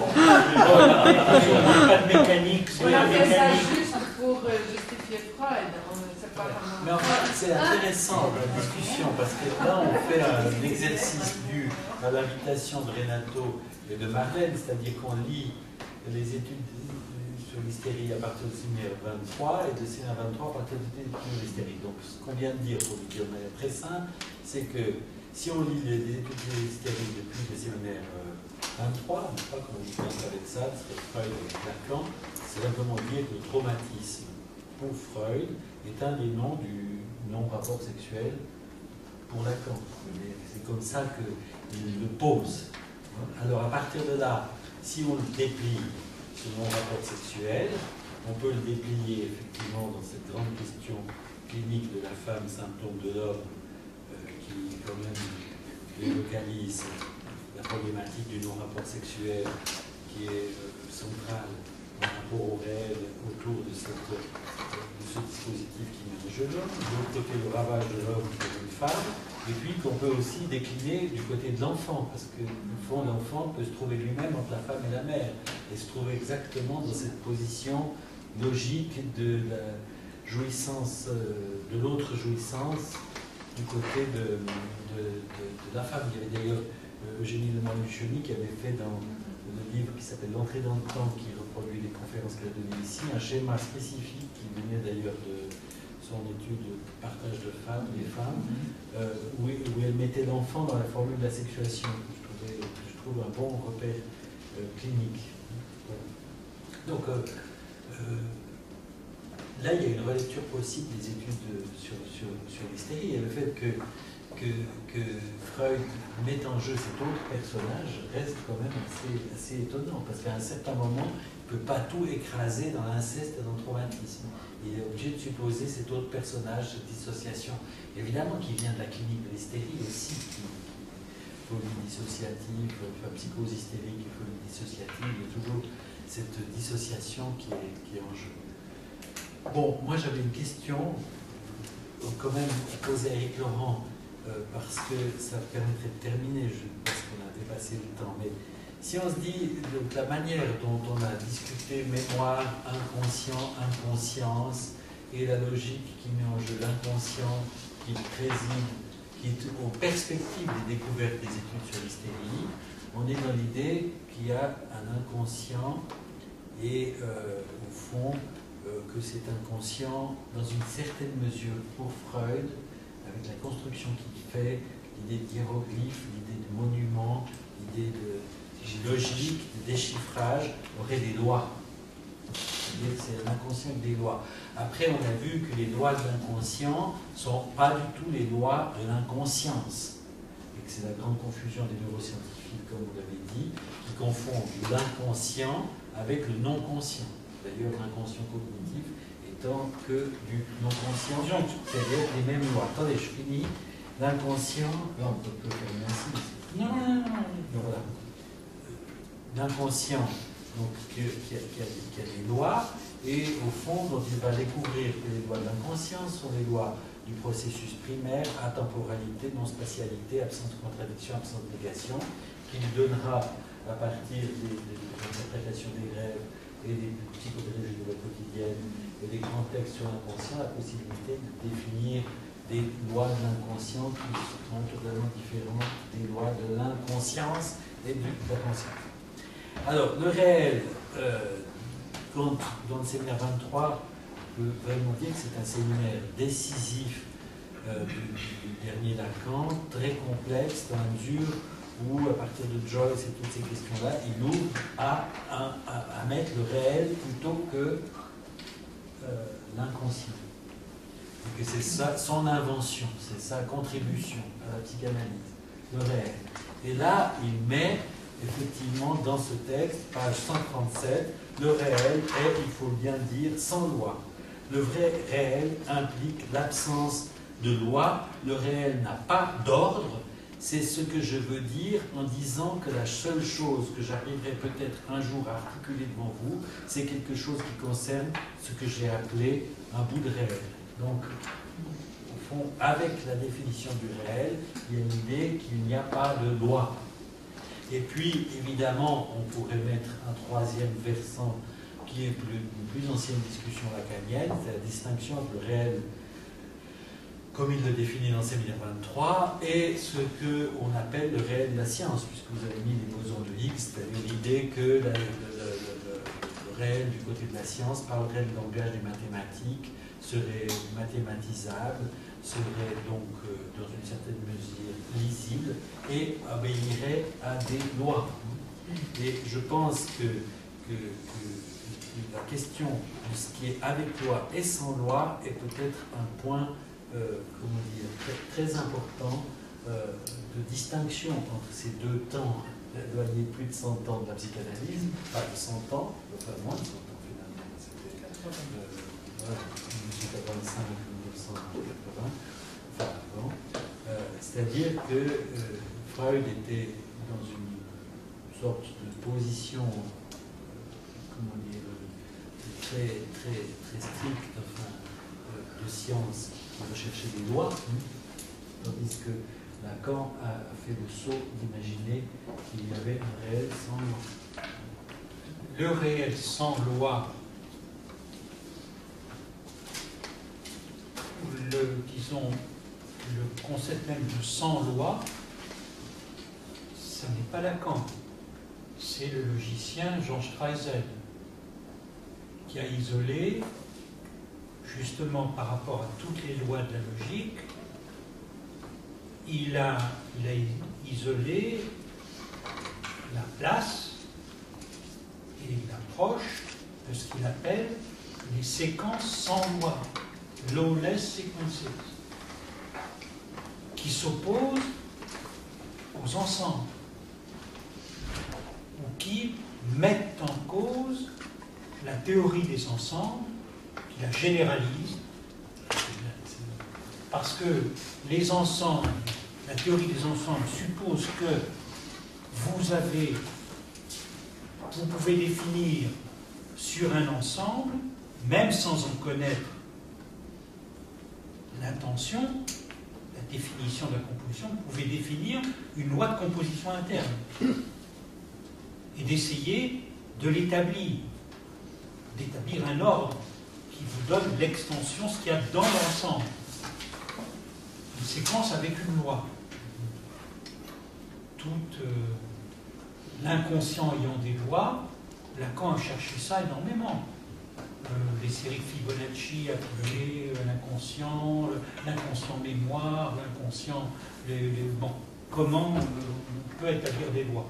moins. Pas de mécanique. On a fait ça juste pour justifier Freud. Mais enfin, c'est intéressant la discussion, parce que là, on fait un exercice dû à l'invitation de Renato et de Marlène, c'est-à-dire qu'on lit les études sur l'hystérie à partir de séminaire 23 et de séminaire 23 à partir de l'hystérie. Donc, ce qu'on vient de dire, pour le dire de manière très simple, c'est que si on lit les études de l'hystérie depuis le séminaire 23, n'est-ce pas, qu'on commence avec ça, c'est Freud et Lacan, c'est simplement dire que le traumatisme, pour Freud, est un des noms du non-rapport sexuel pour Lacan. C'est comme ça qu'il le pose. Alors à partir de là, si on le déplie, ce non-rapport sexuel, on peut le déplier effectivement dans cette grande question clinique de la femme, symptôme de l'homme, qui quand même délocalise la problématique du non-rapport sexuel qui est centrale par rapport au réel autour de ce dispositif qui mélange l'homme, de l'autre côté le ravage de l'homme sur une femme, et puis qu'on peut aussi décliner du côté de l'enfant, parce que au fond l'enfant peut se trouver lui-même entre la femme et la mère, et se trouver exactement dans cette position logique de la jouissance, de l'autre jouissance du côté de la femme. Il y avait d'ailleurs Eugénie Lemann-Lucioni qui avait fait dans le livre qui s'appelle L'entrée dans le temps, qui reproduit les conférences qu'elle a données ici, un schéma spécifique qui venait d'ailleurs de son étude de partage de femmes, des femmes, où elle mettait l'enfant dans la formule de la sexuation. Je trouve un bon repère clinique. Donc là, il y a une relecture possible des études sur l'hystérie, et le fait que Freud met en jeu cet autre personnage reste quand même assez étonnant, parce qu'à un certain moment, il ne peut pas tout écraser dans l'inceste et dans le traumatisme. Il est obligé de supposer cet autre personnage, cette dissociation, évidemment qui vient de la clinique de l'hystérie aussi, folie dissociative, enfin, psychose hystérique et folie dissociative, il y a toujours cette dissociation qui est en jeu. Bon, moi j'avais une question, quand même, posée à Éric Laurent, parce que ça permettrait de terminer, parce qu'on a dépassé le temps, mais si on se dit donc, la manière dont on a discuté mémoire, inconscient, inconscience, et la logique qui met en jeu l'inconscient, qui préside, qui est aux perspectives des découvertes des études sur l'hystérie, on est dans l'idée qu'il y a un inconscient et au fond que cet inconscient, dans une certaine mesure pour Freud, avec la construction qu'il fait, l'idée d'hiéroglyphe, l'idée de monument, l'idée de logique, de déchiffrage, aurait des lois. C'est l'inconscient avec des lois. Après, on a vu que les lois de l'inconscient ne sont pas du tout les lois de l'inconscience. Et que c'est la grande confusion des neuroscientifiques, comme vous l'avez dit, qui confondent l'inconscient avec le non-conscient. D'ailleurs, l'inconscient cognitif étant que du non-conscient, c'est-à-dire les mêmes lois. Attendez, je finis. L'inconscient, là on peut faire ainsi. Non. Voilà. L'inconscient, donc, qui a des lois, et au fond, dont il va découvrir que les lois de l'inconscient sont les lois du processus primaire, atemporalité, non-spatialité, absence de contradiction, absence de négation, qui lui donnera, à partir des interprétations des grèves et des psychopathologies de la quotidienne et des grands textes sur l'inconscient, la possibilité de définir des lois de l'inconscient qui sont totalement différentes des lois de l'inconscience et de la conscience. Alors, le réel, dans le séminaire 23, je peux vraiment dire que c'est un séminaire décisif du dernier Lacan, très complexe dans la mesure où, à partir de Joyce et toutes ces questions-là, il ouvre à mettre le réel plutôt que l'inconscient. Et que c'est ça son invention, c'est sa contribution à la psychanalyse, le réel. Et là, il met effectivement dans ce texte, page 137, le réel est, il faut bien le dire, sans loi. Le vrai réel implique l'absence de loi, le réel n'a pas d'ordre. C'est ce que je veux dire en disant que la seule chose que j'arriverai peut-être un jour à articuler devant vous, c'est quelque chose qui concerne ce que j'ai appelé un bout de réel. Donc, au fond, avec la définition du réel, il y a l'idée qu'il n'y a pas de loi. Et puis, évidemment, on pourrait mettre un troisième versant qui est une plus ancienne discussion lacanienne, c'est la distinction entre le réel, comme il le définit dans le séminaire 23, et ce qu'on appelle le réel de la science, puisque vous avez mis les bosons de Higgs, c'est-à-dire l'idée que le réel du côté de la science parlerait le langage des mathématiques, serait mathématisable, serait donc dans une certaine mesure lisible et obéirait à des lois. Et je pense que la question de ce qui est avec loi et sans loi est peut-être un point très important de distinction entre ces deux temps éloignés de plus de 100 ans de la psychanalyse, pas de 100 ans, enfin moins de 100 ans finalement, c'était 1885-1980, enfin avant, c'est-à-dire que Freud était dans une sorte de position, comment dire, très stricte, enfin, de science, qui recherchait des lois, tandis que Lacan a fait le saut d'imaginer qu'il y avait un réel sans loi. Le réel sans loi, disons, le concept même de sans loi, ça n'est pas Lacan. C'est le logicien Jean Streisel qui a isolé, justement par rapport à toutes les lois de la logique, il a isolé la place et l'approche de ce qu'il appelle les séquences sans loi, lawless sequences, qui s'opposent aux ensembles, ou qui mettent en cause la théorie des ensembles, qui la généralise, parce que les ensembles, la théorie des ensembles suppose que vous pouvez définir sur un ensemble, même sans en connaître l'intention, la définition de la composition, vous pouvez définir une loi de composition interne et d'essayer de l'établir, d'établir un ordre qui vous donne l'extension, ce qu'il y a dans l'ensemble. Une séquence avec une loi. Tout l'inconscient ayant des lois, Lacan a cherché ça énormément. Les séries Fibonacci appelées l'inconscient, l'inconscient mémoire, l'inconscient... Bon, comment on peut établir des lois.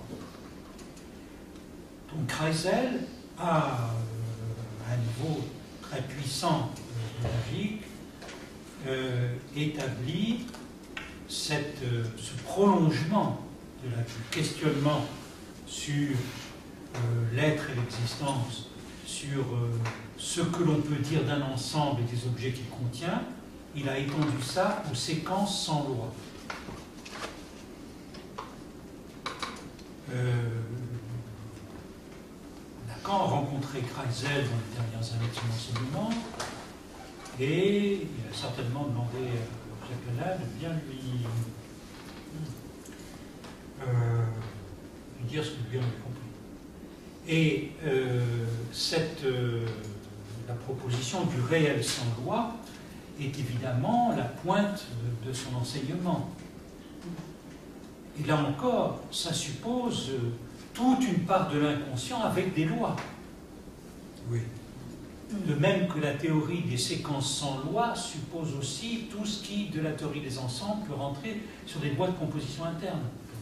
Donc Kreisel a un niveau très puissant de logique établi ce prolongement du questionnement sur l'être et l'existence, sur ce que l'on peut dire d'un ensemble et des objets qu'il contient. Il a étendu ça aux séquences sans loi. Lacan a rencontré Kreisel dans les dernières années de son enseignement et il a certainement demandé à Jacques Allard de bien lui dire ce que lui avait compris. Et la proposition du réel sans loi est évidemment la pointe de son enseignement. Et là encore, ça suppose toute une part de l'inconscient avec des lois. Oui. De même que la théorie des séquences sans loi suppose aussi tout ce qui, de la théorie des ensembles, peut rentrer sur des lois de composition interne.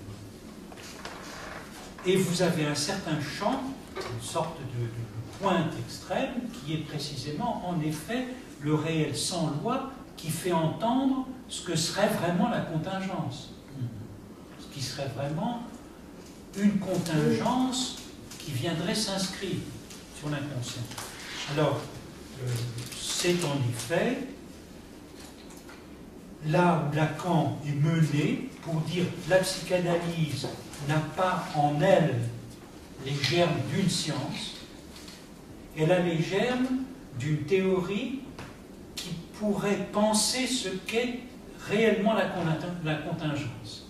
Et vous avez un certain champ, une sorte de pointe extrême, qui est précisément, en effet, le réel sans loi, qui fait entendre ce que serait vraiment la contingence. Ce qui serait vraiment une contingence qui viendrait s'inscrire sur l'inconscient. Alors, c'est en effet là où Lacan est mené pour dire que la psychanalyse n'a pas en elle les germes d'une science, elle a les germes d'une théorie qui pourrait penser ce qu'est réellement la contingence,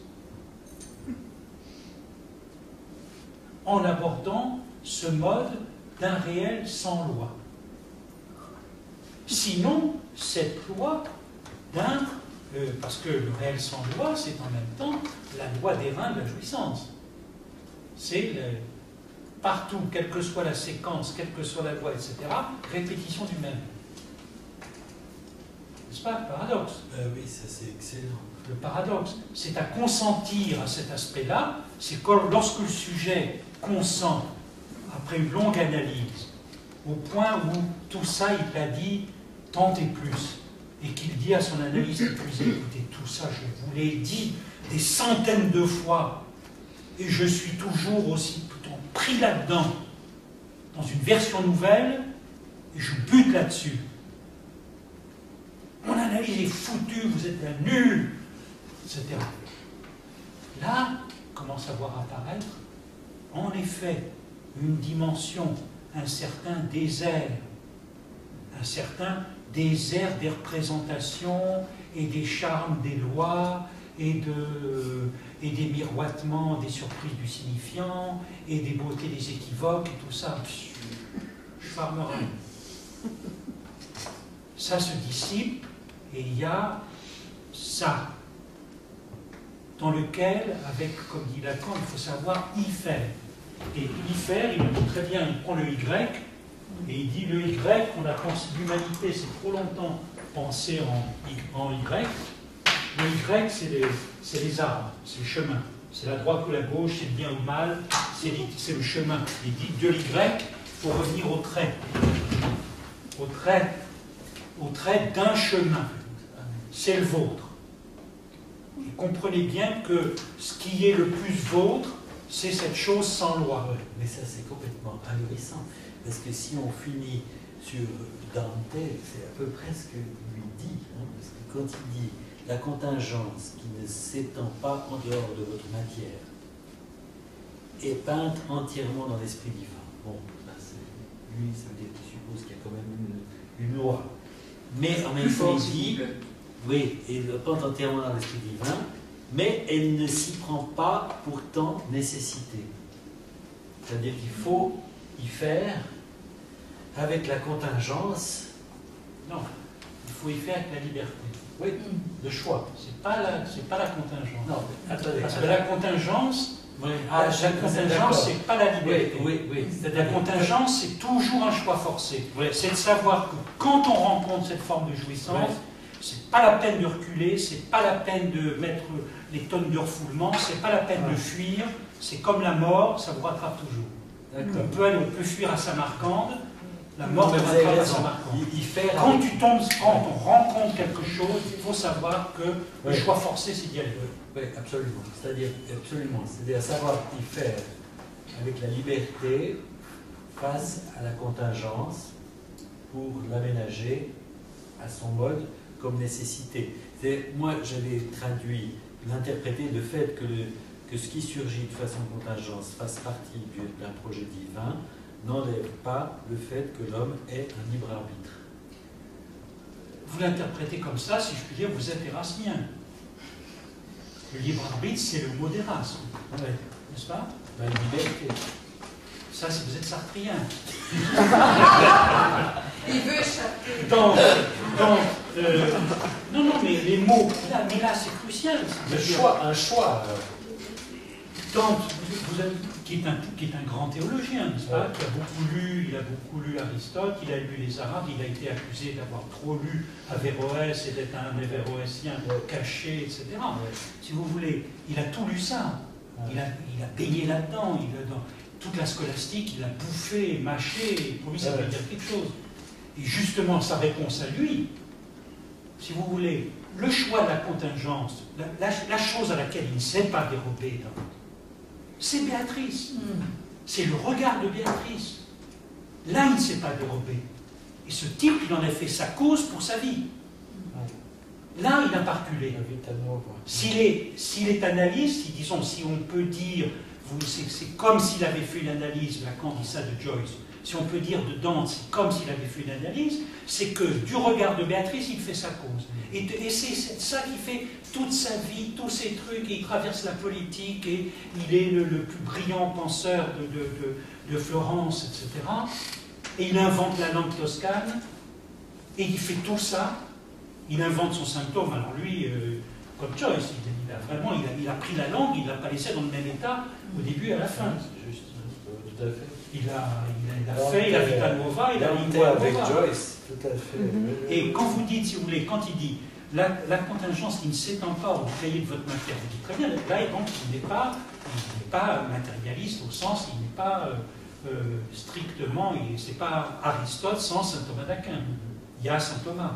en abordant ce mode d'un réel sans loi. Sinon, cette loi parce que le réel sans loi, c'est en même temps la loi des reins de la jouissance. C'est partout, quelle que soit la séquence, quelle que soit la loi, etc., répétition du même. N'est-ce pas le paradoxe? Oui, ça c'est excellent. Le paradoxe, c'est à consentir à cet aspect-là, c'est comme lorsque le sujet consent, après une longue analyse, au point où tout ça, il l'a dit tant et plus, et qu'il dit à son analyse épuisée, écoutez, tout ça, je vous l'ai dit des centaines de fois, et je suis toujours aussi pris là-dedans, dans une version nouvelle, et je bute là-dessus. Mon analyse est foutue, vous êtes un nul, etc. Là, commence à voir apparaître, en effet, une dimension, un certain désert des représentations et des charmes des lois et des miroitements, des surprises du signifiant et des beautés des équivoques et tout ça. Je farmerai. Ça se dissipe et il y a ça, dans lequel, avec, comme dit Lacan, il faut savoir y faire. Et y faire, il le dit très bien, il prend le Y, et il dit le Y, on a pensé, l'humanité s'est trop longtemps pensé en Y. Le Y, c'est les arbres, c'est le chemin. C'est la droite ou la gauche, c'est le bien ou le mal, c'est le chemin. Il dit de l'Y, il faut revenir au trait. Au trait d'un chemin. C'est le vôtre. Et comprenez bien que ce qui est le plus vôtre, c'est cette chose sans loi. Ouais, mais ça, c'est complètement ahurissant. Parce que si on finit sur Dante, c'est à peu près ce que lui dit. Hein, parce que quand il dit la contingence qui ne s'étend pas en dehors de votre matière est peinte entièrement dans l'esprit divin. Bon, là, lui, ça veut dire qu'il suppose qu'il y a quand même une loi. Mais en même temps, il dit, oui, elle est peinte entièrement dans l'esprit divin, mais elle ne s'y prend pas pourtant nécessité. C'est-à-dire qu'il faut y faire avec la contingence. Non, il faut y faire avec la liberté. Oui, le choix. C'est pas la contingence. Non, attendez. Parce que la contingence, oui. la contingence, c'est pas la liberté. Oui. La contingence, c'est toujours un choix forcé. Oui. C'est de savoir que quand on rencontre cette forme de jouissance, c'est pas la peine de reculer, c'est pas la peine de mettre les tonnes de refoulement, c'est pas la peine de fuir, c'est comme la mort, ça vous rattrape toujours. On peut fuir à Samarcande, la mort vous rattrape à Samarcande. Quand on rencontre quelque chose, il faut savoir que le choix forcé, c'est d'y aller. Oui, absolument. C'est-à-dire savoir y faire avec la liberté face à la contingence pour l'aménager à son mode comme nécessité. Moi, j'avais traduit, l'interprété le fait que ce qui surgit de façon contingence fasse partie d'un projet divin n'enlève pas le fait que l'homme ait un libre arbitre. Vous l'interprétez comme ça, si je puis dire, vous êtes érasmien. Le libre arbitre, c'est le mot d'Erasme, n'est-ce pas? La liberté. Ça, c'est vous êtes sartrien. Il veut échapper. Non, mais les mots, là c'est crucial. Un choix. Dante, qui est un grand théologien, n'est-ce pas, qui a beaucoup lu Aristote, il a lu les Arabes, il a été accusé d'avoir trop lu Averroès et d'être un averroésien caché, etc. Si vous voulez, il a tout lu ça. Il a baigné là-dedans, dans toute la scolastique, il a bouffé, mâché, et pour lui ça veut dire quelque chose. Et justement, sa réponse à lui, si vous voulez, le choix de la contingence, la chose à laquelle il ne s'est pas dérobé, c'est Béatrice. C'est le regard de Béatrice. Là, il ne s'est pas dérobé. Et ce type, il en a fait sa cause pour sa vie. Là, il n'a pas reculé. S'il est analyste, disons, si on peut dire, c'est comme s'il avait fait une analyse, Lacan dit ça de Joyce, si on peut dire de Dante, c'est comme s'il avait fait une analyse, c'est que du regard de Béatrice, il fait sa cause. Et c'est ça qui fait toute sa vie, tous ces trucs, et il traverse la politique, et il est le plus brillant penseur de Florence, etc. Et il invente la langue toscane, et il fait tout ça, il invente son symptôme. Alors lui, comme Joyce, il a pris la langue, il ne l'a pas laissé dans le même état au début et à la fin. Juste, tout à fait. Il a fait la Vita Nuova, il a Lingua avec Joyce, tout à fait. Et quand vous dites, si vous voulez, quand il dit la contingence qui ne s'étend pas au cahier de votre matière, vous dites très bien, là, donc, il n'est pas matérialiste au sens, il n'est pas strictement, c'est pas Aristote sans saint Thomas d'Aquin. Il y a saint Thomas.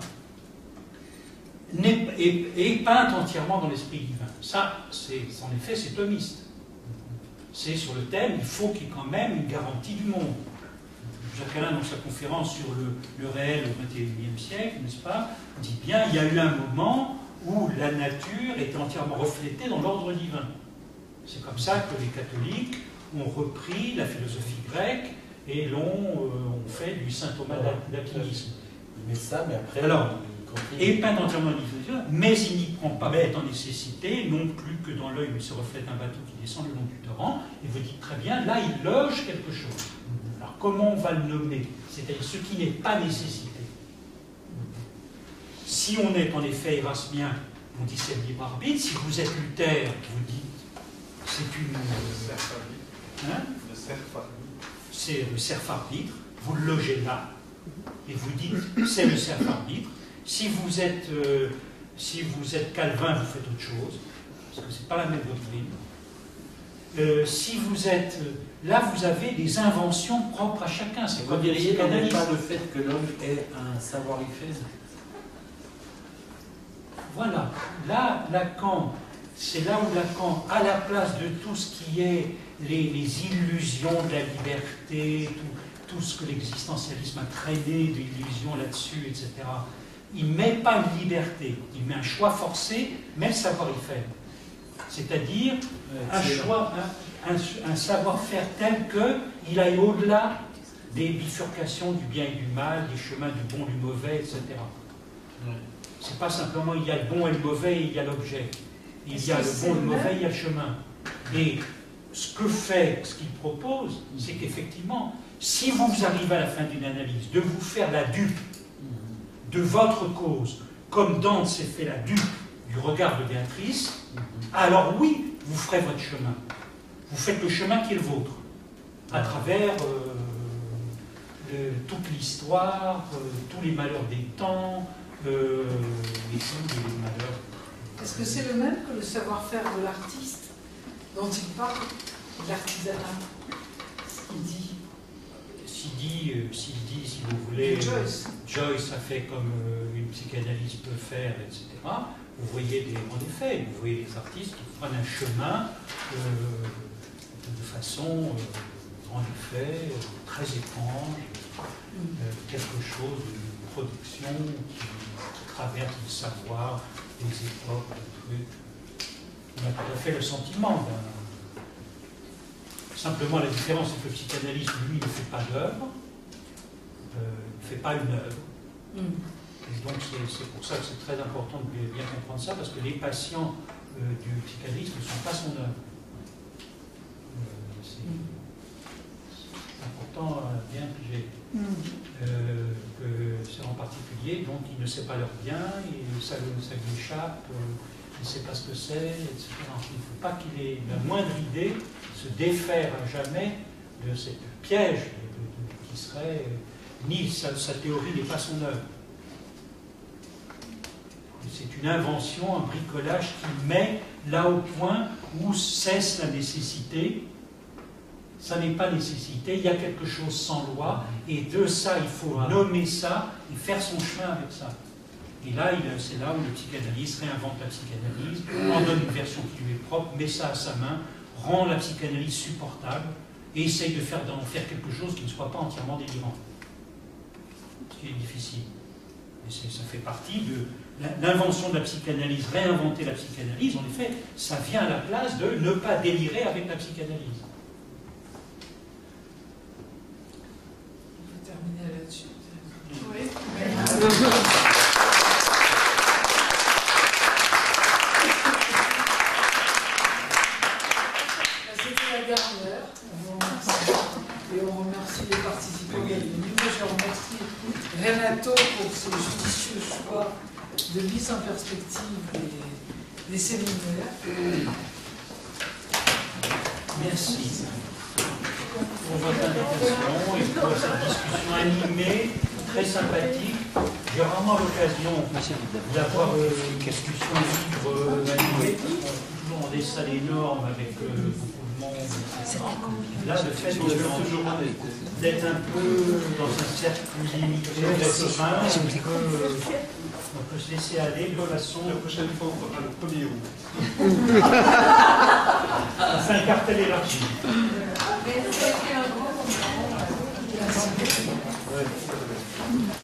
Et peinte entièrement dans l'esprit divin. Ça, en effet, c'est thomiste. C'est sur le thème, il faut qu'il y ait quand même une garantie du monde. Jacques Alain, dans sa conférence sur le réel au XXIe siècle, n'est-ce pas, dit bien, il y a eu un moment où la nature était entièrement reflétée dans l'ordre divin. C'est comme ça que les catholiques ont repris la philosophie grecque et ont fait du saint Thomas d'aquinisme. Mais ça, mais après... Alors, et peint entièrement l'illusion, mais il n'y prend pas en nécessité, non plus que dans l'œil où se reflète un bateau qui descend le long du torrent, et vous dites très bien, là il loge quelque chose. Alors comment on va le nommer? C'est-à-dire ce qui n'est pas nécessité. Si on est en effet érasmien, on dit c'est le libre arbitre. Si vous êtes Luther, vous dites c'est une... C'est le serf arbitre, vous le logez là, et vous dites c'est le serf arbitre. Si vous êtes Calvin, vous faites autre chose, parce que ce n'est pas la même doctrine. Si vous êtes... là, vous avez des inventions propres à chacun. C'est comme diriez pas le fait que l'homme ait un savoir-faire. Voilà. Là, Lacan, c'est là où Lacan, à la place de tout ce qui est les illusions de la liberté, tout ce que l'existentialisme a traîné d'illusions là-dessus, etc., il ne met pas une liberté, il met un choix forcé, mais le savoir-y-faire. C'est-à-dire un savoir-faire tel qu'il aille au-delà des bifurcations du bien et du mal, des chemins du bon, du mauvais, etc. C'est pas simplement il y a le bon et le mauvais et il y a l'objet. Il y a le bon et le mauvais, il y a le chemin. Et ce qu'il propose, c'est qu'effectivement, si vous arrivez à la fin d'une analyse, de vous faire la dupe de votre cause, comme Dante s'est fait la dupe du regard de Béatrice, alors oui, vous ferez votre chemin. Vous faites le chemin qui est le vôtre, à travers toute l'histoire, tous les malheurs des temps, et tous les malheurs. Est-ce que c'est le même que le savoir-faire de l'artiste dont il parle, de l'artisanat, ce qu'il dit? S'il dit, si vous voulez, Joyce a fait comme une psychanalyse peut faire, etc. Vous voyez, en effet, vous voyez des artistes qui prennent un chemin de façon, en effet, très étrange, quelque chose d'une production qui traverse le savoir, les époques, le truc. On a tout à fait le sentiment d'un... Simplement, la différence, c'est que le psychanalyste, lui, ne fait pas d'œuvre, ne fait pas une œuvre. Et donc, c'est pour ça que c'est très important de bien comprendre ça, parce que les patients du psychanalyste ne sont pas son œuvre. C'est important à bien piger. C'est en particulier, donc il ne sait pas leur bien, et ça lui échappe. qui ne sait pas ce que c'est, etc. Il ne faut pas qu'il ait la moindre idée de se défaire à jamais de cette piège qui serait, ni sa théorie n'est pas son œuvre. C'est une invention, un bricolage qui met là au point où cesse la nécessité. Ça n'est pas nécessité, il y a quelque chose sans loi, et de ça, il faut nommer ça et faire son chemin avec ça. Et là, c'est là où le psychanalyste réinvente la psychanalyse, en donne une version qui lui est propre, met ça à sa main, rend la psychanalyse supportable, et essaye d'en faire quelque chose qui ne soit pas entièrement délirant. Ce qui est difficile. Et ça fait partie de l'invention de la psychanalyse, réinventer la psychanalyse. En effet, ça vient à la place de ne pas délirer avec la psychanalyse. On va terminer là-dessus. Oui. C'était la dernière. On vous remercie. Et on remercie les participants qui sont venus. Moi, je remercie Renato pour ce judicieux choix de mise en perspective des séminaires. Merci pour votre invitation et pour cette discussion animée, très sympathique. J'ai rarement l'occasion d'avoir une discussion libre, animée, toujours dans des salles énormes avec beaucoup de monde. Là, le fait d'être un peu dans un cercle limité, restreint, on peut se laisser aller de façon... La prochaine fois, on fera le 1er août. C'est un cartel élargi.